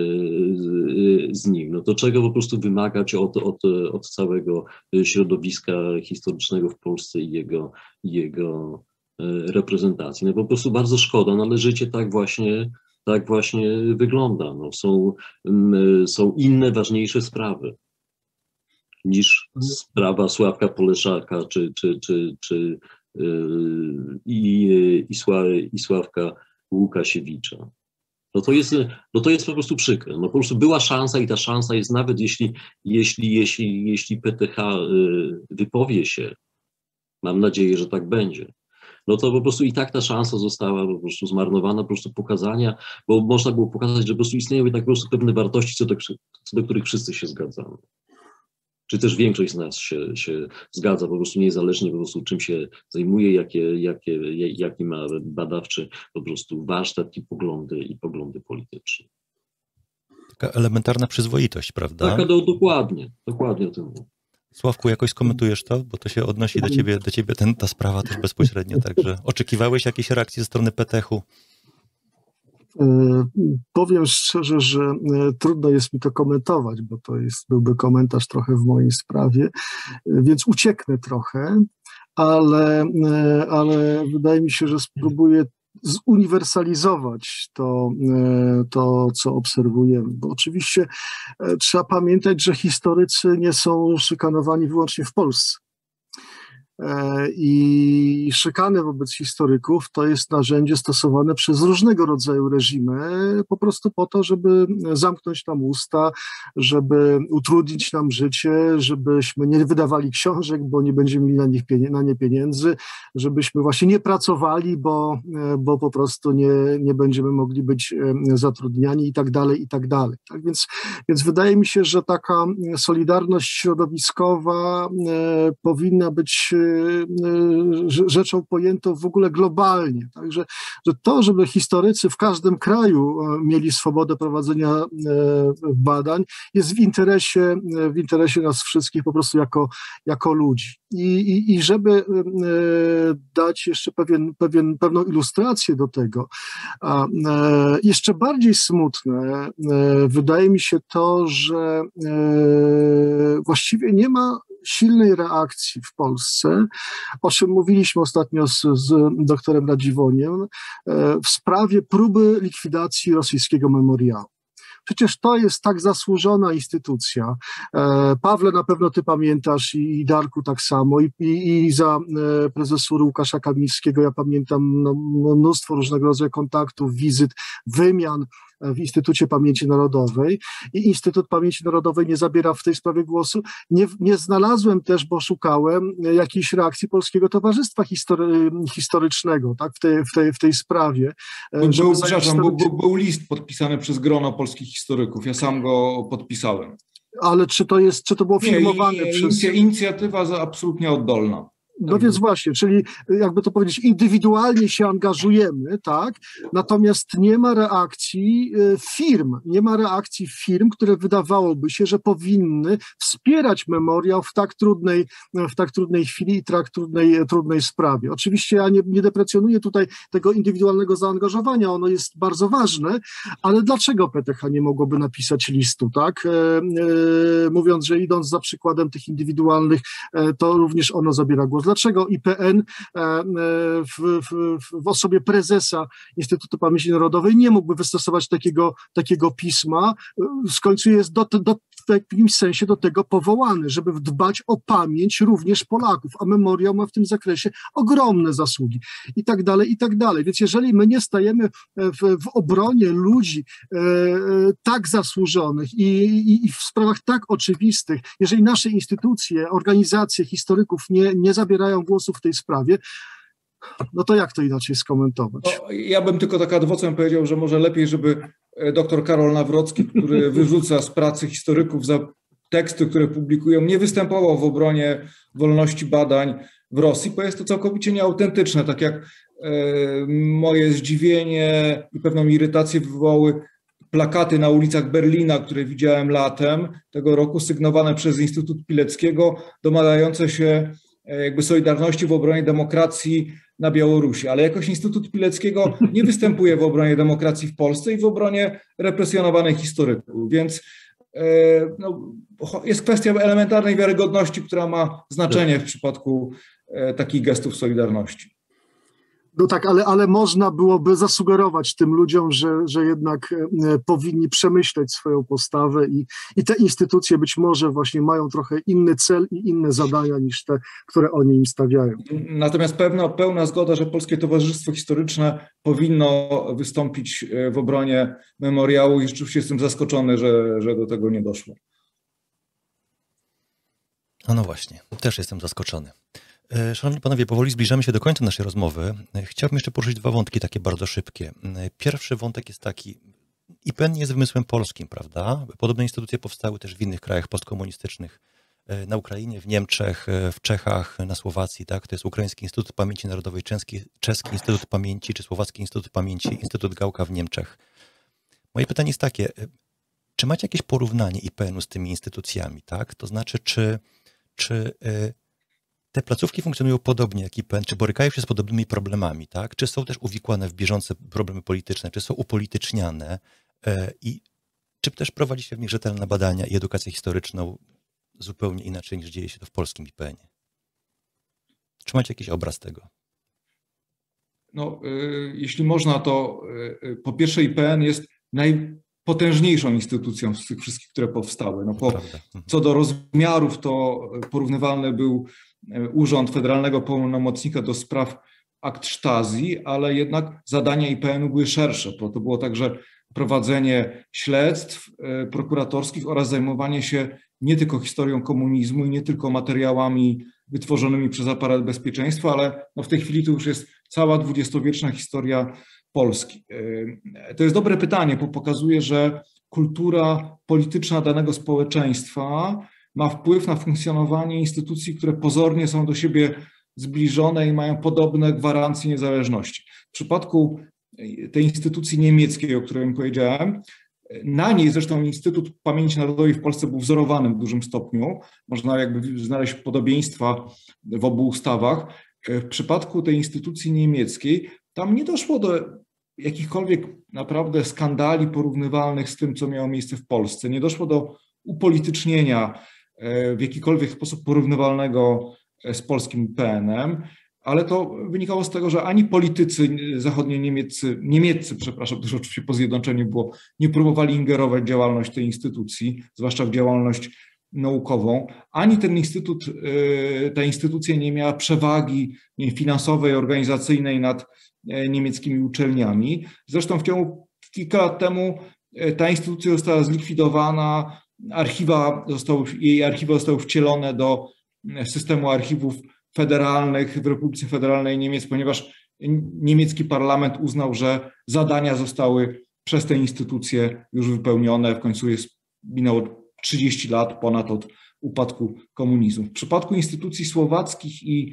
z nim. No to czego po prostu wymagać od całego środowiska historycznego w Polsce i jego reprezentacji. No po prostu bardzo szkoda, ale życie tak właśnie wygląda. Są inne, ważniejsze sprawy niż sprawa Sławka Poleszaka i Sławka Łukasiewicza. To jest po prostu przykre. Po prostu była szansa i ta szansa jest, nawet jeśli PTH wypowie się, mam nadzieję, że tak będzie, no to po prostu i tak ta szansa została po prostu zmarnowana, po prostu pokazania, bo można było pokazać, że po prostu istnieją jednak po prostu pewne wartości, co do których wszyscy się zgadzamy. Czy też większość z nas się zgadza, po prostu niezależnie po prostu czym się zajmuje, jaki ma badawczy po prostu warsztat i poglądy polityczne. Taka elementarna przyzwoitość, prawda? Taka dokładnie o tym mówię. Sławku, jakoś skomentujesz to? Bo to się odnosi do ciebie ta sprawa też bezpośrednio, także oczekiwałeś jakiejś reakcji ze strony PTH-u? Powiem szczerze, że trudno jest mi to komentować, bo byłby komentarz trochę w mojej sprawie, więc ucieknę trochę, ale wydaje mi się, że spróbuję zuniwersalizować to, co obserwujemy. Bo oczywiście trzeba pamiętać, że historycy nie są szykanowani wyłącznie w Polsce. I szykany wobec historyków to jest narzędzie stosowane przez różnego rodzaju reżimy, po prostu po to, żeby zamknąć nam usta, żeby utrudnić nam życie, żebyśmy nie wydawali książek, bo nie będziemy mieli na nie pieniędzy, żebyśmy właśnie nie pracowali, bo po prostu nie będziemy mogli być zatrudniani i tak dalej, i tak dalej. Tak więc wydaje mi się, że taka solidarność środowiskowa powinna być rzeczą pojętą w ogóle globalnie. Także że to, żeby historycy w każdym kraju mieli swobodę prowadzenia badań, jest w interesie nas wszystkich po prostu jako ludzi. I żeby dać jeszcze pewną ilustrację do tego, jeszcze bardziej smutne wydaje mi się to, że właściwie nie ma silnej reakcji w Polsce, o czym mówiliśmy ostatnio z doktorem Radziwoniem, w sprawie próby likwidacji rosyjskiego memoriału. Przecież to jest tak zasłużona instytucja. Pawle, na pewno ty pamiętasz i Darku tak samo i za prezesury Łukasza Kamińskiego ja pamiętam mnóstwo różnego rodzaju kontaktów, wizyt, wymian w Instytucie Pamięci Narodowej i Instytut Pamięci Narodowej nie zabiera w tej sprawie głosu. Nie znalazłem też, bo szukałem jakiejś reakcji Polskiego Towarzystwa Historycznego, tak, w tej sprawie. Był list podpisany przez grono polskich historyków, ja sam go podpisałem. Ale czy to było firmowane przez... Inicjatywa absolutnie oddolna. No więc właśnie, czyli jakby to powiedzieć, indywidualnie się angażujemy, tak? Natomiast nie ma reakcji firm, które wydawałoby się, że powinny wspierać memoriał w tak trudnej chwili i tak trudnej sprawie. Oczywiście ja nie deprecjonuję tutaj tego indywidualnego zaangażowania, ono jest bardzo ważne, ale dlaczego PTH nie mogłoby napisać listu, tak? Mówiąc, że idąc za przykładem tych indywidualnych, to również ono zabiera głos. Dlaczego IPN w osobie prezesa Instytutu Pamięci Narodowej nie mógłby wystosować takiego pisma? W końcu jest w jakimś sensie do tego powołany, żeby dbać o pamięć również Polaków, a Memoriał ma w tym zakresie ogromne zasługi i tak dalej, i tak dalej. Więc jeżeli my nie stajemy w obronie ludzi tak zasłużonych i w sprawach tak oczywistych, jeżeli nasze instytucje, organizacje historyków nie zabierają głosu w tej sprawie, no to jak to inaczej skomentować? No, ja bym tylko tak ad vocem powiedział, że może lepiej, żeby dr Karol Nawrocki, który wyrzuca z pracy historyków za teksty, które publikują, nie występował w obronie wolności badań w Rosji, bo jest to całkowicie nieautentyczne, tak jak moje zdziwienie i pewną irytację wywołały plakaty na ulicach Berlina, które widziałem latem tego roku, sygnowane przez Instytut Pileckiego, domagające się jakby solidarności w obronie demokracji na Białorusi. Ale jakoś Instytut Pileckiego nie występuje w obronie demokracji w Polsce i w obronie represjonowanych historyków. Więc no, jest kwestia elementarnej wiarygodności, która ma znaczenie w przypadku takich gestów solidarności. No tak, ale można byłoby zasugerować tym ludziom, że jednak powinni przemyśleć swoją postawę i te instytucje być może właśnie mają trochę inny cel i inne zadania niż te, które oni im stawiają. Natomiast pełna zgoda, że Polskie Towarzystwo Historyczne powinno wystąpić w obronie memoriału i rzeczywiście jestem zaskoczony, że do tego nie doszło. No właśnie, też jestem zaskoczony. Szanowni panowie, powoli zbliżamy się do końca naszej rozmowy. Chciałbym jeszcze poruszyć dwa wątki takie bardzo szybkie. Pierwszy wątek jest taki, IPN nie jest wymysłem polskim, prawda? Podobne instytucje powstały też w innych krajach postkomunistycznych, na Ukrainie, w Niemczech, w Czechach, na Słowacji, tak? To jest Ukraiński Instytut Pamięci Narodowej, Czeski Instytut Pamięci, czy Słowacki Instytut Pamięci, Instytut Gałka w Niemczech. Moje pytanie jest takie, czy macie jakieś porównanie IPN-u z tymi instytucjami, tak? To znaczy, czy te placówki funkcjonują podobnie jak IPN, czy borykają się z podobnymi problemami, tak? Czy są też uwikłane w bieżące problemy polityczne, czy są upolityczniane i czy też prowadzi się w nich rzetelne badania i edukację historyczną zupełnie inaczej niż dzieje się to w polskim IPN-ie? Czy macie jakiś obraz tego? No, jeśli można, to po pierwsze IPN jest najpotężniejszą instytucją z tych wszystkich, które powstały. No, co do rozmiarów, to porównywalny był Urząd Federalnego Pełnomocnika do Spraw Akt Stasi, ale jednak zadania IPN-u były szersze, bo to było także prowadzenie śledztw prokuratorskich oraz zajmowanie się nie tylko historią komunizmu i nie tylko materiałami wytworzonymi przez aparat bezpieczeństwa, ale no w tej chwili to już jest cała dwudziestowieczna historia Polski. To jest dobre pytanie, bo pokazuje, że kultura polityczna danego społeczeństwa ma wpływ na funkcjonowanie instytucji, które pozornie są do siebie zbliżone i mają podobne gwarancje niezależności. W przypadku tej instytucji niemieckiej, o której powiedziałem, na niej zresztą Instytut Pamięci Narodowej w Polsce był wzorowany w dużym stopniu. Można jakby znaleźć podobieństwa w obu ustawach. W przypadku tej instytucji niemieckiej tam nie doszło do jakichkolwiek naprawdę skandali porównywalnych z tym, co miało miejsce w Polsce. Nie doszło do upolitycznienia w jakikolwiek sposób porównywalnego z polskim IPN-em, ale to wynikało z tego, że ani politycy niemieccy, przepraszam, też oczywiście po zjednoczeniu było, nie próbowali ingerować w działalność tej instytucji, zwłaszcza w działalność naukową, ani ta instytucja nie miała przewagi finansowej, organizacyjnej nad niemieckimi uczelniami. Zresztą kilka lat temu ta instytucja została zlikwidowana, jej archiwa zostały wcielone do systemu archiwów federalnych w Republice Federalnej Niemiec, ponieważ niemiecki parlament uznał, że zadania zostały przez tę instytucję już wypełnione. W końcu minęło 30 lat ponad od upadku komunizmu. W przypadku instytucji słowackich i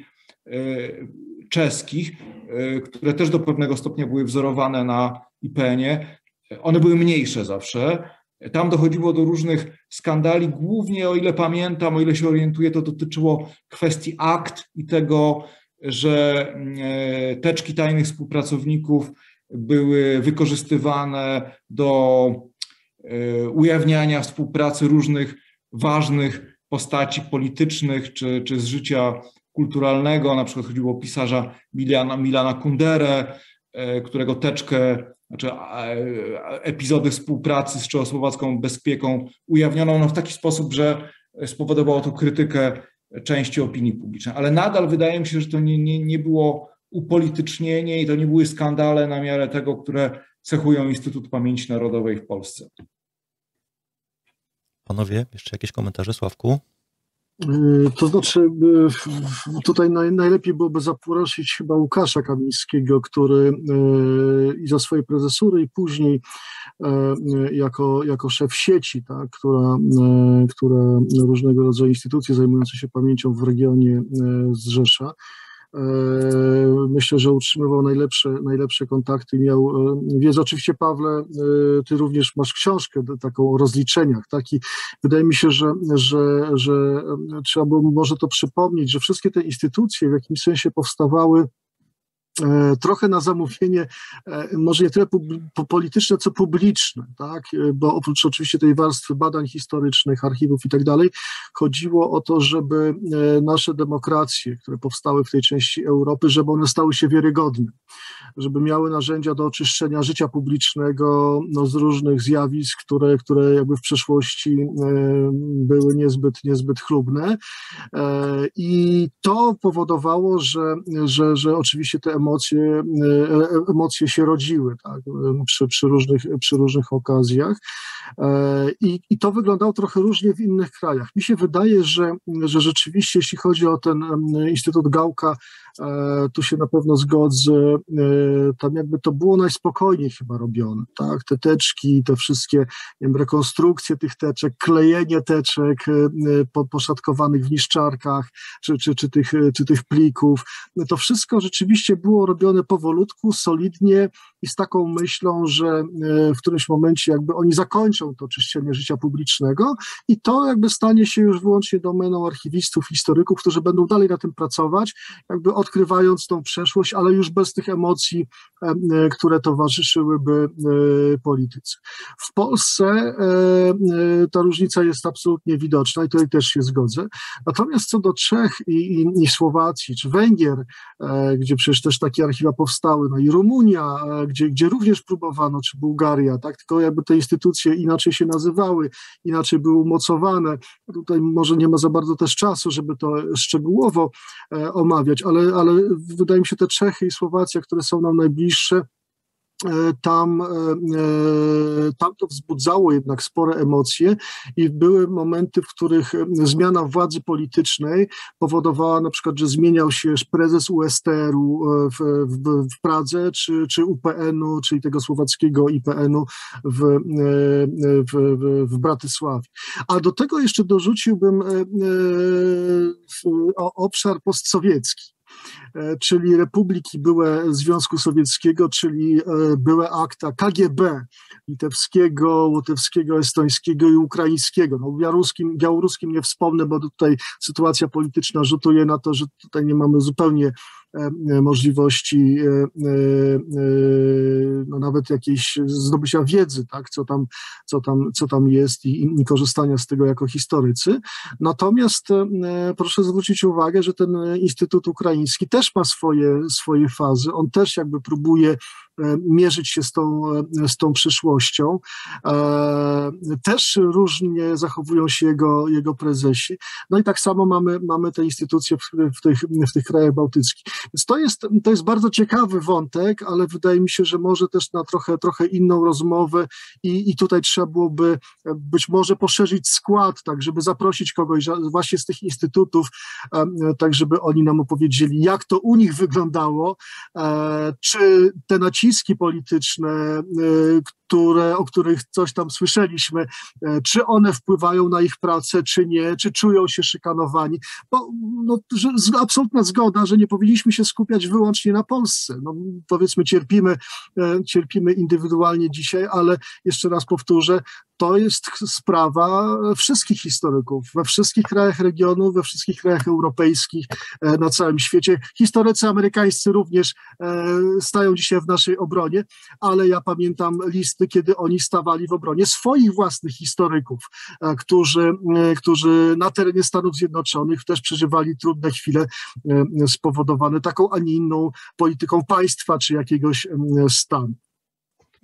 czeskich, które też do pewnego stopnia były wzorowane na IPN-ie, one były mniejsze zawsze. Tam dochodziło do różnych skandali, głównie o ile pamiętam, o ile się orientuję, to dotyczyło kwestii akt i tego, że teczki tajnych współpracowników były wykorzystywane do ujawniania współpracy różnych ważnych postaci politycznych czy z życia kulturalnego. Na przykład chodziło o pisarza Milana Kunderę, którego teczkę znaczy epizody współpracy z czechosłowacką bezpieką ujawniono w taki sposób, że spowodowało to krytykę części opinii publicznej. Ale nadal wydaje mi się, że to nie było upolitycznienie i to nie były skandale na miarę tego, które cechują Instytut Pamięci Narodowej w Polsce. Panowie, jeszcze jakieś komentarze, Sławku? To znaczy, tutaj najlepiej byłoby zaprosić chyba Łukasza Kamińskiego, który i za swojej prezesury i później jako szef sieci, tak, która różnego rodzaju instytucje zajmujące się pamięcią w regionie zrzesza. Myślę, że utrzymywał najlepsze kontakty, miał wiedzę. Oczywiście, Pawle, ty również masz książkę taką o rozliczeniach, tak? I wydaje mi się, że trzeba było może to przypomnieć, że wszystkie te instytucje w jakimś sensie powstawały trochę na zamówienie, może nie tyle polityczne, co publiczne, tak? Bo oprócz oczywiście tej warstwy badań historycznych, archiwów i tak dalej, chodziło o to, żeby nasze demokracje, które powstały w tej części Europy, żeby one stały się wiarygodne, żeby miały narzędzia do oczyszczenia życia publicznego z różnych zjawisk, które jakby w przeszłości były niezbyt chlubne. I to powodowało, że oczywiście te emocje się rodziły, tak, przy różnych okazjach. I to wyglądało trochę różnie w innych krajach. Mi się wydaje, że rzeczywiście, jeśli chodzi o ten Instytut Gałka, tu się na pewno zgodzę, tam jakby to było najspokojniej chyba robione, tak, te teczki, te wszystkie, nie wiem, rekonstrukcje tych teczek, klejenie teczek poszatkowanych w niszczarkach, czy tych plików, to wszystko rzeczywiście było robione powolutku, solidnie i z taką myślą, że w którymś momencie jakby oni zakończą to czyszczenie życia publicznego i to jakby stanie się już wyłącznie domeną archiwistów, historyków, którzy będą dalej na tym pracować, jakby odkrywając tą przeszłość, ale już bez tych emocji, które towarzyszyłyby polityce. W Polsce ta różnica jest absolutnie widoczna i tutaj też się zgodzę. Natomiast co do Czech i Słowacji, czy Węgier, gdzie przecież też takie archiwa powstały, no i Rumunia, gdzie również próbowano, czy Bułgaria, tak, tylko jakby te instytucje inaczej się nazywały, inaczej były umocowane. Tutaj może nie ma za bardzo też czasu, żeby to szczegółowo omawiać, ale wydaje mi się, te Czechy i Słowacja, które są nam najbliższe, tam to wzbudzało jednak spore emocje i były momenty, w których zmiana władzy politycznej powodowała na przykład, że zmieniał się prezes USTR-u w Pradze, czy UPN-u, czyli tego słowackiego IPN-u w Bratysławie. A do tego jeszcze dorzuciłbym obszar postsowiecki, czyli republiki byłe Związku Sowieckiego, czyli były akta KGB litewskiego, łotewskiego, estońskiego i ukraińskiego. No, białoruskim nie wspomnę, bo tutaj sytuacja polityczna rzutuje na to, że tutaj nie mamy zupełnie możliwości no, nawet jakiejś zdobycia wiedzy, tak, co tam jest i korzystania z tego jako historycy. Natomiast proszę zwrócić uwagę, że ten Instytut Ukraiński też ma swoje fazy. On też jakby próbuje mierzyć się z tą przyszłością. Też różnie zachowują się jego prezesi. No i tak samo mamy te instytucje w tych krajach bałtyckich. Więc to jest bardzo ciekawy wątek, ale wydaje mi się, że może też na trochę inną rozmowę i tutaj trzeba byłoby być może poszerzyć skład, tak, żeby zaprosić kogoś właśnie z tych instytutów, tak, żeby oni nam opowiedzieli, jak to u nich wyglądało, czy te naciski polityczne, o których coś tam słyszeliśmy, czy one wpływają na ich pracę, czy nie, czy czują się szykanowani. Bo absolutna zgoda, że nie powinniśmy się skupiać wyłącznie na Polsce. No, powiedzmy, cierpimy indywidualnie dzisiaj, ale jeszcze raz powtórzę, to jest sprawa wszystkich historyków, we wszystkich krajach regionu, we wszystkich krajach europejskich, na całym świecie. Historycy amerykańscy również stają dzisiaj w naszej obronie, ale ja pamiętam listy, kiedy oni stawali w obronie swoich własnych historyków, którzy na terenie Stanów Zjednoczonych też przeżywali trudne chwile spowodowane taką, a nie inną polityką państwa czy jakiegoś stanu.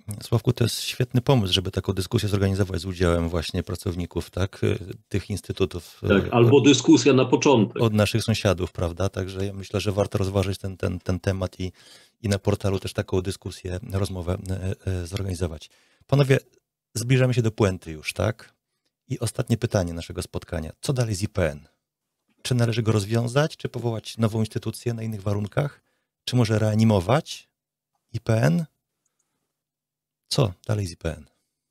Sławku, to jest świetny pomysł, żeby taką dyskusję zorganizować z udziałem właśnie pracowników, tak, tych instytutów. Tak, albo dyskusja na początek. Od naszych sąsiadów, prawda? Także ja myślę, że warto rozważyć ten temat i na portalu też taką dyskusję, rozmowę zorganizować. Panowie, zbliżamy się do puenty już, tak? I ostatnie pytanie naszego spotkania. Co dalej z IPN? Czy należy go rozwiązać, czy powołać nową instytucję na innych warunkach? Czy może reanimować IPN? Co dalej z IPN?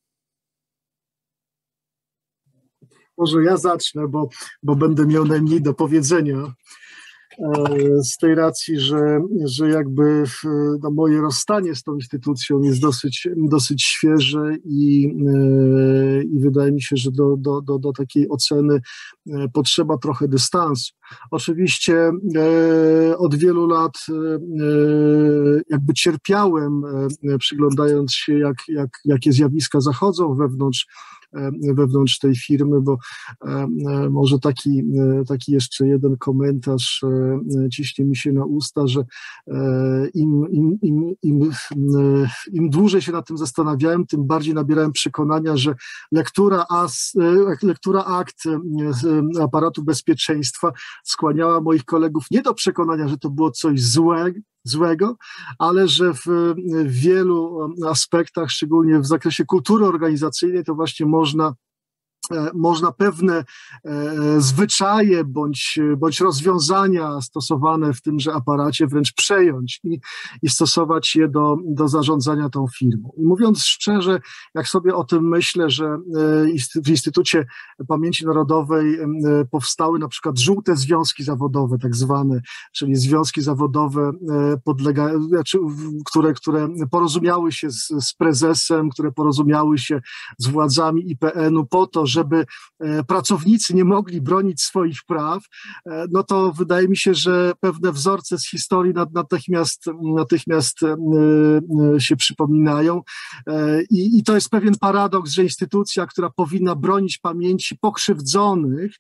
Może ja zacznę, bo będę miał najmniej do powiedzenia. Z tej racji, że jakby no, moje rozstanie z tą instytucją jest dosyć świeże i wydaje mi się, że do takiej oceny potrzeba trochę dystansu. Oczywiście od wielu lat jakby cierpiałem, przyglądając się, jakie zjawiska zachodzą wewnątrz tej firmy, bo może taki jeszcze jeden komentarz ciśnie mi się na usta, że im dłużej się nad tym zastanawiałem, tym bardziej nabierałem przekonania, że lektura akt aparatu bezpieczeństwa skłaniała moich kolegów nie do przekonania, że to było coś złego, ale że w wielu aspektach, szczególnie w zakresie kultury organizacyjnej, to właśnie można pewne zwyczaje bądź rozwiązania stosowane w tymże aparacie wręcz przejąć i stosować je do zarządzania tą firmą. I mówiąc szczerze, jak sobie o tym myślę, że w Instytucie Pamięci Narodowej powstały na przykład żółte związki zawodowe, tak zwane, czyli związki zawodowe które porozumiały się z prezesem, które porozumiały się z władzami IPN-u po to, żeby pracownicy nie mogli bronić swoich praw, no to wydaje mi się, że pewne wzorce z historii natychmiast się przypominają i to jest pewien paradoks, że instytucja, która powinna bronić pamięci pokrzywdzonych,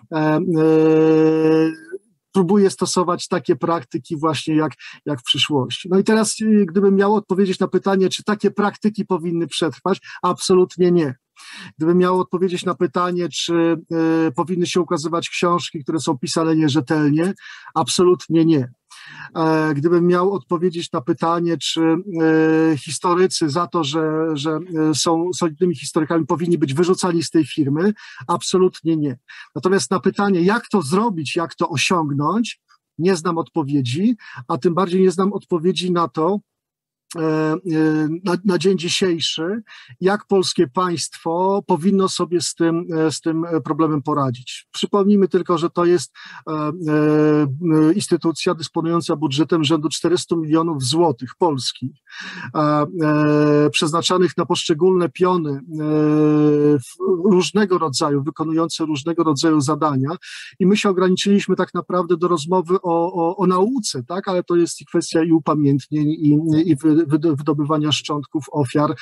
próbuje stosować takie praktyki właśnie jak w przyszłości. No i teraz, gdybym miał odpowiedzieć na pytanie, czy takie praktyki powinny przetrwać, absolutnie nie. Gdybym miał odpowiedzieć na pytanie, czy powinny się ukazywać książki, które są pisane nierzetelnie, absolutnie nie. Gdybym miał odpowiedzieć na pytanie, czy historycy za to, że są solidnymi historykami, powinni być wyrzucani z tej firmy, absolutnie nie. Natomiast na pytanie, jak to zrobić, jak to osiągnąć, nie znam odpowiedzi, a tym bardziej nie znam odpowiedzi na to, na dzień dzisiejszy, jak polskie państwo powinno sobie z tym problemem poradzić. Przypomnijmy tylko, że to jest instytucja dysponująca budżetem rzędu 400 milionów złotych polskich, przeznaczanych na poszczególne piony różnego rodzaju, wykonujące różnego rodzaju zadania i my się ograniczyliśmy tak naprawdę do rozmowy o nauce, tak? Ale to jest kwestia i upamiętnień i wydobywania szczątków ofiar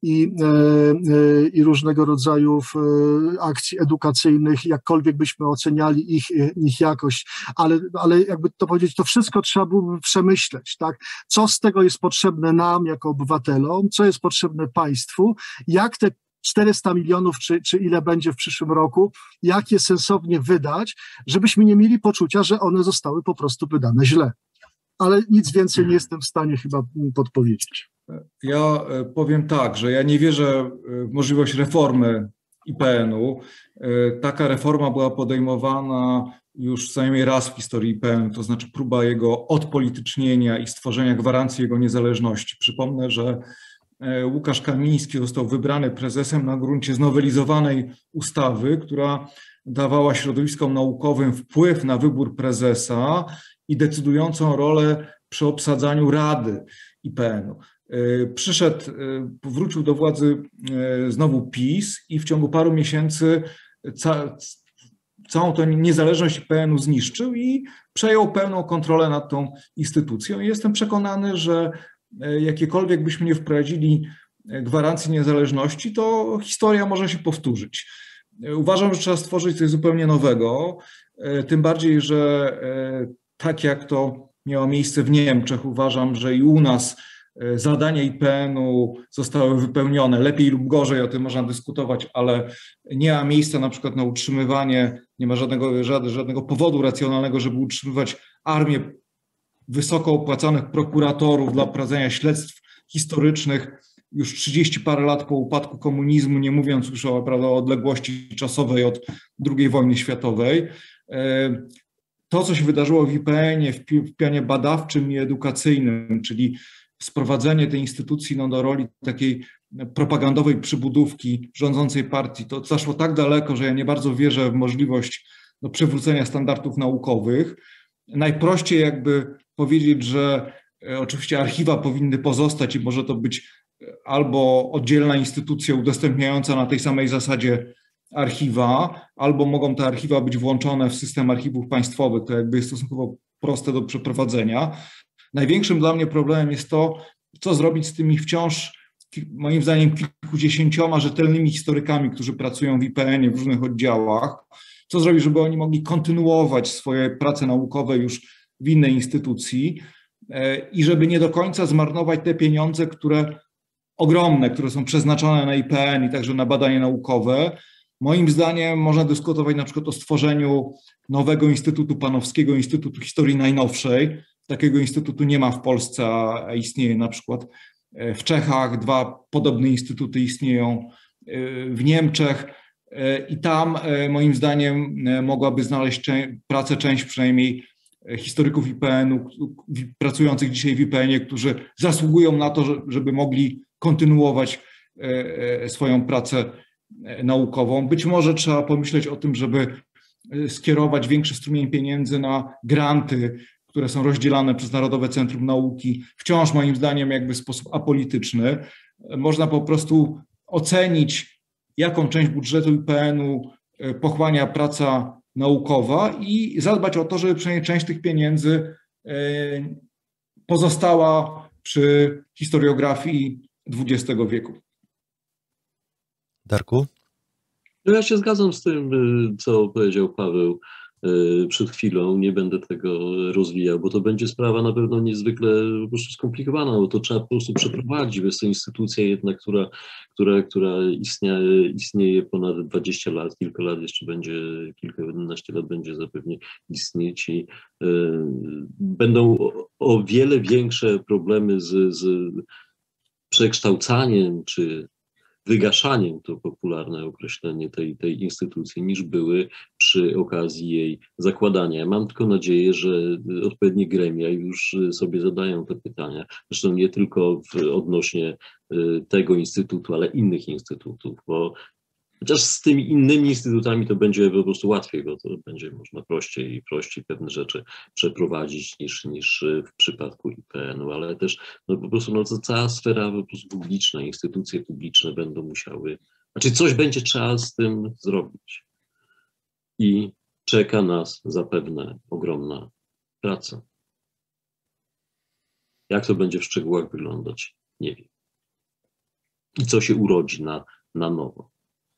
i różnego rodzaju akcji edukacyjnych, jakkolwiek byśmy oceniali ich jakość, ale jakby to powiedzieć, to wszystko trzeba byłoby przemyśleć, tak? Co z tego jest potrzebne nam jako obywatelom, co jest potrzebne państwu, jak te 400 milionów, czy ile będzie w przyszłym roku, jak je sensownie wydać, żebyśmy nie mieli poczucia, że one zostały po prostu wydane źle. Ale nic więcej nie jestem w stanie chyba podpowiedzieć. Ja powiem tak, że ja nie wierzę w możliwość reformy IPN-u. Taka reforma była podejmowana już co najmniej raz w historii IPN, to znaczy próba jego odpolitycznienia i stworzenia gwarancji jego niezależności. Przypomnę, że Łukasz Kamiński został wybrany prezesem na gruncie znowelizowanej ustawy, która dawała środowiskom naukowym wpływ na wybór prezesa i decydującą rolę przy obsadzaniu rady IPN-u. Powrócił do władzy znowu PiS i w ciągu paru miesięcy całą tę niezależność IPN-u zniszczył i przejął pełną kontrolę nad tą instytucją. I jestem przekonany, że jakiekolwiek byśmy nie wprowadzili gwarancji niezależności, to historia może się powtórzyć. Uważam, że trzeba stworzyć coś zupełnie nowego, tym bardziej, że tak jak to miało miejsce w Niemczech, uważam, że i u nas zadania IPN-u zostały wypełnione, lepiej lub gorzej, o tym można dyskutować, ale nie ma miejsca na przykład na utrzymywanie, nie ma żadnego powodu racjonalnego, żeby utrzymywać armię wysoko opłacanych prokuratorów dla prowadzenia śledztw historycznych już 30 parę lat po upadku komunizmu, nie mówiąc już o odległości czasowej od II wojny światowej. To, co się wydarzyło w IPN-ie, w pionie badawczym i edukacyjnym, czyli sprowadzenie tej instytucji do roli takiej propagandowej przybudówki rządzącej partii, to zaszło tak daleko, że ja nie bardzo wierzę w możliwość przywrócenia standardów naukowych. Najprościej jakby powiedzieć, że oczywiście archiwa powinny pozostać i może to być albo oddzielna instytucja udostępniająca na tej samej zasadzie archiwa, albo mogą te archiwa być włączone w system archiwów państwowych. To jakby jest stosunkowo proste do przeprowadzenia. Największym dla mnie problemem jest to, co zrobić z tymi wciąż, moim zdaniem, kilkudziesięcioma rzetelnymi historykami, którzy pracują w IPN-ie w różnych oddziałach. Co zrobić, żeby oni mogli kontynuować swoje prace naukowe już w innej instytucji i żeby nie do końca zmarnować te pieniądze, ogromne, które są przeznaczone na IPN i także na badania naukowe. Moim zdaniem można dyskutować na przykład o stworzeniu nowego Instytutu Panowskiego, Instytutu Historii Najnowszej. Takiego instytutu nie ma w Polsce, a istnieje na przykład w Czechach. 2 podobne instytuty istnieją w Niemczech i tam moim zdaniem mogłaby znaleźć pracę część przynajmniej historyków IPN-u, pracujących dzisiaj w IPN-ie, którzy zasługują na to, żeby mogli kontynuować swoją pracę naukową. Być może trzeba pomyśleć o tym, żeby skierować większy strumień pieniędzy na granty, które są rozdzielane przez Narodowe Centrum Nauki, wciąż moim zdaniem jakby w sposób apolityczny. Można po prostu ocenić, jaką część budżetu IPN-u pochłania praca naukowa i zadbać o to, żeby przynajmniej część tych pieniędzy pozostała przy historiografii XX wieku. Darku? No ja się zgadzam z tym, co powiedział Paweł przed chwilą. Nie będę tego rozwijał, bo to będzie sprawa na pewno niezwykle po prostu skomplikowana, bo to trzeba po prostu przeprowadzić. Jest to instytucja jednak, która istnieje ponad 20 lat, kilka lat jeszcze będzie, kilkanaście lat będzie zapewne istnieć i będą o wiele większe problemy z przekształcaniem czy wygaszaniem, to popularne określenie tej instytucji, niż były przy okazji jej zakładania. Ja mam tylko nadzieję, że odpowiednie gremia już sobie zadają te pytania. Zresztą nie tylko odnośnie tego instytutu, ale innych instytutów, bo chociaż z tymi innymi instytutami to będzie po prostu łatwiej, bo to będzie można prościej pewne rzeczy przeprowadzić niż w przypadku IPN-u, ale też po prostu to cała sfera po prostu publiczna, instytucje publiczne będą musiały, coś będzie trzeba z tym zrobić. I czeka nas zapewne ogromna praca. Jak to będzie w szczegółach wyglądać, nie wiem. I co się urodzi na nowo.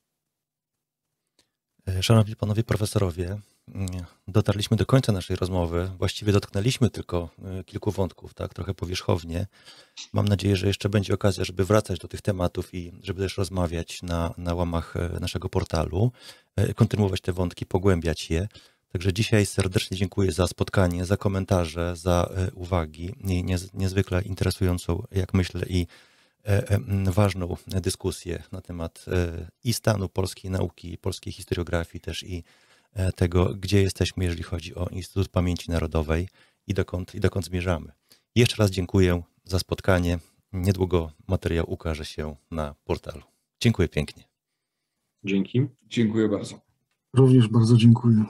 Szanowni panowie profesorowie, dotarliśmy do końca naszej rozmowy. Właściwie dotknęliśmy tylko kilku wątków, tak, trochę powierzchownie. Mam nadzieję, że jeszcze będzie okazja, żeby wracać do tych tematów i żeby też rozmawiać na łamach naszego portalu, kontynuować te wątki, pogłębiać je. Także dzisiaj serdecznie dziękuję za spotkanie, za komentarze, za uwagi i niezwykle interesującą, jak myślę, i ważną dyskusję na temat i stanu polskiej nauki, polskiej historiografii też i tego, gdzie jesteśmy, jeżeli chodzi o Instytut Pamięci Narodowej i dokąd zmierzamy. Jeszcze raz dziękuję za spotkanie. Niedługo materiał ukaże się na portalu. Dziękuję pięknie. Dzięki. Dziękuję bardzo. Również bardzo dziękuję.